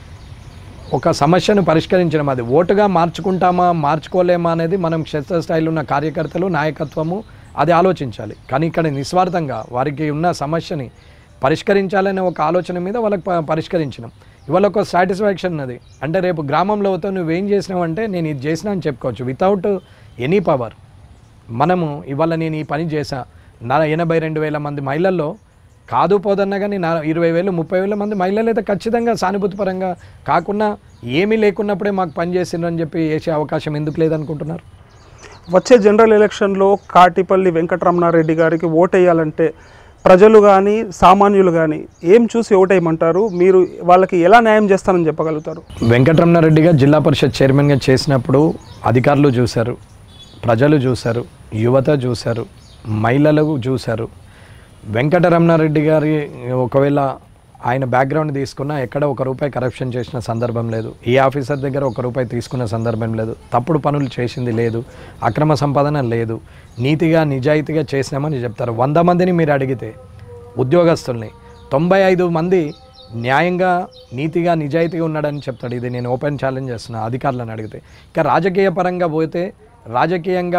ఒక సమస్యను పరిష్కరించడం, అది ఓటుగా మార్చుకుంటామా మార్చుకోలేమా అనేది మనం క్షేత్రస్థాయిలో ఉన్న కార్యకర్తలు నాయకత్వము అది ఆలోచించాలి. కానీ ఇక్కడ నిస్వార్థంగా వారికి ఉన్న సమస్యని పరిష్కరించాలనే ఒక ఆలోచన మీద వాళ్ళకి పరిష్కరించినాం. ఇవాళ ఒక సాటిస్ఫాక్షన్ ఉన్నది. అంటే రేపు గ్రామంలో అవుతావు నువ్వేం చేసినావు అంటే నేను ఇది చేసినా అని చెప్పుకోవచ్చు వితౌట్ ఎనీ పవర్. మనము ఇవాళ నేను ఈ పని చేశా, నా ఎనభై రెండు వేల మంది మహిళల్లో కాదు పోదన్నా కానీ నా ఇరవై వేలు ముప్పై వేల మంది మహిళలు అయితే ఖచ్చితంగా సానుభూతిపరంగా కాకుండా ఏమీ లేకున్నప్పుడే మాకు పని చేసిండ్రు అని చెప్పి వేసే అవకాశం ఎందుకు లేదనుకుంటున్నారు? వచ్చే జనరల్ ఎలక్షన్లో కాటిపల్లి వెంకట రమణ రెడ్డి గారికి ఓటేయాలంటే ప్రజలు కానీ సామాన్యులు కానీ ఏం చూసి ఓటేయమంటారు? మీరు వాళ్ళకి ఎలా న్యాయం చేస్తారని చెప్పగలుగుతారు? వెంకటరమణ రెడ్డిగా జిల్లా పరిషత్ చైర్మన్గా చేసినప్పుడు అధికారులు చూశారు, ప్రజలు చూశారు, యువత చూశారు, మహిళలు చూశారు. వెంకటరమణారెడ్డి గారి ఒకవేళ ఆయన బ్యాక్గ్రౌండ్ తీసుకున్నా ఎక్కడ ఒక రూపాయి కరప్షన్ చేసిన సందర్భం లేదు, ఏ ఆఫీసర్ దగ్గర ఒక రూపాయి తీసుకున్న సందర్భం లేదు, తప్పుడు పనులు చేసింది లేదు, అక్రమ సంపాదన లేదు, నీతిగా నిజాయితీగా చేసినామని చెప్తారు. వంద మందిని మీరు అడిగితే ఉద్యోగస్తుల్ని. తొంభై ఐదు మంది న్యాయంగా నీతిగా నిజాయితీగా ఉన్నాడని చెప్తాడు. ఇది నేను ఓపెన్ ఛాలెంజ్ చేస్తున్నా అధికారులను అడిగితే. ఇక రాజకీయ పరంగా పోతే రాజకీయంగా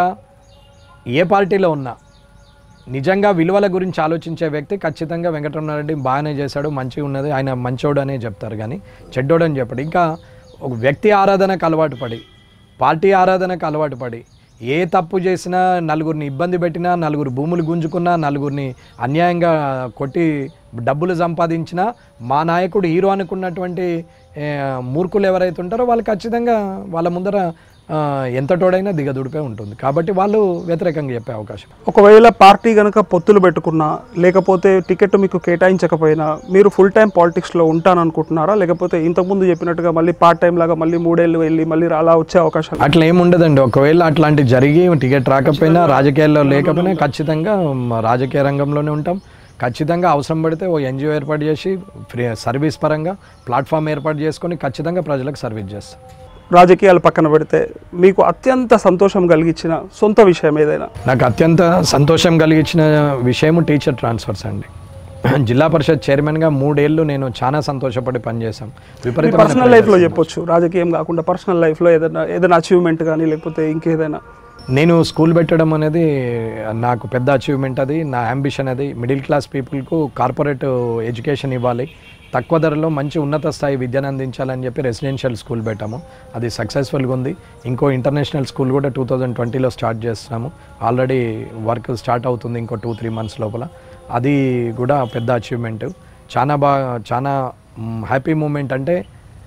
ఏ పార్టీలో ఉన్నా నిజంగా విలువల గురించి ఆలోచించే వ్యక్తి ఖచ్చితంగా వెంకటరమణారెడ్డి బాగానే చేశాడు, మంచిగా ఉన్నది, ఆయన మంచోడు అనే చెప్తారు కానీ చెడ్డోడు అని చెప్పడు. ఇంకా ఒక వ్యక్తి ఆరాధనకు అలవాటు పడి, పార్టీ ఆరాధనకు అలవాటు పడి, ఏ తప్పు చేసినా, నలుగురిని ఇబ్బంది పెట్టినా, నలుగురు భూములు గుంజుకున్నా, నలుగురిని అన్యాయంగా కొట్టి డబ్బులు సంపాదించినా, మా నాయకుడు హీరో అనుకున్నటువంటి మూర్ఖులు ఎవరైతే ఉంటారో వాళ్ళు ఖచ్చితంగా వాళ్ళ ముందర ఎంతటోడైనా దిగదుడిపే ఉంటుంది. కాబట్టి వాళ్ళు వ్యతిరేకంగా చెప్పే అవకాశం. ఒకవేళ పార్టీ కనుక పొత్తులు పెట్టుకున్నా, లేకపోతే టికెట్ మీకు కేటాయించకపోయినా మీరు ఫుల్ టైం పాలిటిక్స్లో ఉంటాననుకుంటున్నారా? లేకపోతే ఇంతకుముందు చెప్పినట్టుగా మళ్ళీ పార్ట్ టైం లాగా మళ్ళీ మూడేళ్ళు వెళ్ళి మళ్ళీ అలా వచ్చే అవకాశం? అట్లా ఏముండదండి. ఒకవేళ అట్లాంటి జరిగి టికెట్ రాకపోయినా, రాజకీయాల్లో లేకపోయినా ఖచ్చితంగా రాజకీయ రంగంలోనే ఉంటాం. ఖచ్చితంగా అవసరం పడితే ఓ ఎన్జిఓ ఏర్పాటు చేసి ఫ్రీ సర్వీస్ పరంగా ప్లాట్ఫామ్ ఏర్పాటు చేసుకొని ఖచ్చితంగా ప్రజలకు సర్వీస్ చేస్తాం. రాజకీయాలు పక్కన పెడితే మీకు అత్యంత సంతోషం కలిగించిన సొంత విషయం ఏదైనా? నాకు అత్యంత సంతోషం కలిగించిన విషయం టీచర్ ట్రాన్స్ఫర్స్ అండి. జిల్లా పరిషత్ చైర్మన్గా మూడేళ్ళు నేను చాలా సంతోషపడి పనిచేశాం. విపరీత పర్సనల్ లైఫ్లో చెప్పొచ్చు, రాజకీయం కాకుండా పర్సనల్ లైఫ్లో ఏదైనా ఏదైనా అచీవ్మెంట్ కానీ లేకపోతే ఇంకేదైనా? నేను స్కూల్ పెట్టడం అనేది నాకు పెద్ద అచీవ్మెంట్. అది నా అంబిషన్. అది మిడిల్ క్లాస్ పీపుల్కు కార్పొరేట్ ఎడ్యుకేషన్ ఇవ్వాలి, తక్కువ ధరలో మంచి ఉన్నత స్థాయి విద్యను అందించాలని చెప్పి రెసిడెన్షియల్ స్కూల్ పెట్టాము. అది సక్సెస్ఫుల్గా ఉంది. ఇంకో ఇంటర్నేషనల్ స్కూల్ కూడా టూ థౌజండ్ ట్వంటీలో స్టార్ట్ చేస్తున్నాము. ఆల్రెడీ వర్క్ స్టార్ట్ అవుతుంది ఇంకో టూ త్రీ మంత్స్ లోపల. అది కూడా పెద్ద అచీవ్మెంట్. చాలా బాగా చాలా హ్యాపీ మూమెంట్. అంటే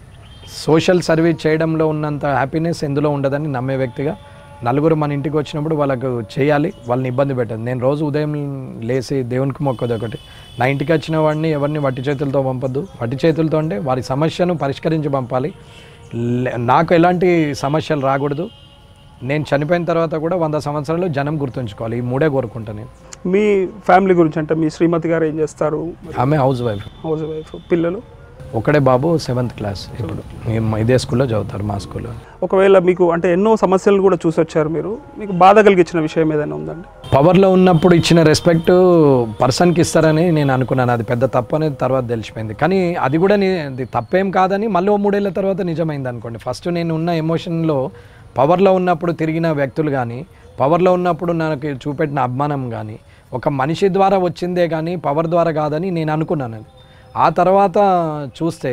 సోషల్ సర్వీస్ చేయడంలో ఉన్నంత హ్యాపీనెస్ ఎందులో ఉండదని నమ్మే వ్యక్తిగా, నలుగురు మన ఇంటికి వచ్చినప్పుడు వాళ్ళకు చేయాలి, వాళ్ళని ఇబ్బంది పెట్టదు. నేను రోజు ఉదయం లేచి దేవునికి మొక్కదు ఒకటి, నా ఇంటికి వచ్చిన వాడిని ఎవరిని వట్టి చేతులతో పంపొద్దు. వట్టి చేతులతో అంటే వారి సమస్యను పరిష్కరించి పంపాలి. నాకు ఎలాంటి సమస్యలు రాకూడదు. నేను చనిపోయిన తర్వాత కూడా వంద సంవత్సరాలు జనం గుర్తుంచుకోవాలి. ఈ మూడే కోరుకుంటాను నేను. మీ ఫ్యామిలీ గురించి అంటే మీ శ్రీమతి గారు ఏం చేస్తారు? ఆమె హౌస్ వైఫ్. House wife. పిల్లలు? ఒకడే బాబు, సెవెంత్ క్లాస్. ఇప్పుడు ఇదే స్కూల్లో చదువుతారు, మా స్కూల్లో. ఒకవేళ మీకు అంటే ఎన్నో సమస్యలు కూడా చూసి వచ్చారు మీరు, మీకు బాధ కలిగించిన విషయం ఏదైనా ఉందండి? పవర్లో ఉన్నప్పుడు ఇచ్చిన రెస్పెక్ట్ పర్సన్కి ఇస్తారని నేను అనుకున్నాను. అది పెద్ద తప్పు అనేది తర్వాత తెలిసిపోయింది. కానీ అది కూడా అది తప్పేం కాదని మళ్ళీ ఓ మూడేళ్ల తర్వాత నిజమైంది అనుకోండి. ఫస్ట్ నేను ఉన్న ఎమోషన్లో పవర్లో ఉన్నప్పుడు తిరిగిన వ్యక్తులు కానీ, పవర్లో ఉన్నప్పుడు నాకు చూపెట్టిన అభిమానం కానీ ఒక మనిషి ద్వారా వచ్చిందే కానీ పవర్ ద్వారా కాదని నేను అనుకున్నాను. ఆ తర్వాత చూస్తే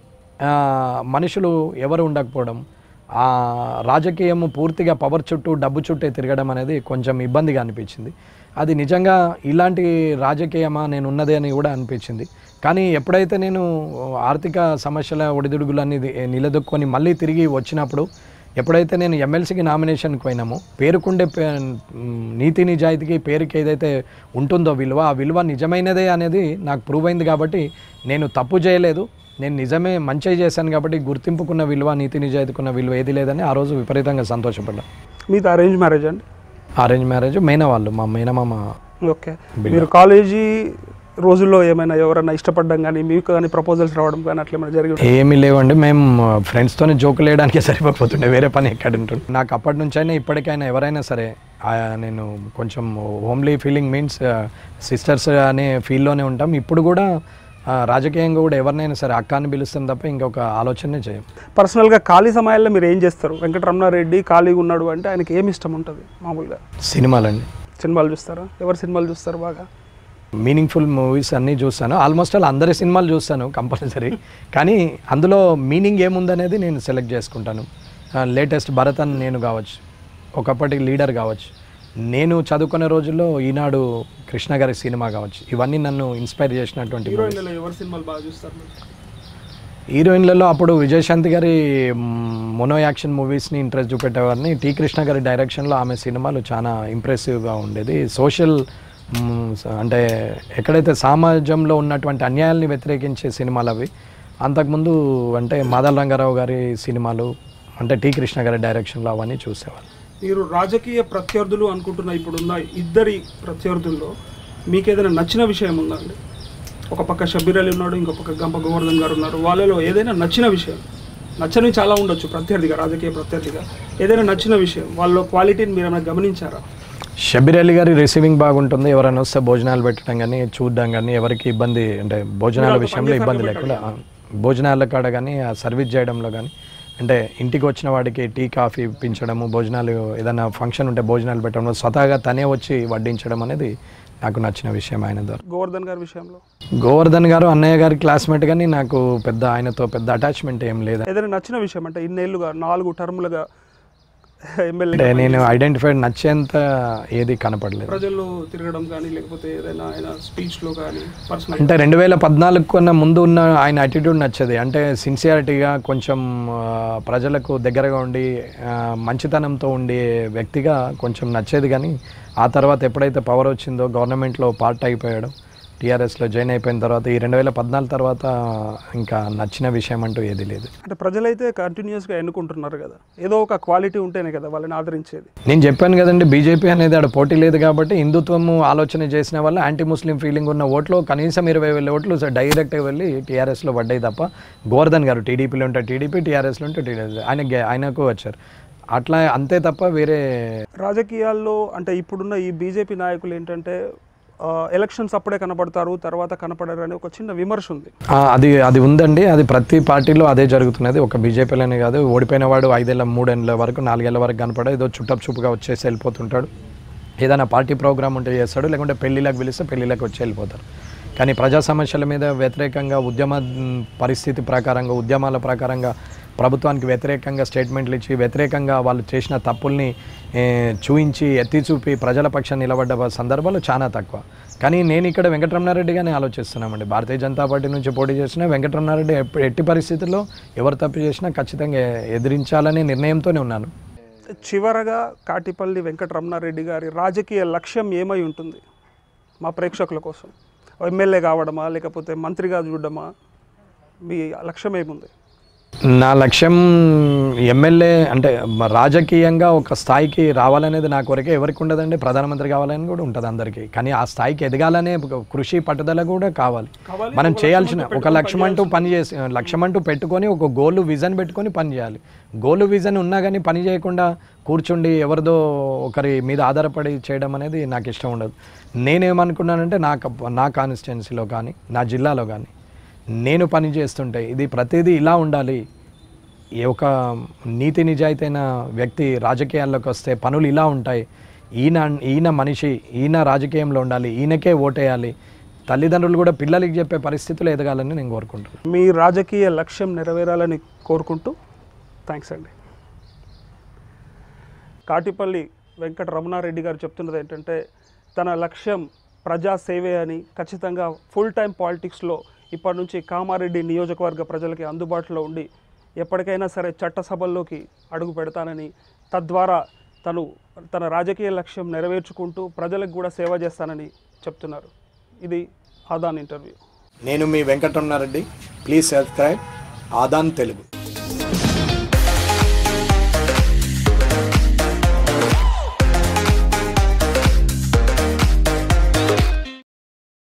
మనుషులు ఎవరు ఉండకపోవడం, ఆ రాజకీయము పూర్తిగా పవర్ చుట్టూ డబ్బు చుట్టే తిరగడం అనేది కొంచెం ఇబ్బందిగా అనిపించింది. అది నిజంగా ఇలాంటి రాజకీయమా నేను ఉన్నదే అని కూడా అనిపించింది. కానీ ఎప్పుడైతే నేను ఆర్థిక సమస్యల ఒడిదుడుగులన్నీ నిలదొక్కుని మళ్ళీ తిరిగి వచ్చినప్పుడు, ఎప్పుడైతే నేను ఎమ్మెల్సీకి నామినేషన్కి పోయినామో, పేరుకుండే నీతి నిజాయితీకి పేరుకి ఏదైతే ఉంటుందో విలువ, ఆ విలువ నిజమైనదే అనేది నాకు ప్రూవ్ అయింది. కాబట్టి నేను తప్పు చేయలేదు, నేను నిజమే మంచి చేశాను కాబట్టి గుర్తింపుకున్న విలువ, నీతి నిజాయితీకున్న విలువ ఏది లేదని ఆ రోజు విపరీతంగా సంతోషపడ్డాను. మీది అరేంజ్ మ్యారేజ్ అండి? Arrange marriage. మేన వాళ్ళు, మా మేనమామ. ఓకే. మీరు కాలేజీ రోజుల్లో ఏమైనా ఎవరైనా ఇష్టపడడం కానీ మీకు కానీ ప్రపోజల్స్ రావడం కానీ అట్లా ఏమైనా జరిగింది? ఏమీ లేవండి. మేము ఫ్రెండ్స్తోనే జోకులు వేయడానికే సరిపోతుండే, వేరే పని ఎక్కడ ఉంటుంది. నాకు అప్పటి నుంచి అయినా ఇప్పటికైనా ఎవరైనా సరే నేను కొంచెం హోమ్లీ ఫీలింగ్ మీన్స్ సిస్టర్స్ అనే ఫీల్లోనే ఉంటాం. ఇప్పుడు కూడా రాజకీయంగా కూడా ఎవరినైనా సరే అక్క అని పిలుస్తాం తప్ప ఇంకొక ఆలోచనే చేయం. పర్సనల్గా ఖాళీ సమయాల్లో మీరు ఏం చేస్తారు? వెంకటరమణారెడ్డి ఖాళీగా ఉన్నాడు అంటే ఆయనకి ఏమి ఇష్టం ఉంటుంది మామూలుగా? సినిమాలండి. సినిమాలు చూస్తారా? ఎవరు సినిమాలు చూస్తారు బాగా? మీనింగ్ఫుల్ మూవీస్ అన్నీ చూస్తాను. ఆల్మోస్ట్ ఆల్ అందరి సినిమాలు చూస్తాను కంపల్సరీ. కానీ అందులో మీనింగ్ ఏముందనేది నేను సెలెక్ట్ చేసుకుంటాను. లేటెస్ట్ భరత్ అని నేను కావచ్చు, ఒకప్పటి లీడర్ కావచ్చు, నేను చదువుకునే రోజుల్లో ఈనాడు కృష్ణ గారి సినిమా కావచ్చు, ఇవన్నీ నన్ను ఇన్స్పైర్ చేసినటువంటి. హీరోయిన్లలో అప్పుడు విజయశాంతి గారి మోనో యాక్షన్ మూవీస్ని ఇంట్రెస్ట్ చూపెట్టేవారిని. టీ కృష్ణ గారి డైరెక్షన్లో ఆమె సినిమాలు చాలా ఇంప్రెసివ్గా ఉండేది. సోషల్ అంటే ఎక్కడైతే సమాజంలో ఉన్నటువంటి అన్యాయాల్ని వ్యతిరేకించే సినిమాలు అవి. అంతకుముందు అంటే మాదల రంగారావు గారి సినిమాలు, అంటే టీ కృష్ణ గారి డైరెక్షన్లో అవన్నీ చూసేవాళ్ళు. మీరు రాజకీయ ప్రత్యర్థులు అనుకుంటున్న ఇప్పుడున్న ఇద్దరి ప్రత్యర్థుల్లో మీకు ఏదైనా నచ్చిన విషయం ఉందా అండి? ఒక పక్క షబ్బీర్ అలీ ఉన్నాడు, ఇంకో పక్క గంప గోవర్ధన్ గారు ఉన్నారు. వాళ్ళలో ఏదైనా నచ్చిన విషయం, నచ్చనివి చాలా ఉండొచ్చు ప్రత్యర్థిగా, రాజకీయ ప్రత్యర్థిగా ఏదైనా నచ్చిన విషయం, వాళ్ళ క్వాలిటీని మీరు ఏమైనా గమనించారా? షబీర్ అలీ గారి రిసీవింగ్ బాగుంటుంది. ఎవరైనా వస్తే భోజనాలు పెట్టడం కానీ చూడడం కానీ ఎవరికి ఇబ్బంది అంటే భోజనాల విషయంలో ఇబ్బంది లేకుండా భోజనాల కాడ కానీ ఆ సర్వీస్ చేయడంలో కానీ అంటే ఇంటికి వచ్చిన వాడికి టీ కాఫీ ఇప్పించడము, భోజనాలు ఏదైనా ఫంక్షన్ ఉంటే భోజనాలు పెట్టడం, స్వతహాగా తనే వచ్చి వడ్డించడం అనేది నాకు నచ్చిన విషయం ఆయన ద్వారా. గోవర్ధన్ గారి విషయంలో గోవర్ధన్ గారు అన్నయ్య గారి క్లాస్మేట్ కానీ నాకు పెద్ద ఆయనతో పెద్ద అటాచ్మెంట్ ఏం లేదు. ఏదైనా నచ్చిన విషయం అంటే ఇన్నేళ్ళుగా నాలుగు టర్ములుగా అంటే నేను ఐడెంటిఫైడ్ నచ్చేంత ఏది కనపడలేదు. ప్రజల్లో తిరగడం కానీ లేకపోతే ఏదైనా ఆయన స్పీచ్లో కానీ పర్సనల్ అంటే రెండు వేల పద్నాలుగు కన్నా ముందు ఉన్న ఆయన యాటిట్యూడ్ నచ్చేది. అంటే సిన్సియారిటీగా కొంచెం ప్రజలకు దగ్గరగా ఉండి మంచితనంతో ఉండే వ్యక్తిగా కొంచెం నచ్చేది. కానీ ఆ తర్వాత ఎప్పుడైతే పవర్ వచ్చిందో గవర్నమెంట్లో పార్ట్ అయిపోయాడు, టీఆర్ఎస్లో జాయిన్ అయిపోయిన తర్వాత ఈ రెండు వేల పద్నాలుగు తర్వాత ఇంకా నచ్చిన విషయం అంటూ ఏది లేదు. అంటే ప్రజలైతే కంటిన్యూస్గా ఎన్నుకుంటున్నారు కదా, ఏదో ఒక క్వాలిటీ ఉంటేనే కదా వాళ్ళని ఆదరించేది. నేను చెప్పాను కదండి, బీజేపీ అనేది ఆడ పోటీ లేదు కాబట్టి హిందుత్వము ఆలోచన చేసిన వల్ల యాంటీ ముస్లిం ఫీలింగ్ ఉన్న ఓట్లు కనీసం ఇరవై వేల ఓట్లు డైరెక్ట్గా వెళ్ళి టీఆర్ఎస్లో పడ్డాయి తప్ప గోవర్ధన్ గారు టీడీపీలో ఉంటే టీడీపీ, టీఆర్ఎస్లో ఉంటే టీఆర్ఎస్ ఆయన ఆయనకు వచ్చారు అట్లా అంతే తప్ప వేరే రాజకీయాల్లో అంటే ఇప్పుడున్న ఈ బీజేపీ నాయకులు ఏంటంటే ఎలక్షన్స్ అప్పుడే కనపడతారు, తర్వాత కనపడరు అని ఒక చిన్న విమర్శ ఉంది. అది అది ఉందండి, అది ప్రతి పార్టీలో అదే జరుగుతున్నది. ఒక బీజేపీలోనే కాదు, ఓడిపోయిన వాడు ఐదేళ్ళ మూడేళ్ళ వరకు నాలుగేళ్ల వరకు కనపడ ఏదో చుట్టపు చూపుగా వచ్చేసి వెళ్ళిపోతుంటాడు. ఏదైనా పార్టీ ప్రోగ్రామ్ ఉంటే చేస్తాడు, లేకుంటే పెళ్లిళ్ళకి పిలిస్తే పెళ్లిళ్ళకి వచ్చి వెళ్ళిపోతారు. కానీ ప్రజా సమస్యల మీద వ్యతిరేకంగా ఉద్యమ పరిస్థితి ప్రకారంగా ఉద్యమాల ప్రకారంగా ప్రభుత్వానికి వ్యతిరేకంగా స్టేట్మెంట్లు ఇచ్చి వ్యతిరేకంగా వాళ్ళు చేసిన తప్పుల్ని చూయించి ఎత్తి చూపి ప్రజల పక్షాన్ని నిలబడ్డ సందర్భాలు చాలా తక్కువ. కానీ నేను ఇక్కడ వెంకటరమణారెడ్డిగానే ఆలోచిస్తున్నామండి. భారతీయ జనతా పార్టీ నుంచి పోటీ చేసిన వెంకటరమణారెడ్డి ఎట్టి పరిస్థితుల్లో ఎవరు తప్పు చేసినా ఖచ్చితంగా ఎదిరించాలనే నిర్ణయంతోనే ఉన్నాను. చివరగా కాటిపల్లి వెంకటరమణారెడ్డి గారి రాజకీయ లక్ష్యం ఏమై ఉంటుంది మా ప్రేక్షకుల కోసం? ఎమ్మెల్యే కావడమా లేకపోతే మంత్రిగా చూడడమా? మీ లక్ష్యం ఏముంది? నా లక్ష్యం ఎమ్మెల్యే అంటే రాజకీయంగా ఒక స్థాయికి రావాలనేది నా కొరకే ఎవరికి ఉండదండి. ప్రధానమంత్రి కావాలని కూడా ఉంటుంది అందరికీ. కానీ ఆ స్థాయికి ఎదగాలనే కృషి పట్టుదల కూడా కావాలి. మనం చేయాల్సిన ఒక లక్ష్యం అంటూ పని చేసి లక్ష్యం అంటూ పెట్టుకొని ఒక గోల్ విజన్ పెట్టుకొని పని చేయాలి. గోల్ విజన్ ఉన్నా కానీ పని చేయకుండా కూర్చుండి ఎవరిదో ఒకరి మీద ఆధారపడి చేయడం అనేది నాకు ఇష్టం ఉండదు. నేనేమనుకున్నానంటే నా నా కాన్స్టిట్యున్సీలో కానీ నా జిల్లాలో కానీ నేను పని చేస్తుంటే ఇది ప్రతిదీ ఇలా ఉండాలి, ఒక నీతి నిజాయితీన వ్యక్తి రాజకీయాల్లోకి వస్తే పనులు ఇలా ఉంటాయి, ఈయన ఈయన మనిషి ఈయన రాజకీయంలో ఉండాలి, ఈయనకే ఓటేయాలి, తల్లిదండ్రులు కూడా పిల్లలకి చెప్పే పరిస్థితులు ఎదగాలని నేను కోరుకుంటున్నాను. మీ రాజకీయ లక్ష్యం నెరవేరాలని కోరుకుంటూ థ్యాంక్స్ అండి. కాటిపల్లి వెంకట రమణారెడ్డి గారు చెప్తున్నది ఏంటంటే తన లక్ష్యం ప్రజాసేవే అని, ఖచ్చితంగా ఫుల్ టైం పాలిటిక్స్లో ఇప్పటి నుంచి కామారెడ్డి నియోజకవర్గ ప్రజలకి అందుబాటులో ఉండి ఎప్పటికైనా సరే చట్టసభల్లోకి అడుగు పెడతానని, తద్వారా తను తన రాజకీయ లక్ష్యం నెరవేర్చుకుంటూ ప్రజలకు కూడా సేవ చేస్తానని చెప్తున్నారు. ఇది ఆదాన్ ఇంటర్వ్యూ. నేను మీ వెంకటరమణారెడ్డి. Please subscribe Aadhan Telugu.